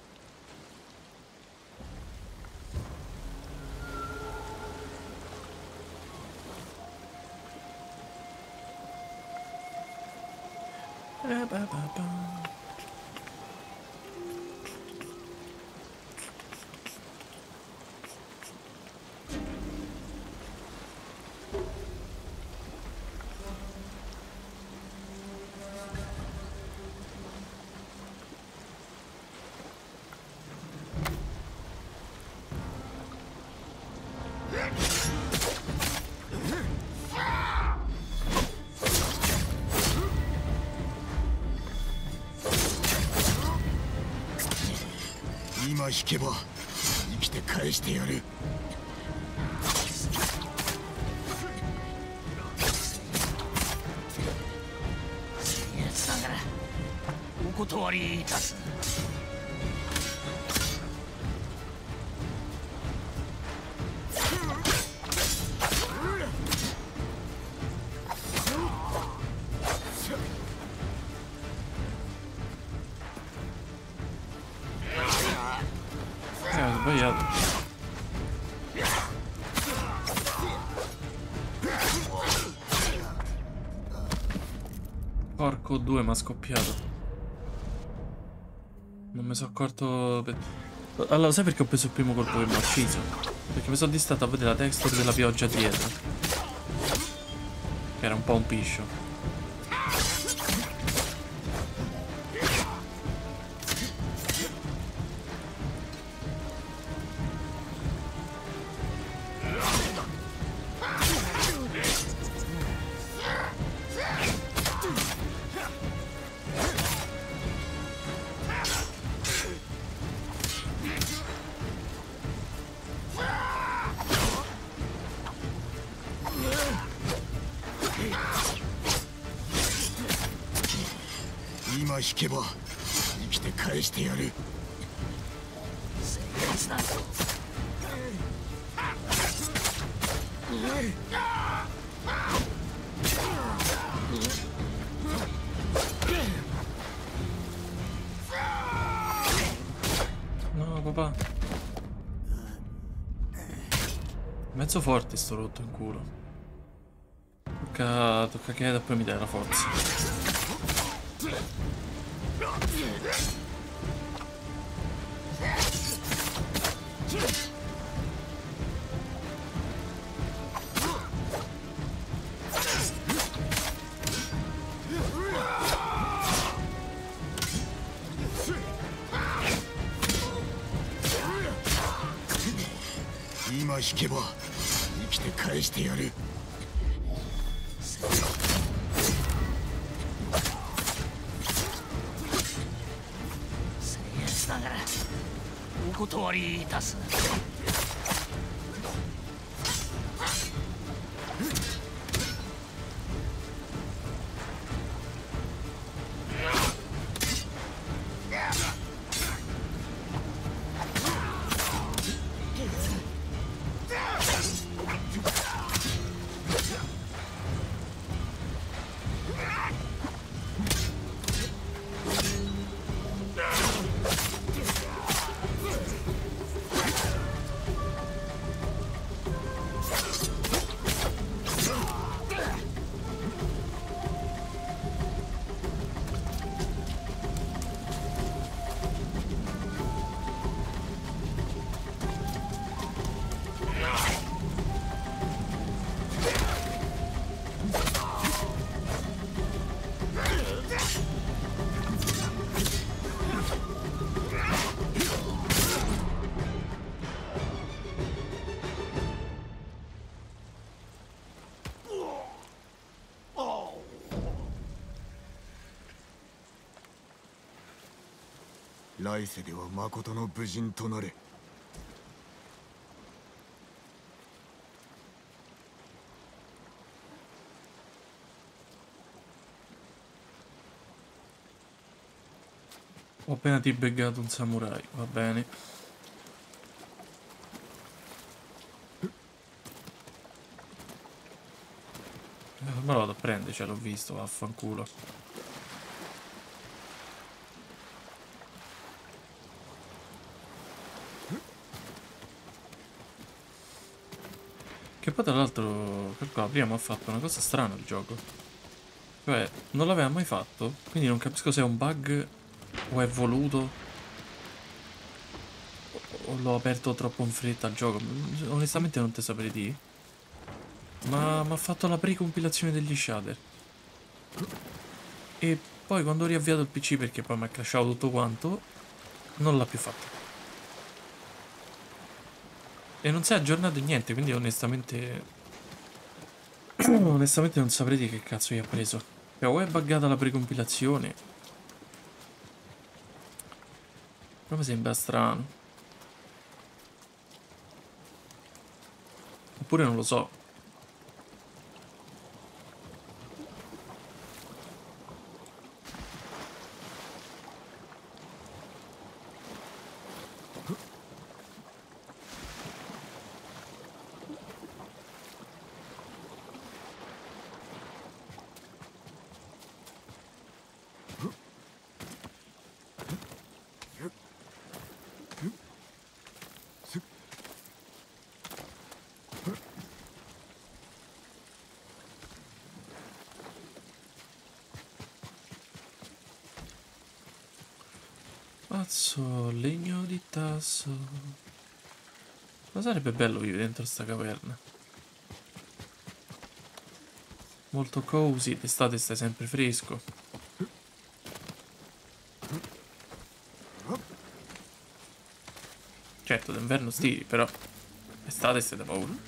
Ba, ba, ba, ba. 今引けば生きて返してやる。 僭越ながらお断りいたす。 Eh, ho sbagliato. Porco due, mi ha scoppiato. Non mi sono accorto... per- Allora, sai perché ho preso il primo colpo che mi ha ucciso? Perché mi sono distratto a vedere la texture della pioggia dietro. Che era un po' un piscio. 今引けば生きて返してやる。 僭越な。 No, papà. Mezzo forte sto rotto in culo. Tocca, tocca che da poi mi dai la forza. 今引けば生きて返してやる。 僭越ながらお断りいたす。 来世では誠の武人となれ。 Ho appena debuggato un samurai, va bene. Eh, me lo vado a prendere, cioè l'ho visto, vaffanculo. Che poi tra l'altro, calcola, prima ha fatto una cosa strana il gioco. Cioè, non l'aveva mai fatto, quindi non capisco se è un bug o è voluto o l'ho aperto troppo in fretta al gioco. Onestamente non te saprei dire. Ma mi ha fatto la pre-compilazione degli shader. E poi quando ho riavviato il P C, perché poi mi ha crashato tutto quanto, non l'ha più fatto. E non si è aggiornato niente, quindi onestamente... onestamente non saprei di che cazzo gli ha preso. Cioè, o è buggata la precompilazione. Però mi sembra strano. Oppure non lo so. Mazzo, legno di tasso. Ma sarebbe bello vivere dentro sta caverna. Molto cozy, d'estate stai sempre fresco. Certo, d'inverno sti, però estate stai da paura.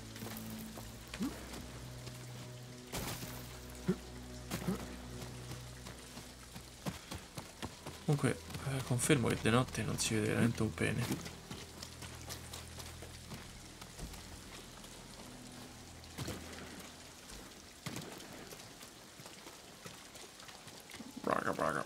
Comunque, eh, confermo che di notte non si vede veramente un pene. Braga, braga.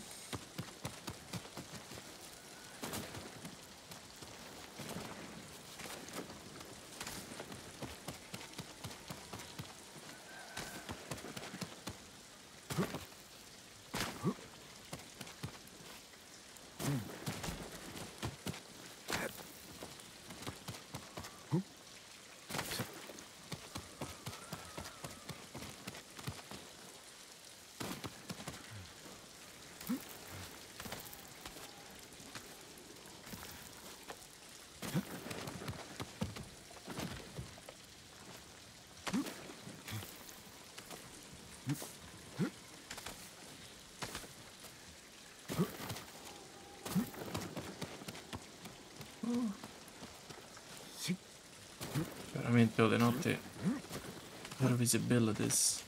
Veramente ho di notte zero visibilities.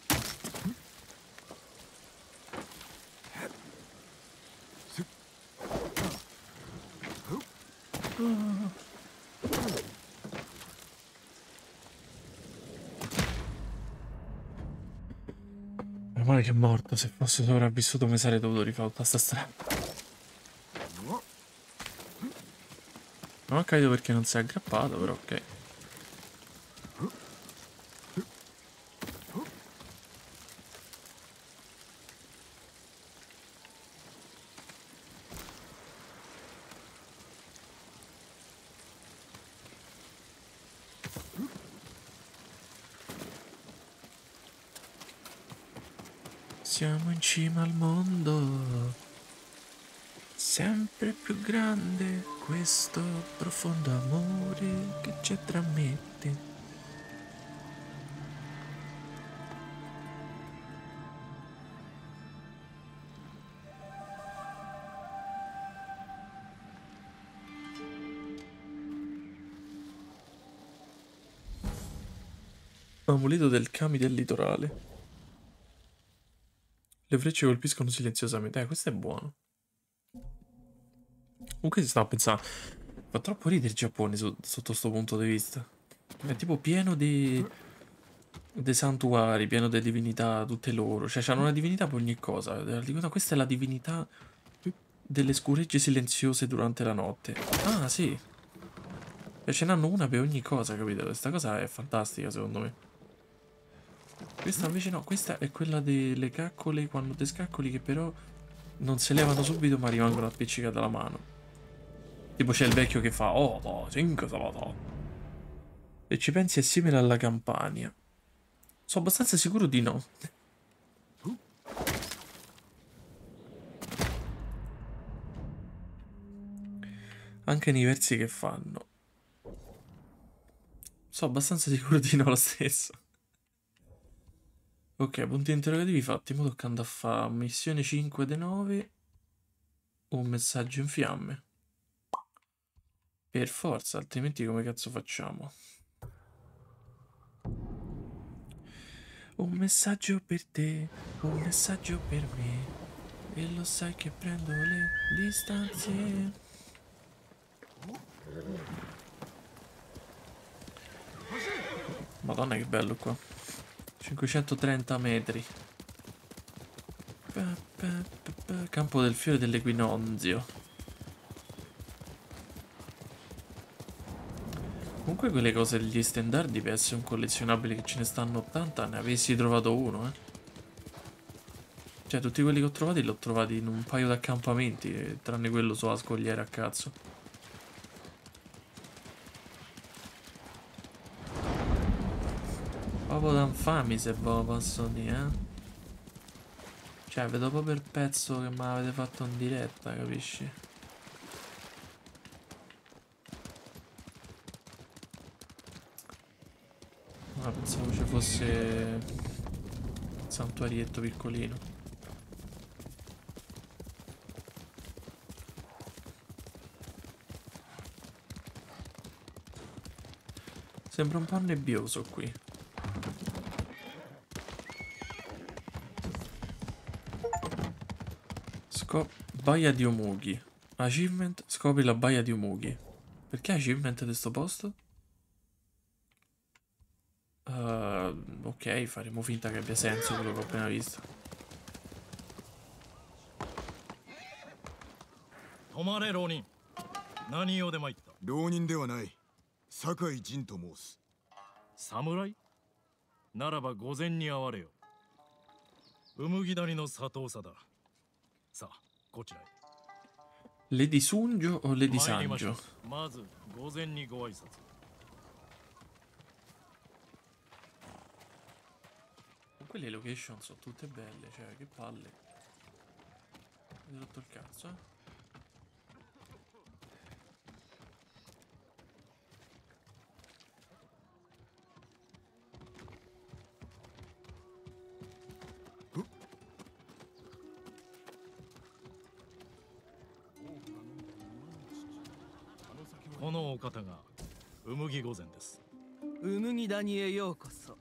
Meno male che è morto, se fosse sopravvissuto mi sarei dovuto rifare tutta sta strada. Non ho capito perché non si è aggrappato, però ok. Siamo in cima al mondo, sempre più grande questo profondo amore che ci tramette. Amuleto del Kami del litorale. Le frecce colpiscono silenziosamente. Eh, questo è buono. Comunque si stava pensando, fa troppo ridere il Giappone su- sotto questo punto di vista. È tipo pieno di dei santuari, pieno di divinità, tutte loro. Cioè, hanno una divinità per ogni cosa. Dico, no, questa è la divinità delle scuregge silenziose durante la notte. Ah, sì. E ce n'hanno una per ogni cosa, capito? Questa cosa è fantastica, secondo me. Questa invece no, questa è quella delle caccole, quando te scaccoli, che però non si levano subito ma rimangono appiccicate alla mano. Tipo c'è il vecchio che fa oh, no, cinque salata. E ci pensi è simile alla Campania. Sono abbastanza sicuro di no. Anche nei versi che fanno. Sono abbastanza sicuro di no lo stesso. Ok, punti interrogativi fatti. Mo toccando a fare missione cinque dei nove. Un messaggio in fiamme. Per forza, altrimenti come cazzo facciamo? Un messaggio per te, un messaggio per me. E lo sai che prendo le distanze. Madonna che bello qua. cinquecentotrenta metri. Pa, pa, pa, pa. Campo del fiore dell'equinozio. Comunque quelle cose degli stendardi per essere un collezionabile che ce ne stanno ottanta, ne avessi trovato uno, eh. Cioè tutti quelli che ho trovati li ho trovati in un paio di accampamenti, eh, tranne quello sulla scogliera a cazzo. Proprio d'infami se ve lo posso dire, eh. Cioè vedo proprio il pezzo che mi avete fatto in diretta, capisci? Ah, pensavo ci fosse un santuarietto piccolino. Sembra un po' nebbioso qui. Scop Baia di Omugi. Achievement, scopri la Baia di Omugi. Perché achievement di sto posto? Uh, ok, faremo finta che abbia senso quello che ho appena visto. Tomare Ronin. Nani o demaita? Ronin de wa nai. Sakai Jin to mousu. Samurai? ならば御前に会われよ。うむぎ谷の佐藤さだ。さあ、こちらへ。 Lady Sungio o Lady 参りましょう。 Sangio? まず御前にご挨拶。 Comunque le location sono tutte belle, cioè che palle. Mi ho rotto il cazzo, eh. Kono okata ga Umugi御前です。 うむぎ谷へようこそ。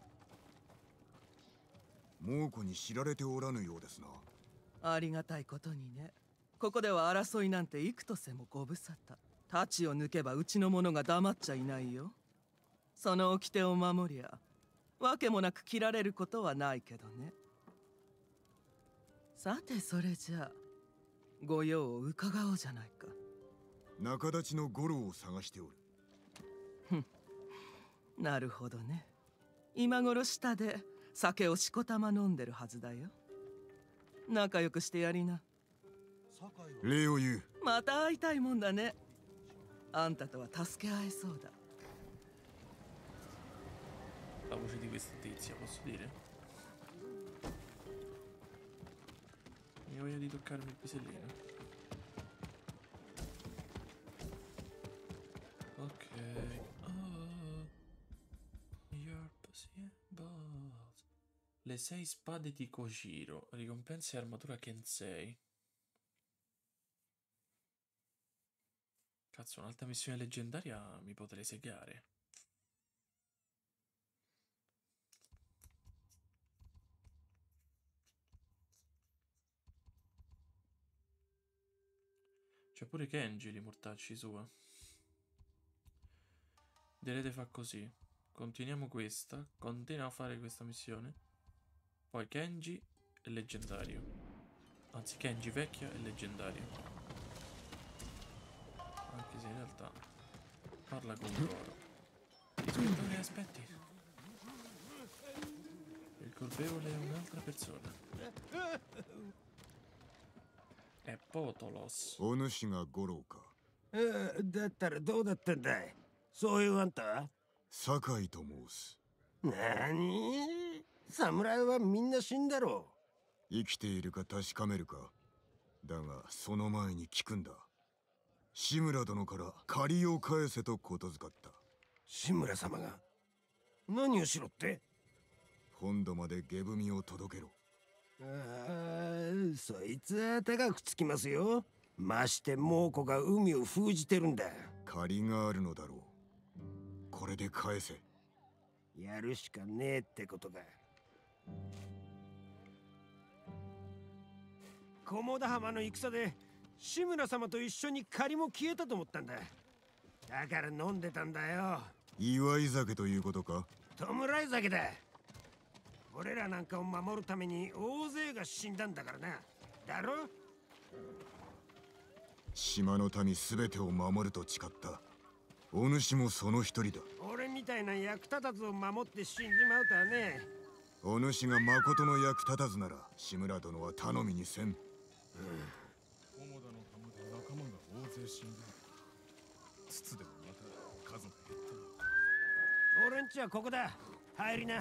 猛虎に知られておらぬようですな。 ありがたいことにね。ここでは争いなんて幾とせもご無沙汰。太刀を抜けばうちの者が黙っちゃいないよ。その掟を守りゃ、わけもなく切られることはないけどね。さてそれじゃあ、ご用を伺おうじゃないか。 仲立ちの五郎を探しておる。 ふん、なるほどね。今頃下で酒をしこたま飲んでるはずだよ。仲良くしてやりな。 礼を言う。 また会いたいもんだね。あんたとは助け合えそうだ。 La voce di questa tizia, posso dire? Mi voglia di toccarmi il pisellino. Ok. Oh, your pussy balls. Le sei spade di Kojiro. Ricompense e armatura Kensei. Cazzo, un'altra missione leggendaria mi potrei segare. C'è pure Kenji di mortacci sua. Direte fa così. Continuiamo questa. Continuiamo a fare questa missione. Poi Kenji è leggendario. Anzi, Kenji vecchio è leggendario. Anche se in realtà parla con Goro. Aspettare, aspetti. Il colpevole è un'altra persona. È Potolos. お主が五郎か。 えー、だったらどうだったんだい。そういうあんた。 酒井と申す。 なに？侍はみんな死んだろう。生きているか確かめるか。だがその前に聞くんだ。志村殿から借りを返せとことづかった。 志村様が何をしろって？ 本土まで下踏を届けろ。 ああ、そいつは高くつきますよ。まして猛虎が海を封じてるんだ。 借りがあるのだろう。これで返せ。 やるしかねえってことか。菰田浜の戦で志村様と一緒に借りも消えたと思ったんだ。だから飲んでたんだよ。 祝い酒ということか？ 弔い酒だ。俺らなんかを守るために大勢が死んだんだからな。だろ？ 島の民すべてを守ると誓った。お主もその一人だ。 俺みたいな役立たずを守って死んじまうとはね。 お主が誠の役立たずなら志村殿は頼みにせん。 菰田の浜で仲間が大勢死んで筒でもまた数が減った。 俺んちはここだ。入りな。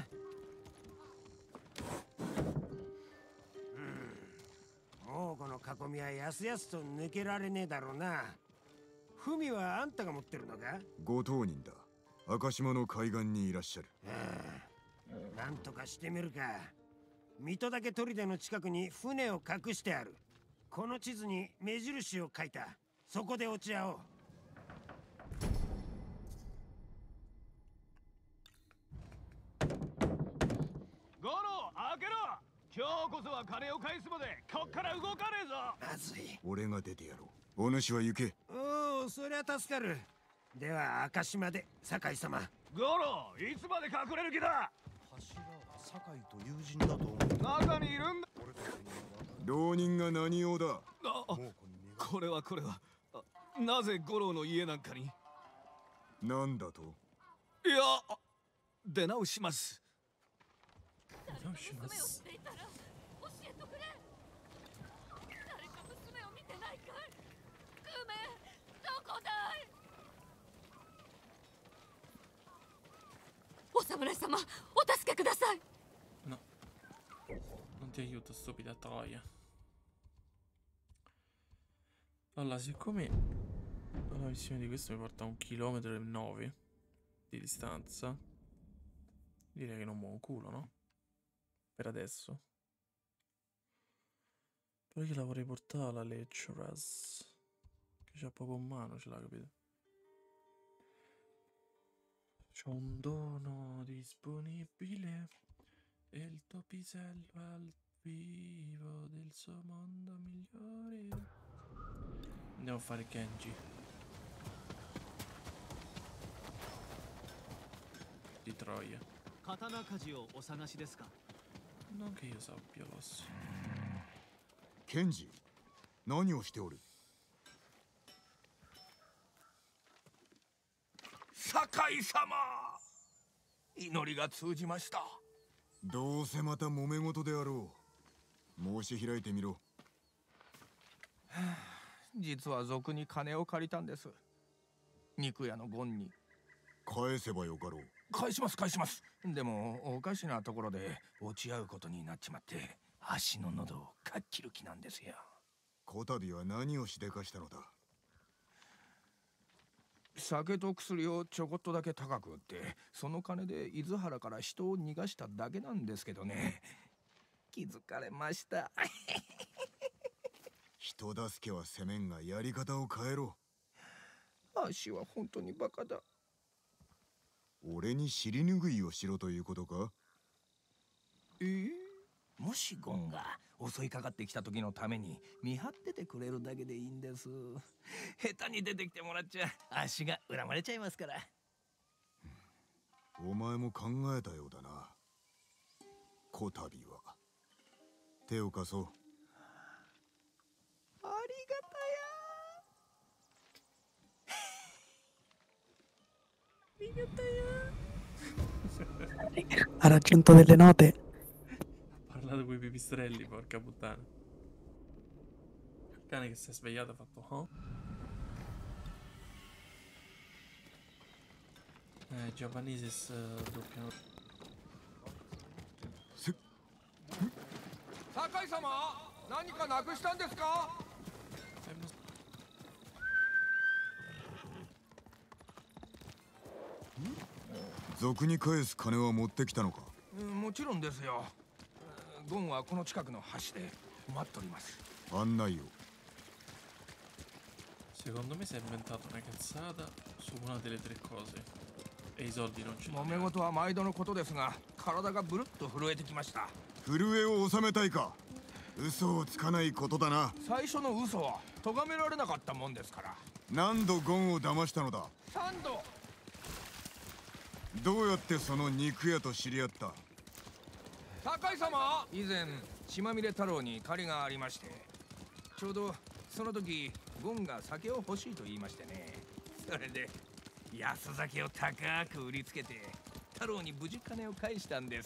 猛虎の囲みはやすやすと抜けられねえだろうな。文はあんたが持ってるのか？ ご当人だ。赤島の海岸にいらっしゃる。 ああ、なんとかしてみるか。水戸岳砦の近くに船を隠してある。この地図に目印を書いた。そこで落ち合おう。 ゴロ、開けろ。今日こそは金を返すまでこっから動かねえぞ。 まずい。 俺が出てやろう。お主は行け。 おお、そりゃ助かる。では赤島で酒井様。 ゴロ、いつまで隠れる気だ。 柱は酒井と友人だと思う。 中にいるんだ。 浪人が何用だ。 あ、これはこれは。なぜ五郎の家なんかに？ なんだと？ いや、出直します。 出直します。 教えてくれ。誰か娘を見てないかい？クメ、どこだい？お侍様、お助けください。 No, non ti aiuto, stupida troia. Allora, siccome la missione di questo mi porta a un chilometro e nove di distanza, direi che non muovo un culo, no? Per adesso. Però io la vorrei portare alla Lecturas, che c'ha poco in mano, ce l'ha, capito? C'ho un dono disponibile e il tuo pisello al vivo del suo mondo migliore. Andiamo a fare Kenji. Di Troia. Non che io sappia, boss. Kenji, 何をしておる？ 酒井様、祈りが通じました。 どうせまた揉め事であろう。申し開いてみろ。 実は賊に金を借りたんです。肉屋のゴンに。 返せばよかろう。 返します返します。でもおかしなところで落ち合うことになっちまって足の喉をかっきる気なんですよ。 こたびは何をしでかしたのだ？ 酒と薬をちょこっとだけ高く売ってその金で伊豆原から人を逃がしただけなんですけどね。気づかれました。 人助けはせめんがやり方を変えろ。 足は本当にバカだ。 俺に尻拭いをしろということか？ えー、もしゴンが襲いかかってきた時のために見張っててくくれるだけでいいんです。下手に出てきてもらっちゃ足が恨まれちゃいますから。 お前も考えたようだな。こたびは手を貸そう。 ありがたや。ありがたや。 Ha raggiunto delle note. Ha parlato con i pipistrelli, porca puttana. Il cane che si è svegliato ha fatto oh? Eh, Japaneses doppiano. 酒井様、何かなくしたんですか？ 賊に返す金は持ってきたのか？ もちろんですよ。ゴンはこの近くの橋で待っております。 案内を。 Secondo me si è inventato una cazzata su una delle tre cose e i soldi non ce li ha. 揉め事は毎度のことですが、体がブルッと震えてきました。 震えを収めたいか？嘘をつかないことだな。 最初の嘘は咎められなかったもんですから。 何度ゴンを騙したのだ？ 三度。 どうやってその肉屋と知り合った？ 酒井様、以前血まみれ太郎に借りがありまして、ちょうどその時ゴンが酒を欲しいと言いましてね。それで安酒を高く売りつけて太郎に無事金を返したんです。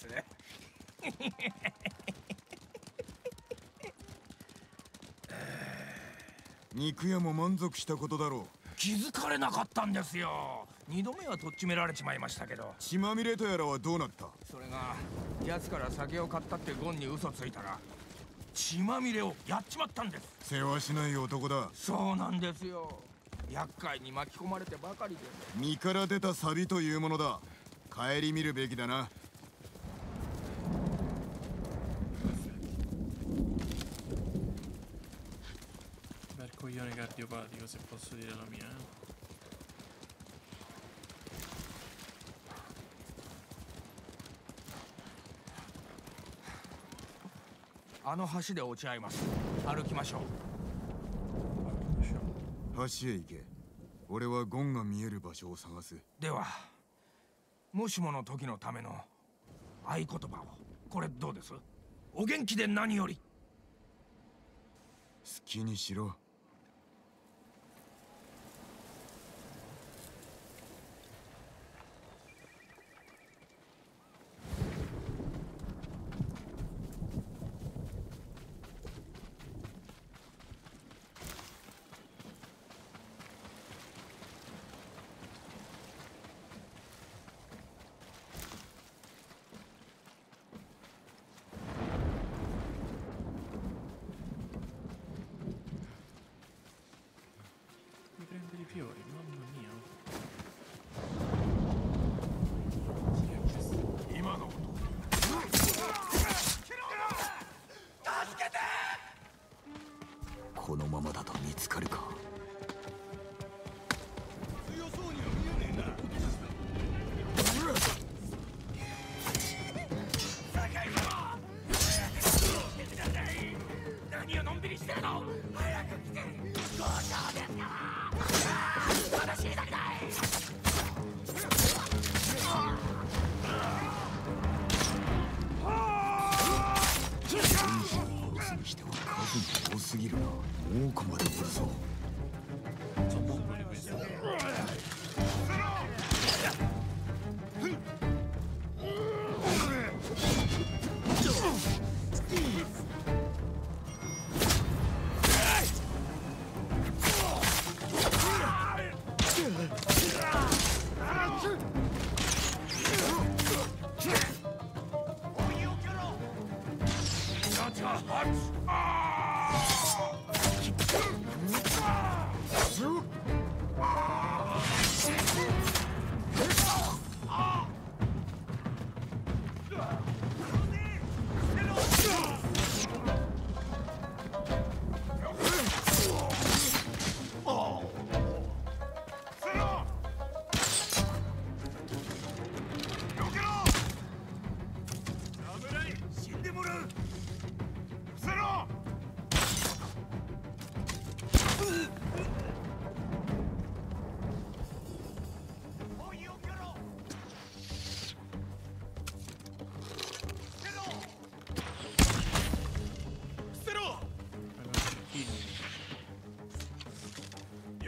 肉屋も満足したことだろう。 気づかれなかったんですよ。二度目はとっちめられちまいましたけど。 血まみれとやらはどうなった？ それが奴から酒を買ったってゴンに嘘ついたら血まみれをやっちまったんです。 世話しない男だ。 そうなんですよ。厄介に巻き込まれてばかりで。 身から出たサビというものだ。帰り見るべきだな。 Bel coglione cardiopatico, se posso dire la mia. あの橋で落ち合います。歩きましょう。 橋へ行け。俺はゴンが見える場所を探す。 では、もしもの時のための合言葉を。これどうです？お元気で何より。 好きにしろ。 Prendere i fiori, mamma mia. 今の助けて。 このままだと見つかるか。 強そうには見えねえな。酒井様、何をのんびりしてるの？早く来て。ご承ですか？私だけだい。 殺すにしては数が多すぎるな。多くまでおるぞ。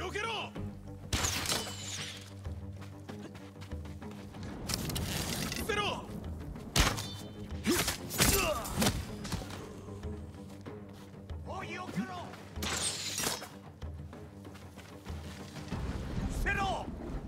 避けろ。捨てろ。 おい、避けろ。捨てろ。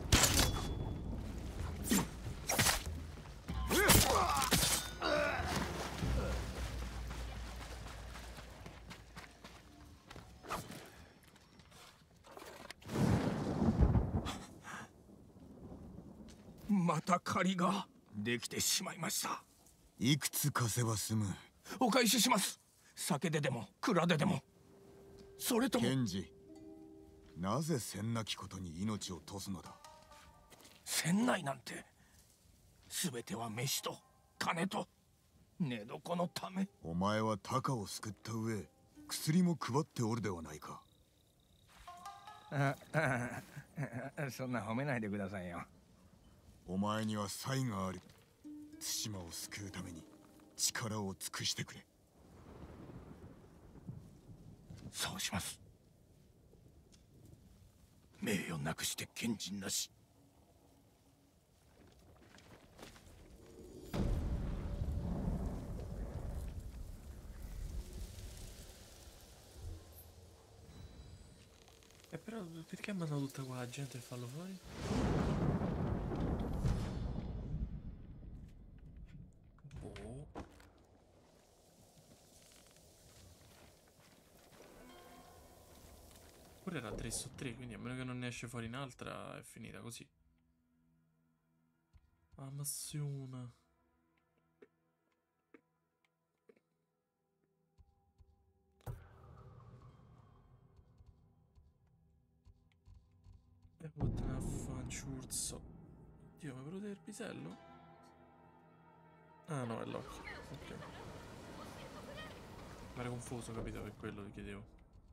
また借りができてしまいました。 いくつ貸せば済む。 お返しします。酒ででも蔵ででも。それとも検事、なぜせんなきことに命を賭すのだ。 船内なんて全ては飯と金と寝床のため。 お前はタカを救った上、薬も配っておるではないか。 ああそんな褒めないでくださいよ。 お前には才がある。対馬を救うために力を尽くしてくれ。 そうします。名誉なくして賢人なし。 E però perché mandano tutta quella gente e farlo fuori? Boh. Pure era tre su tre, quindi a meno che non ne esce fuori un'altra è finita così. Amazione. E vattene a fanciurzo. Dio, ma quello del pisello? Ah no, è l'occhio. Ok. Mi era confuso, capito? Per quello che chiedevo.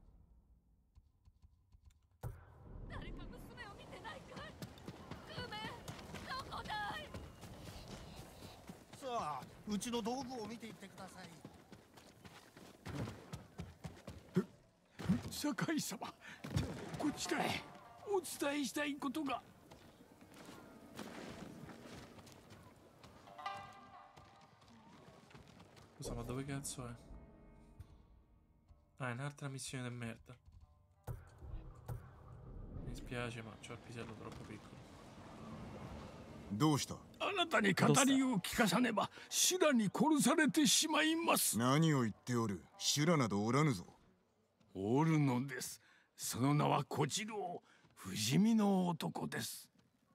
さあ、うちの道具を見ていってください。 酒井様、こちらへお伝えしたいことが。 Scusa, ma dove cazzo è? Ah, è un'altra missione di merda. Mi spiace, ma c'ho il pisello troppo piccolo. どうした？ あなたに語りを聞かさねば修羅に殺されてしまいます。 何を言っておる。修羅などおらぬぞ。 おるのです。その名は小次郎、不死身の男です。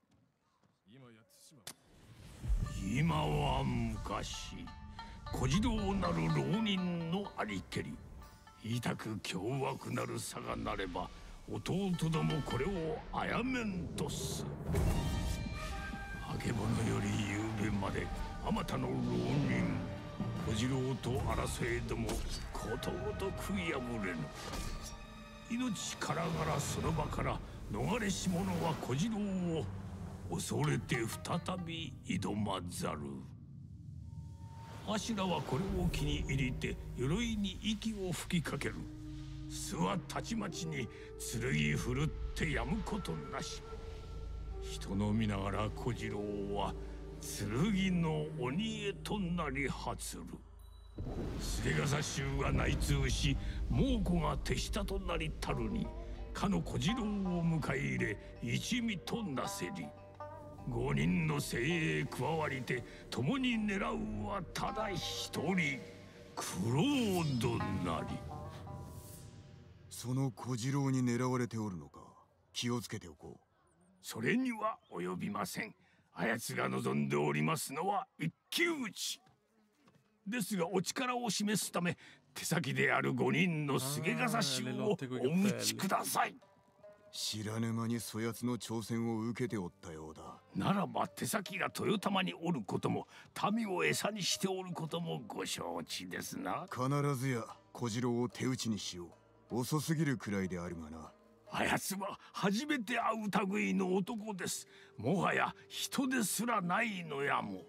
今は昔、小次郎なる浪人のありけり、痛く凶悪なるさがなれば弟どもこれをあやめんとす。あけぼのより夕べまであまたの浪人小次郎と争えどもことごとく破れぬ。命からがらその場から逃れし者は小次郎を恐れて再び挑まざる。あしらはこれを気に入りて鎧に息を吹きかける。巣はたちまちに剣振るってやむことなし。人の見ながら小次郎は剣の鬼へとなり発る。菅笠衆が内通し猛虎が手下となりたるにかの小次郎を迎え入れ一味となせり。五人の精鋭加わりて共に狙うはただ一人クロードなり。 その小次郎に狙われておるのか。気をつけておこう。 それには及びません。あやつが望んでおりますのは一騎打ちですが、お力を示すため手先である五人の菅笠衆をお討ちください。 知らぬ間にそやつの挑戦を受けておったようだ。 ならば手先が豊玉におることも民を餌にしておることもご承知ですな。 必ずや小次郎を手打ちにしよう。遅すぎるくらいであるがな。 あやつは初めて会う類の男です。もはや人ですらないのやも。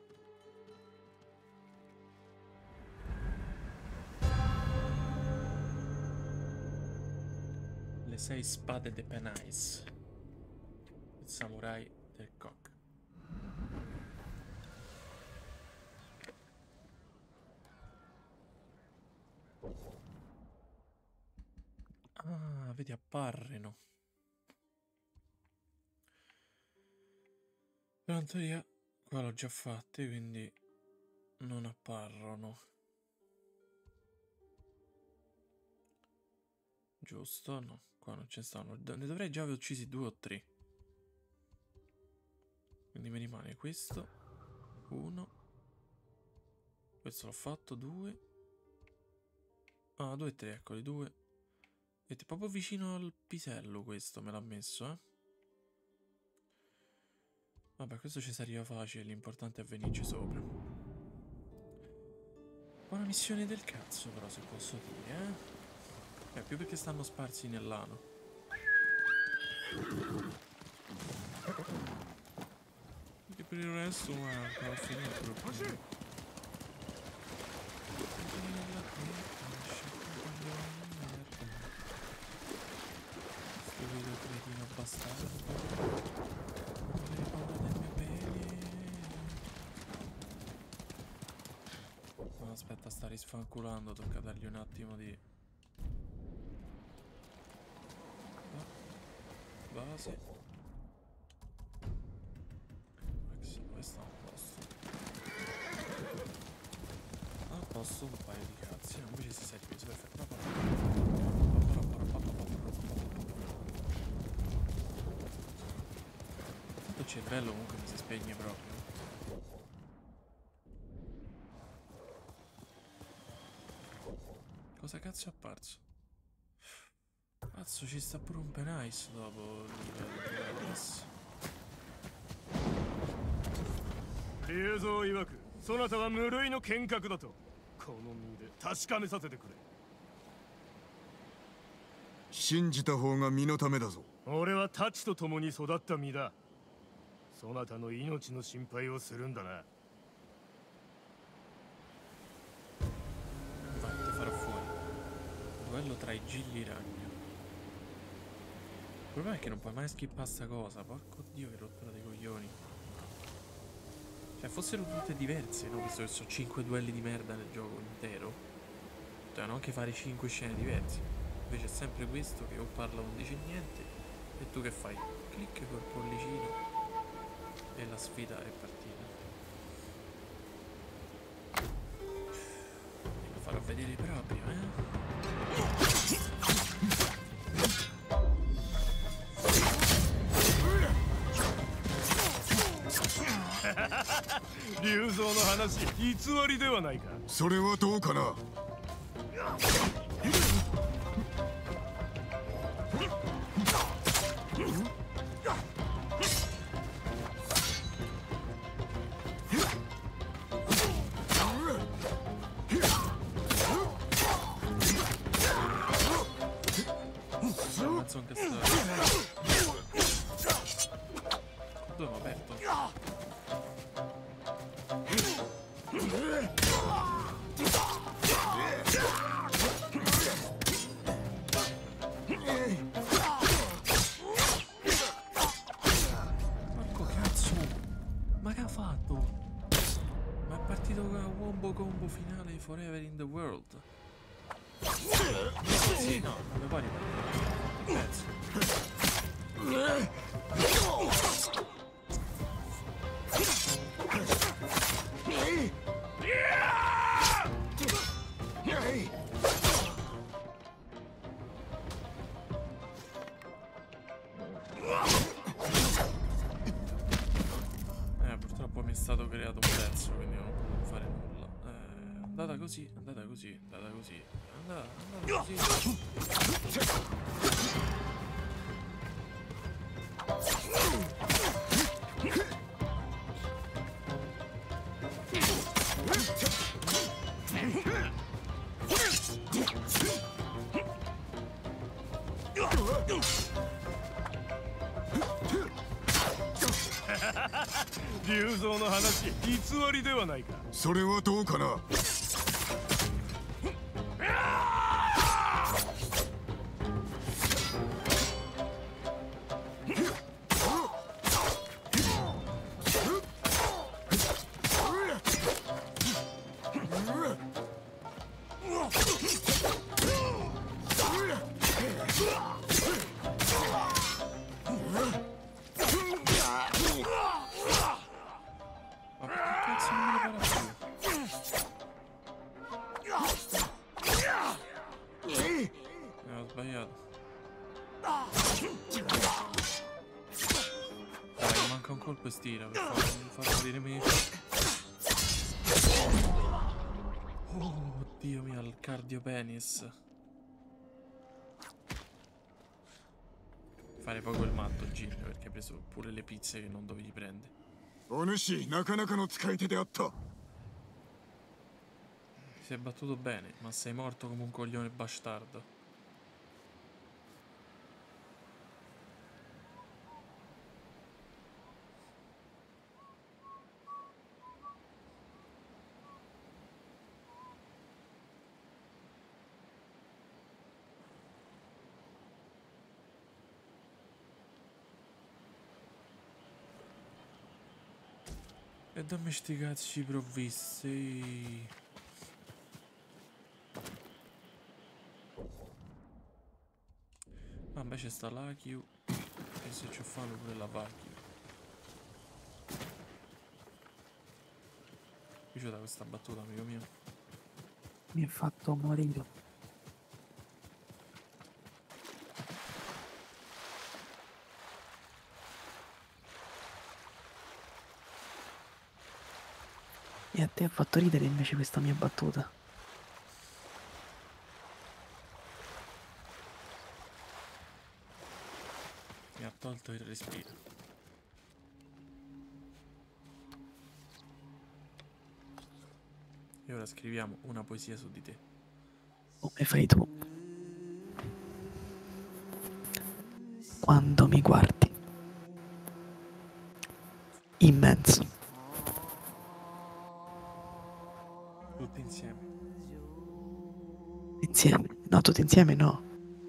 Le Le sei spade de Penais. Il samurai del Koc. Ah, vedi, apparreno. Però in teoria qua l'ho già fatti, quindi non apparrono. Giusto? No, qua non ce ne stanno. Ne dovrei già aver uccisi due o tre. Quindi mi rimane questo. Uno. Questo l'ho fatto, due. Ah, due e tre, eccoli, due. Vedete, proprio vicino al pisello questo me l'ha messo, eh. Vabbè, questo ci si arriva facile, l'importante è venirci sopra. Buona missione del cazzo, però, se posso dire, eh. Eh, più perché stanno sparsi nell'ano. Perché per il resto, guarda, ho finito proprio. Stupido cretino bastardo. No, aspetta, sta risfanculando, tocca dargli un attimo di base. Dove sta a posto? A posto un paio di cazzi, no, invece si sei chiuso, perfetto. Tanto il cervello comunque mi si spegne proprio. Cosa cazzo è apparso? Cazzo, ci sta pure un Penais dopo il livello adesso. 龍蔵曰くそなたは無類の剣客だとこの身で確かめさせてくれ。 信じた方が身のためだぞ。 俺は太刀と共に育った身だ。そなたの命の心配をするんだな。 Infatti farò fuori. Duello tra i gigli ragno. Il problema è che non puoi mai skippare sta cosa. Porco dio, che rottura dei coglioni. Cioè, fossero tutte diverse, no? Visto che sono cinque duelli di merda nel gioco intero. Potevano anche fare cinque scene diverse. Invece è sempre questo che o parla o non dice niente. E tu che fai? Clicca col pollicino e la sfida è partita. E lo farò vedere proprio, eh? 龍蔵の話偽りではないか。 それはどうかな。 Amazon che sta... Dove ho aperto? Porco cazzo! Ma che ha fatto? Ma è partito con un wombo combo finale Forever in the World. Sì, no, non mi pare di pezzo. Eh, purtroppo mi è stato creato un pezzo, quindi non ho potuto fare nulla. Eh, andata così, è andata così, è andata così, è andata, è andata così. 龍蔵の話偽りではないか。 それはどうかな。 Dai, manca un colpo e stira per far, far morire me. Oh, Dio mio, il cardio penis. Fare poco il matto, Jin, perché hai preso pure le pizze che non dovevi prendere. お主なかなかの使い手であった。 Si è battuto bene, ma sei morto come un coglione bastardo. E dammi sti cazzi provvisti. Ah, invece sta l'Akyu. E se ci fanno pure la Vakyu. Mi è piaciuta questa battuta, amico mio. Mi ha fatto morire. E a te ha fatto ridere invece questa mia battuta. Mi ha tolto il respiro. E ora scriviamo una poesia su di te. Come fai tu? Quando mi guardi. Immenso. Tutti insieme. Insieme? No, tutti insieme no.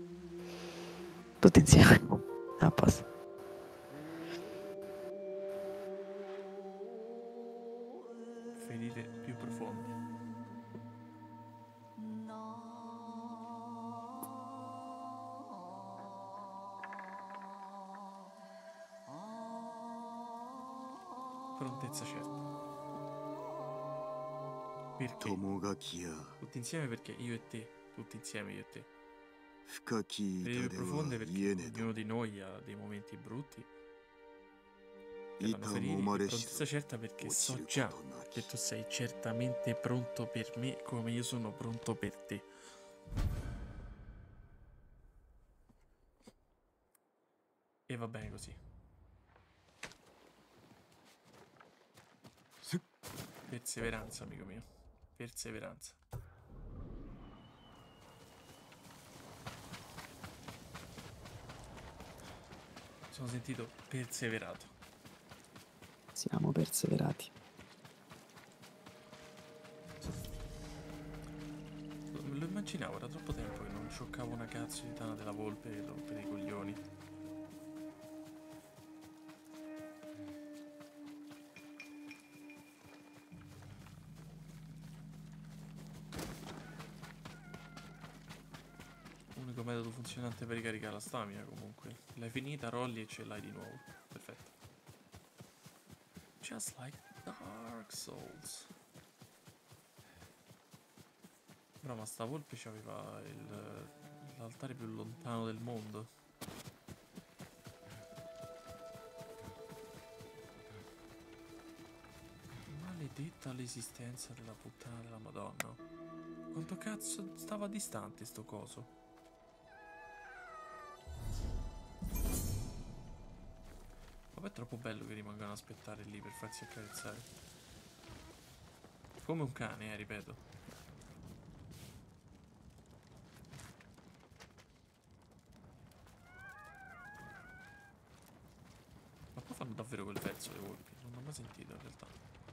Tutti insieme. A posto. Ferite più profonde. Prontezza certa. Perché? Tutti insieme perché io e te. Tutti insieme io e te. Ferite più profonde perché ognuno di noi ha dei momenti brutti. Che l'hanno ferito. E prontezza certa perché so già che tu sei certamente pronto per me come io sono pronto per te. E va bene così. Perseveranza, amico mio. Perseveranza. Sono sentito perseverato. Siamo perseverati. Me lo immaginavo, era troppo tempo che non scioccavo una cazzo di tana della volpe e rompere i coglioni. Unico metodo funzionante per ricaricare la stamina comunque. L'hai finita, rolli e ce l'hai di nuovo. Perfetto. Just like Dark Souls. Però ma sta volpe c'aveva l'altare più lontano del mondo. Maledetta l'esistenza della puttana della Madonna. Quanto cazzo stava distante sto coso? Vabbè, è troppo bello che rimangano a aspettare lì per farsi accarezzare. Come un cane, eh, ripeto. Ma poi fanno davvero quel verso le volpi? Non l'ho mai sentito in realtà.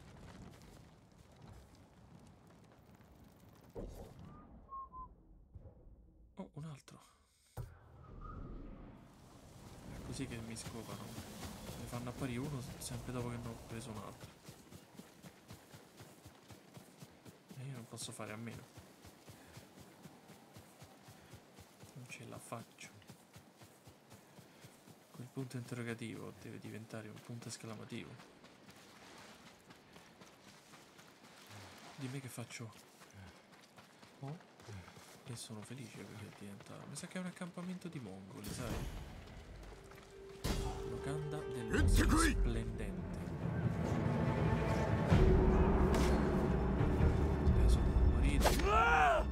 Oh, un altro. È così che mi scopano. Ne fanno apparire uno sempre dopo che ne ho preso un altro. E io non posso fare a meno. Non ce la faccio. Quel punto interrogativo deve diventare un punto esclamativo. Dimmi che faccio. Oh. E sono felice perché è diventato. Mi sa che è un accampamento di mongoli, sai? Locanda del splendente. Adesso devo morire.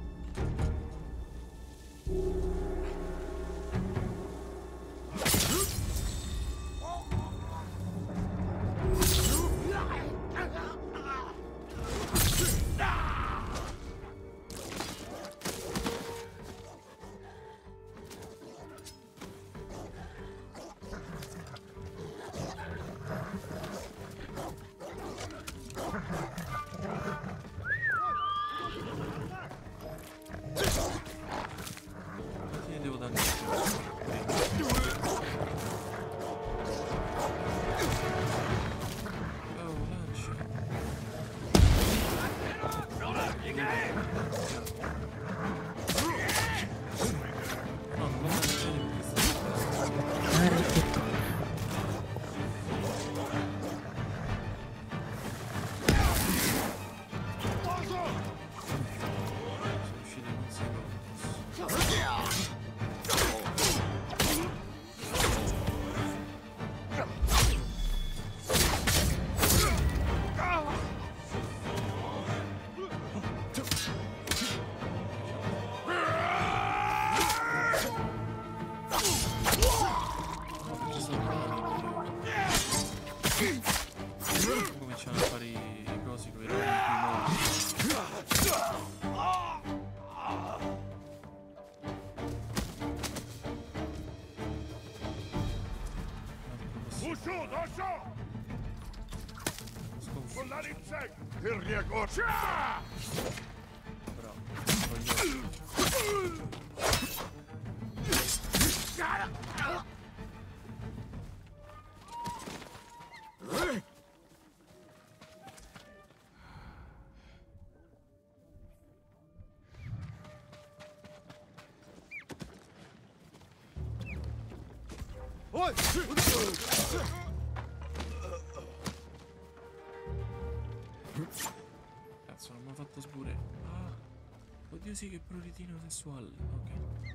Cazzo, non mi ha fatto sbure. Ah, oddio sì, che prioritino sessuale. Ok.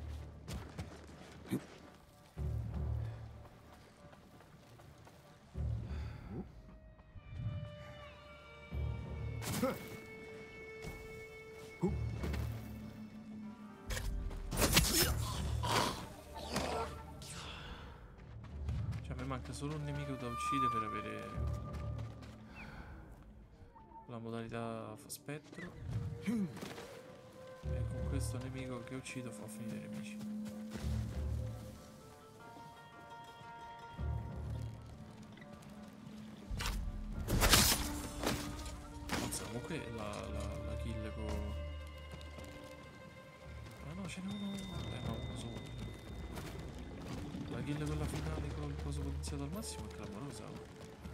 Cioè, mi manca solo un nemico da uccidere per avere la modalità spettro. E con questo nemico che uccido fa finire i nemici. Mazza, comunque la, la, la kill con... Ah no, ce n'è uno... Eh no, uno solo. La kill con la finale col coso potenziato al massimo è clamorosa.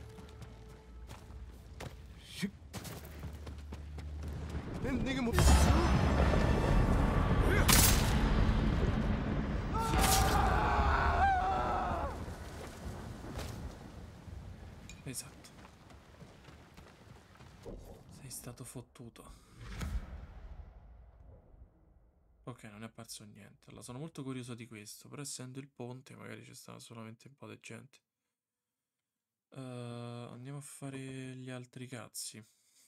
Esatto. Sei stato fottuto. Ok, non è apparso niente. Allora, sono molto curioso di questo, però essendo il ponte magari ci sta solamente un po' di gente. Uh, andiamo a fare gli altri cazzi.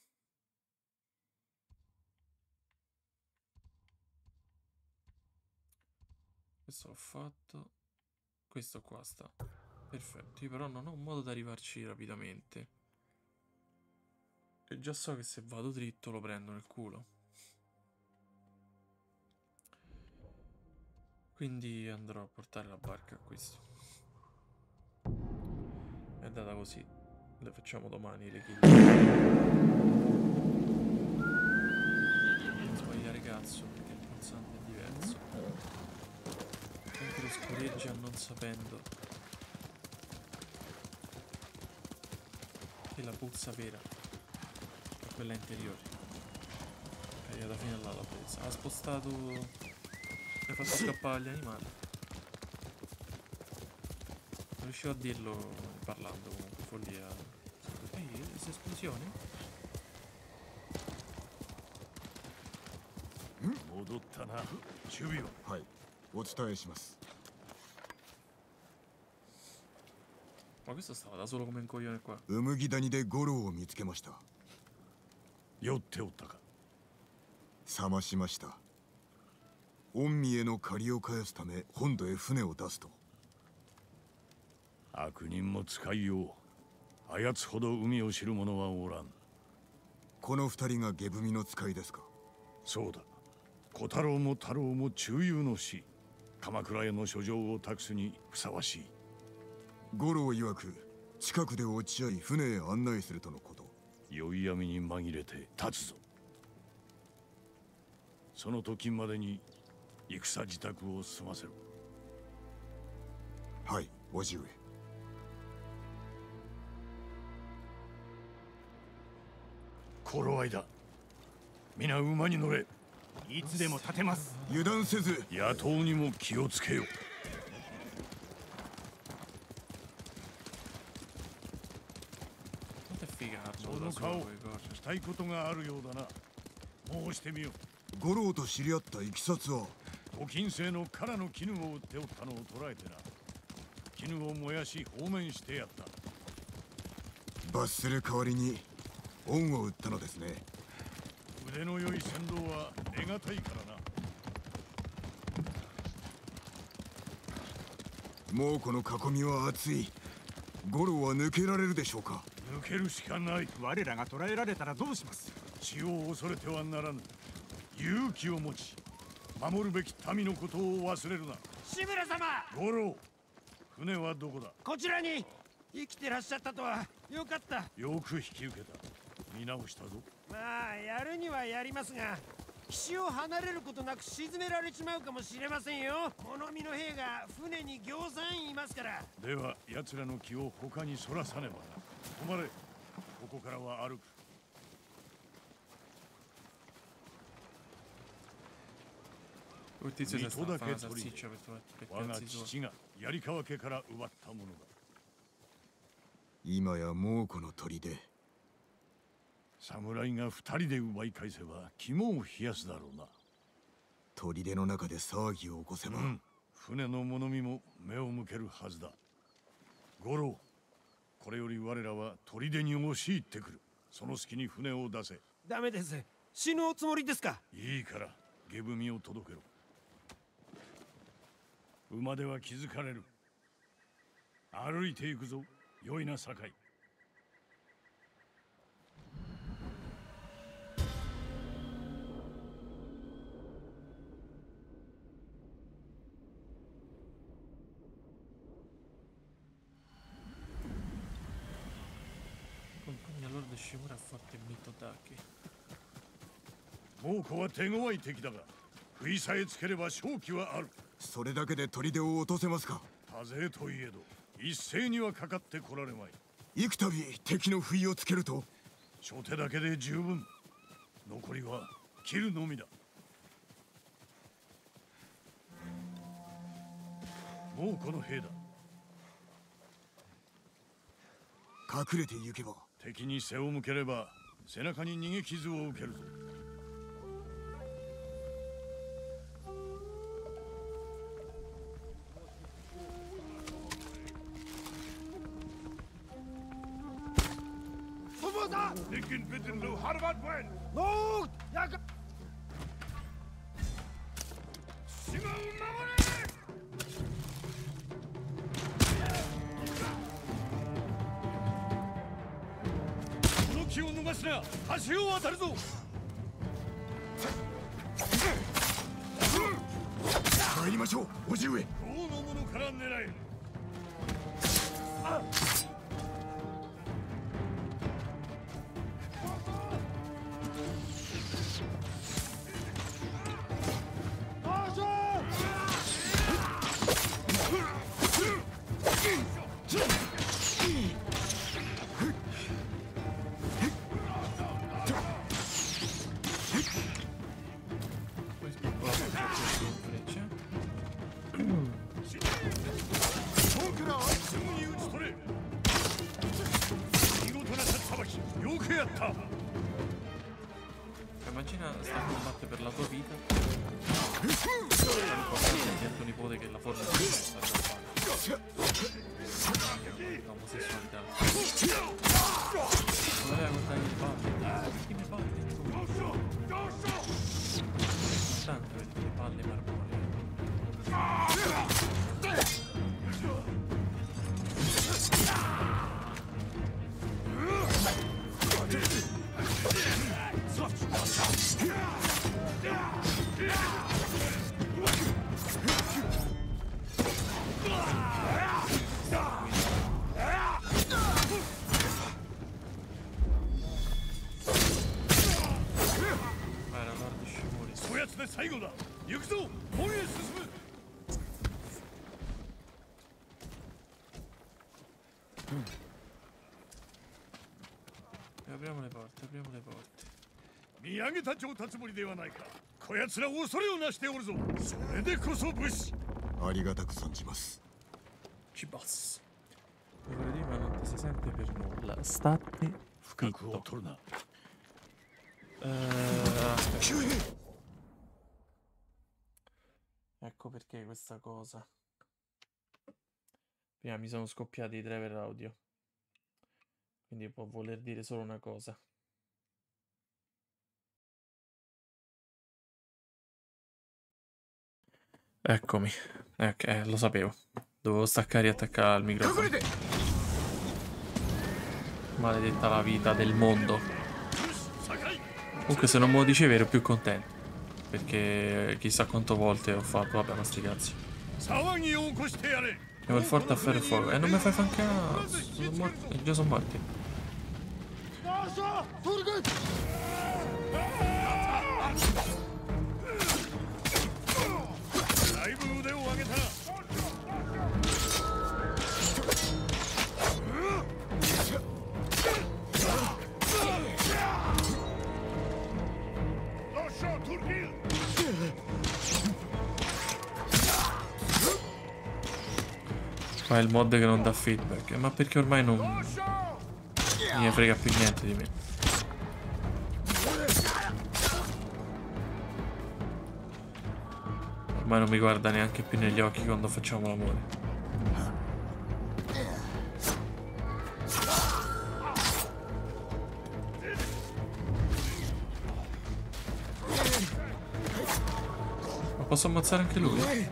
Questo l'ho fatto. Questo qua sta. Perfetto. Io però non ho un modo da arrivarci rapidamente. E già so che se vado dritto lo prendo nel culo. Quindi andrò a portare la barca a questo. È andata così. Le facciamo domani le kill. Non sbagliare cazzo, perché il pulsante è diverso. Sempre lo scorreggia non sapendo che la puzza vera è quella interiore. Ok, alla fine là l'ha presa. Ha spostato... ha fatto scappare gli animali. Non riuscivo a dirlo parlando, comunque, follia. Ehi, questa esplosione? 戻ったな。守備は。 はい、お伝えします。 Ma questo stava da solo come un coglione qua. 麦谷で五郎を見つけました。 酔っておったか。 覚ましました。御身への借りを返すため本土へ船を出すと。 悪人も使いよう。あやつほど海を知る者はおらん。 この二人が下踏みの使いですか。 そうだ。小太郎も太郎も中遊の死。鎌倉への書状を託すにふさわしい。 五郎曰く近くで落ち合い船へ案内するとのこと。 宵闇に紛れて立つぞ。その時までに戦自宅を済ませろ。 はい、叔父上。 頃合いだ。皆馬に乗れ。 いつでも立てます。 油断せず野党にも気をつけよ。 その顔、したいことがあるようだな。申してみよ。 五郎と知り合ったいきさつは。 ご金星の唐の絹を売っておったのを捕らえてな。絹を燃やし放免してやった。 罰する代わりに恩を売ったのですね。 腕の良い船頭は得難いからな。もうこの囲みは厚い。五郎は抜けられるでしょうか。 抜けるしかない。 我らが捕らえられたらどうします。 死を恐れてはならぬ。勇気を持ち守るべき民のことを忘れるな。 志村様。 五郎、船はどこだ。 こちらに。生きてらっしゃったとはよかった。 よく引き受けた。見直したぞ。 まあやるにはやりますが、岸を離れることなく沈められちまうかもしれませんよ。物見の兵が船にぎょうさんいますから。 では奴らの気を他にそらさねばな。 止まれ。ここからは歩く。水戸だけ取り我が父が槍川家から奪ったものだ。 今や猛虎の砦。 侍が二人で奪い返せば肝を冷やすだろうな。 砦の中で騒ぎを起こせば、 うん、船の物見も目を向けるはずだ。五郎。 これより我らは砦に押し入ってくる。その隙に船を出せ。 ダメです。死ぬおつもりですか。 いいから下踏みを届けろ。馬では気づかれる。歩いていくぞ。よいな酒井。猛虎は手強い敵だが、不意さえつければ勝機はある。 それだけで砦を落とせますか。 多勢といえど一斉にはかかってこられまい。 幾度敵の不意をつけると。 初手だけで十分。残りは切るのみだ。もうこの兵だ。 隠れて行けば。 敵に背を向ければ背中に逃げ傷を受けるぞ。 Linken bitte nur Harvard Wen! No! Jaka! Simon Mamone! この気を逃すな。橋を渡るぞ。 帰りましょう、叔父上。 牢の者から狙え。 あっ。 Immagina sta combatte per la tua vita. L'importante è tuo nipote che la forma di questa l'omosessualità. Non è guardare le palle. Che mi palle? Tanto vedi le palle marmoree. Apriamo le porte, apriamo le porte. 見上げた上達ぶりではないか。こやつら恐れをなしておるぞ。それでこそ武士。 ありがたく存じます。 Ci boss. Povero Dio, ma non ti si sente per nulla. State zitto. Uh, ecco perché questa cosa. Prima mi sono scoppiati i driver audio. Quindi può voler dire solo una cosa. Eccomi. Ecco, eh, lo sapevo. Dovevo staccare e attaccare al microfono. Maledetta la vita del mondo. Comunque se non me lo dicevi ero più contento. Perché chissà quante volte ho fatto. Vabbè, ma sti cazzi. Andiamo il forte a ferro e fuoco. E eh, non mi fai fan cazzo. Sono morti. Già sono morti. Qua è il mod che non dà feedback. Ma perché ormai non mi frega più niente di me. Ormai non mi guarda neanche più negli occhi quando facciamo l'amore. Ma posso ammazzare anche lui?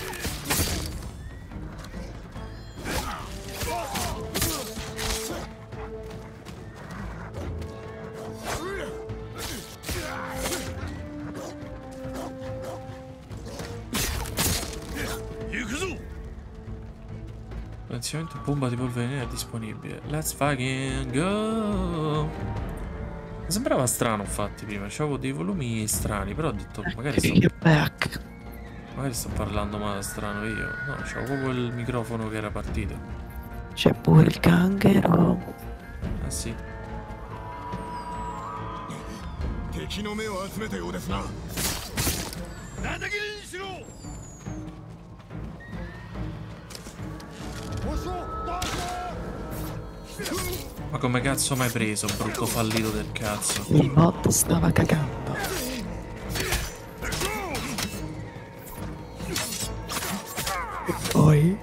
Potenziamento bomba di polvere nera disponibile. Let's fucking go! Mi sembrava strano infatti prima, c'avevo dei volumi strani, però ho detto magari sto... Magari sto parlando male strano io. No, c'avevo proprio il microfono che era partito. C'è pure il canghero. Ah sì. Ma come cazzo mi hai preso, brutto fallito del cazzo? Il bot stava cagando. E poi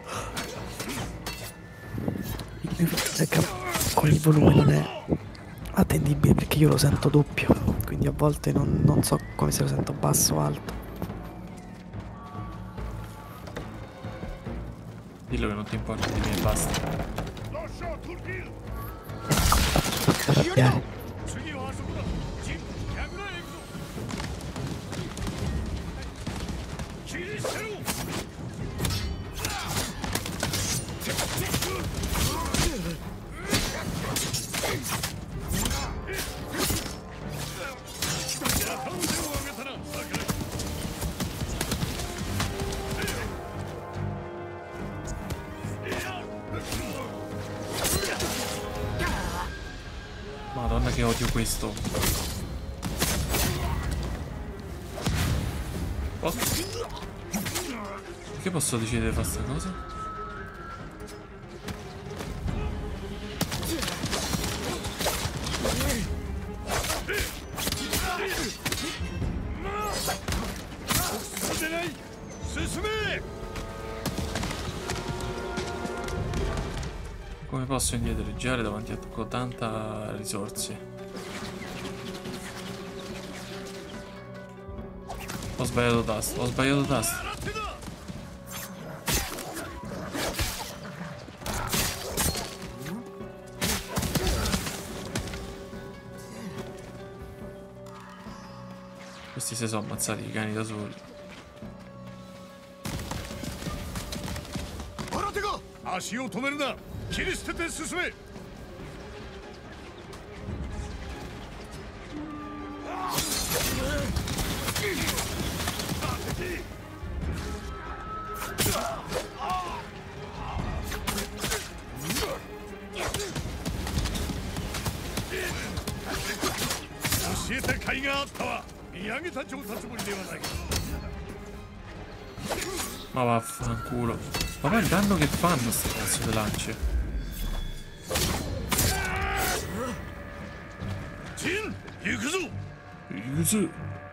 il mio feedback con il volume non è attendibile perché io lo sento doppio, quindi a volte non, non so come se lo sento basso o alto. Dillo che non ti importa di me e basta. Arrabbiare. Madonna che odio questo. Oh. Perché posso decidere di fare sta cosa? Come posso indietreggiare davanti a con tanta risorse? Ho sbagliato tasto, ho sbagliato tasto. Questi si sono ammazzati i cani da soli. Ma vaffanculo. Ma poi il danno che fanno queste cazzo di lance? Yuzu.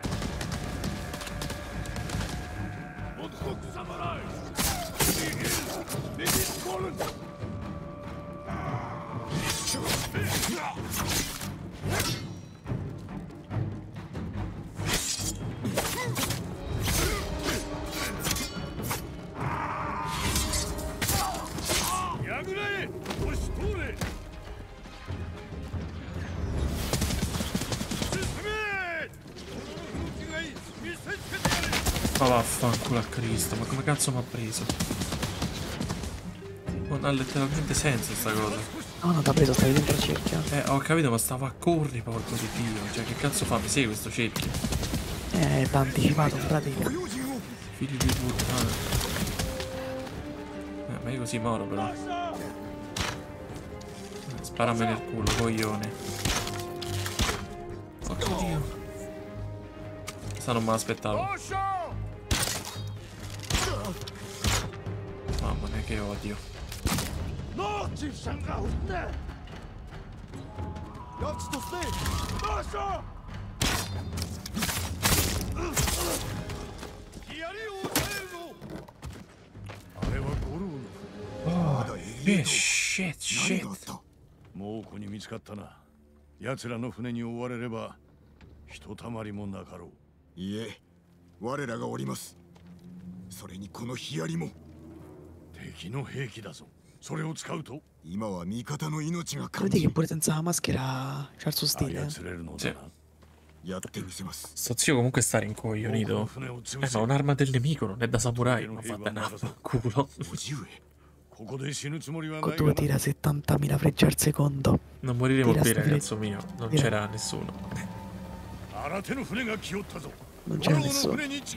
Ma vaffanculo a Cristo, ma come cazzo mi ha preso? Non ha letteralmente senso sta cosa. No, no, t'ha preso, stavi dentro il cerchio. Eh, ho capito, ma stavo a correre, porco di Dio. Cioè, che cazzo fa? Mi segue questo cerchio? Eh, t'ha anticipato in pratica. Figli di puttana. Eh, ma io così moro però. Sparami nel culo, coglione. Porco Dio. Questa non me l'aspettavo. Mamma mia, che odio. Oh, eh, shit, shit. 猛虎に見つかったな。奴らの船に追われればひとたまりもなかろう。 いえ、我らがおります。それにこのヒアリも敵の兵器だぞ。それを使うと今は味方の命が Vedi che pure senza la maschera c'ha il suo stile. Sì. やってみせます。 Sto zio comunque sta rincoglionito. Eh, ma un'arma del nemico non è da samurai. Ma fatta una culo. Cottura tira settantamila frecce al secondo. Non moriremo Tira qui, sta ragazzo mio. Non Tira. c'era nessuno. Non c'era nessuno.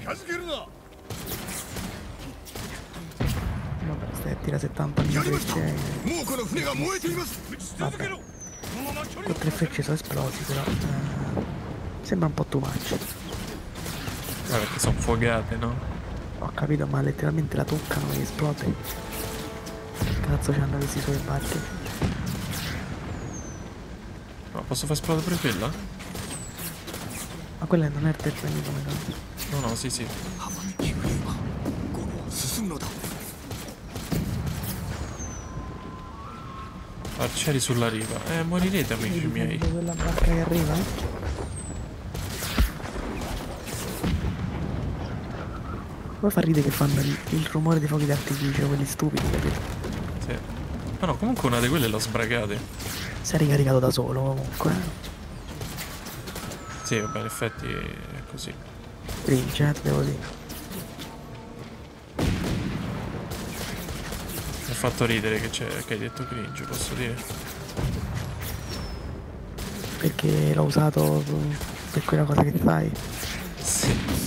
Vabbè, stai, tira settantamila frecce. Vabbè. Con tre frecce sono esplosi, però. Eh, sembra un po' too much. Eh, perché sono fuogate, no? Ho capito, ma letteralmente la toccano e esplode. Che cazzo c'hanno questi suoi barchi? Ma posso far esplodere pure quella? Ma quella non è il terzo nemico, mi sa. No, no, sì, sì. Arcieri sulla riva. Eh, morirete, amici miei. Quella barca che arriva, eh? Poi fa ridere che fanno il, il rumore dei fuochi d'artificio, quelli stupidi, capito? Sì. Ma no, comunque una di quelle l'ho sbragate. Si è ricaricato da solo, comunque. Sì, vabbè, in effetti è così. Cringe, eh, devo dire. Mi ha fatto ridere che, c'è, che hai detto cringe, posso dire. Perché l'ho usato per quella cosa che fai. Sì.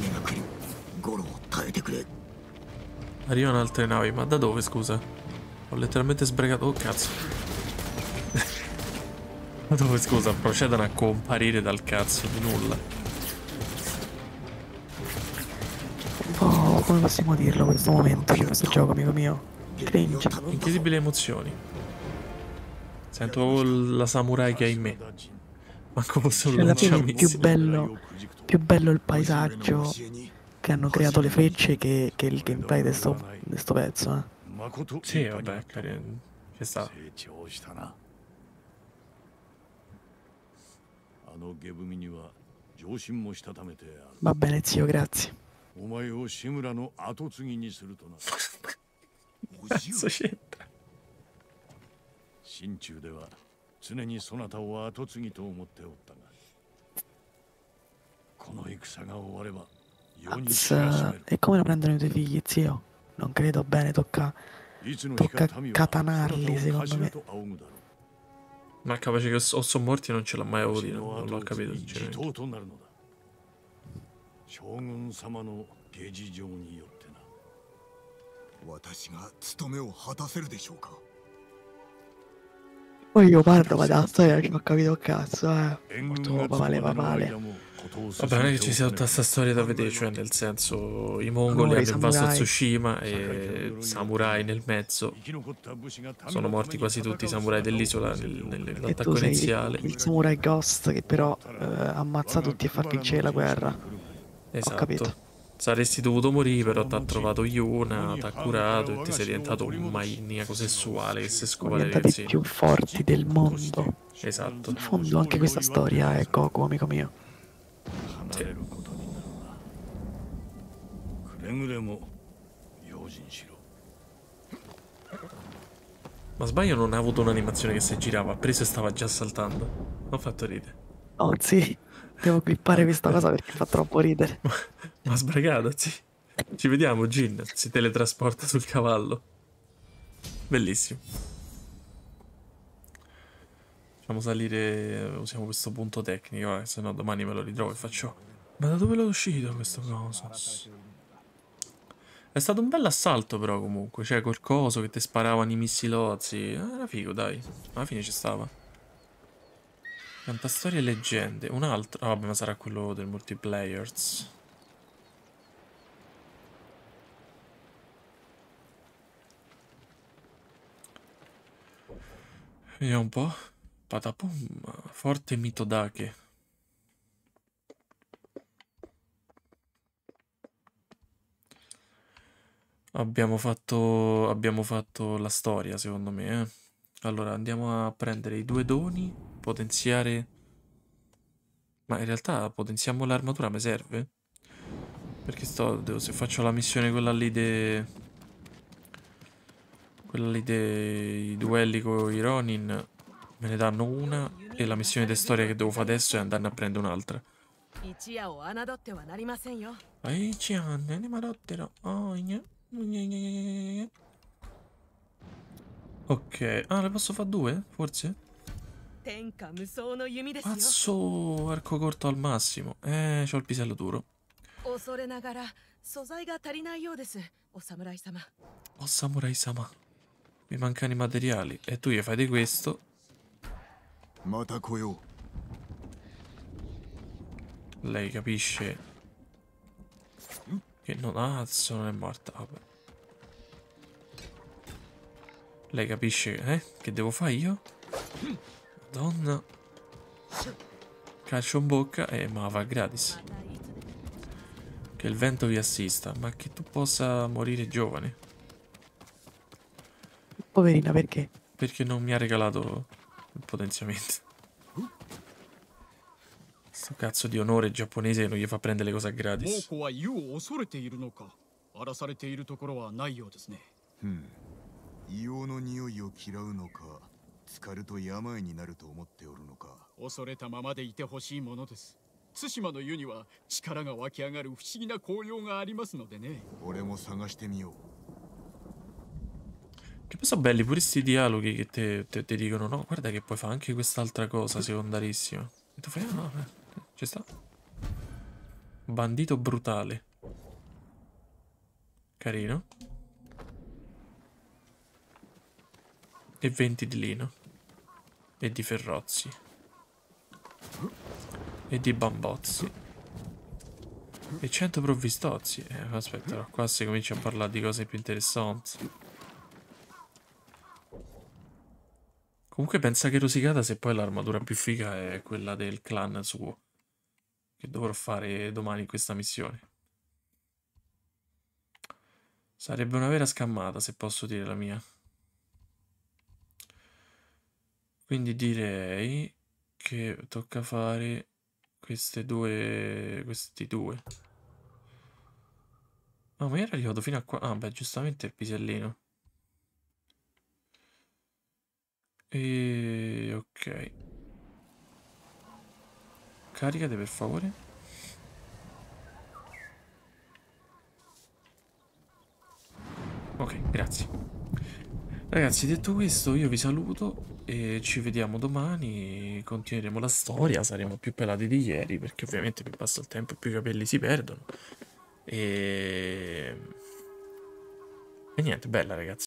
Arrivano altre navi, ma da dove, scusa? Ho letteralmente sbregato... Oh, cazzo. Ma dove, scusa? Procedono a comparire dal cazzo di nulla. Oh, come possiamo dirlo questo momento di questo gioco, amico mio? Cringe. Incredibili emozioni. Sento la samurai che hai in me. Manco posso Cioè, alla fine lanciarmi. più bello, più bello il paesaggio che che hanno creato le frecce che, che il gameplay di sto, di sto pezzo, eh. Sì, vabbè, carino. Ci sta. あの下踏みには上心もしたためてある。 Va bene, zio, grazie. お前を志村の後継ぎにするとな。 Cazzo c'entra? 心中では常にそなたを後継ぎと思っておったが、この戦が終われば世に知らしめ Cazzo, る。 e come lo prendono i tuoi figli, zio? Non credo bene, tocca, いつの日 tocca か民は catanarli, そなたを secondo me. 頭と仰ぐだろう。 Ma capace che o sono morti non ce l'ha mai avuto, non l'ho capito 地 sinceramente. 頭となるのだ。将軍様の下事情によってな。 私が務めを果たせるでしょうか。 Poi io parlo, ma dalla storia non ho capito un cazzo, eh. Molto papale papale. Vabbè, non è che ci sia tutta questa storia da vedere, cioè nel senso i mongoli Allora, i hanno invaso samurai. Tsushima e samurai nel mezzo. Sono morti quasi tutti i samurai dell'isola nel- nel- E tu nell'attacco sei iniziale. il samurai ghost che però eh, ammazza tutti e fa vincere la guerra. Ho capito. Esatto. Saresti dovuto morire, però ti ha trovato Yuna, ti ha curato e ti sei diventato un maniaco sessuale che si Sono scopa le diventati ragazzine. più forti del mondo. Esatto. In fondo anche questa storia è Goku, amico mio. 離れることになるな。くれぐれも用心しろ。 Ma sbaglio non ha avuto un'animazione che si girava, ha preso e stava già saltando. Ho fatto ridere. Oh, sì, devo clippare questa cosa perché fa troppo ridere. Ma sbragato, sì. Ci vediamo, Jin. Si teletrasporta sul cavallo. Bellissimo. Facciamo salire. Usiamo questo punto tecnico, eh, se no domani me lo ritrovo e faccio. Ma da dove l'ho uscito questa cosa? È stato un bel assalto, però, comunque. Cioè, col coso che ti sparavano i missilozzi. Era figo, dai. Alla fine ci stava. Cantastorie e leggende. Un altro. Ah, vabbè, ma sarà quello del multiplayers. Vediamo un po'. Patapum. Forte Mitodake. Abbiamo fatto. Abbiamo fatto la storia, secondo me, eh. Allora, andiamo a prendere i due doni. Potenziare. Ma in realtà potenziamo l'armatura, mi serve? Perché sto. Devo, se faccio la missione quella lì de. Quella lì dei duelli con i Ronin. Me ne danno una. E la missione di storia che devo fare adesso è andare a prendere un'altra. 一夜を侮ってはなりませんよ。 Ai ci hanno, ne marottero. Oh, gne. Gne, gne, gne, gne. Ok. Ah, le posso fare due? Forse? 天下無双の弓ですよ。 Cazzo, arco corto al massimo. Eh, c'ho il pisello duro. 恐れながら素材が足りないようです、お侍様。 Oh, samurai sama. Mi mancano i materiali. E tu gli fai di questo. また来よう。 Lei capisce che non. Ah, cazzo, non è morta. Vabbè. Lei capisce eh? Che devo fare io? Madonna. Calcio in bocca e ma va gratis. Che il vento vi assista. Ma che tu possa morire giovane. Poverina, perché? Perché non mi ha regalato il potenziamento. Sto cazzo di onore giapponese che non gli fa prendere le cose a 猛 gratis. 虎は湯を恐れているのか。荒らされているところはないようですね。 ふん。硫黄の匂いを嫌うのか、浸かると病になると思っておるのか。 恐れたままでいてほしいものです。対馬の湯には力が湧き上がる不思議な紅葉がありますのでね。 俺も探してみよう。 Che poi sono belli pure sti dialoghi che te, te, te dicono no, guarda che puoi fare anche quest'altra cosa secondarissima. E tu fai ah, no, eh, ci sta. Bandito brutale. Carino. E venti di lino. E di ferrozzi. E di bambozzi. E cento provvistozzi. Eh, aspetta, no, qua si comincia a parlare di cose più interessanti. Comunque pensa che rosicata se poi l'armatura più figa è quella del clan suo. Che dovrò fare domani in questa missione. Sarebbe una vera scammata, se posso dire la mia. Quindi direi che tocca fare queste due... questi due. Ah, ma io ero arrivato fino a qua. Ah, beh, giustamente il pisellino. E... ok. Caricate per favore. Ok, grazie. Ragazzi, detto questo, io vi saluto e ci vediamo domani. Continueremo la storia, saremo più pelati di ieri, perché ovviamente più passa il tempo più i capelli si perdono. E... e niente, bella ragazzi.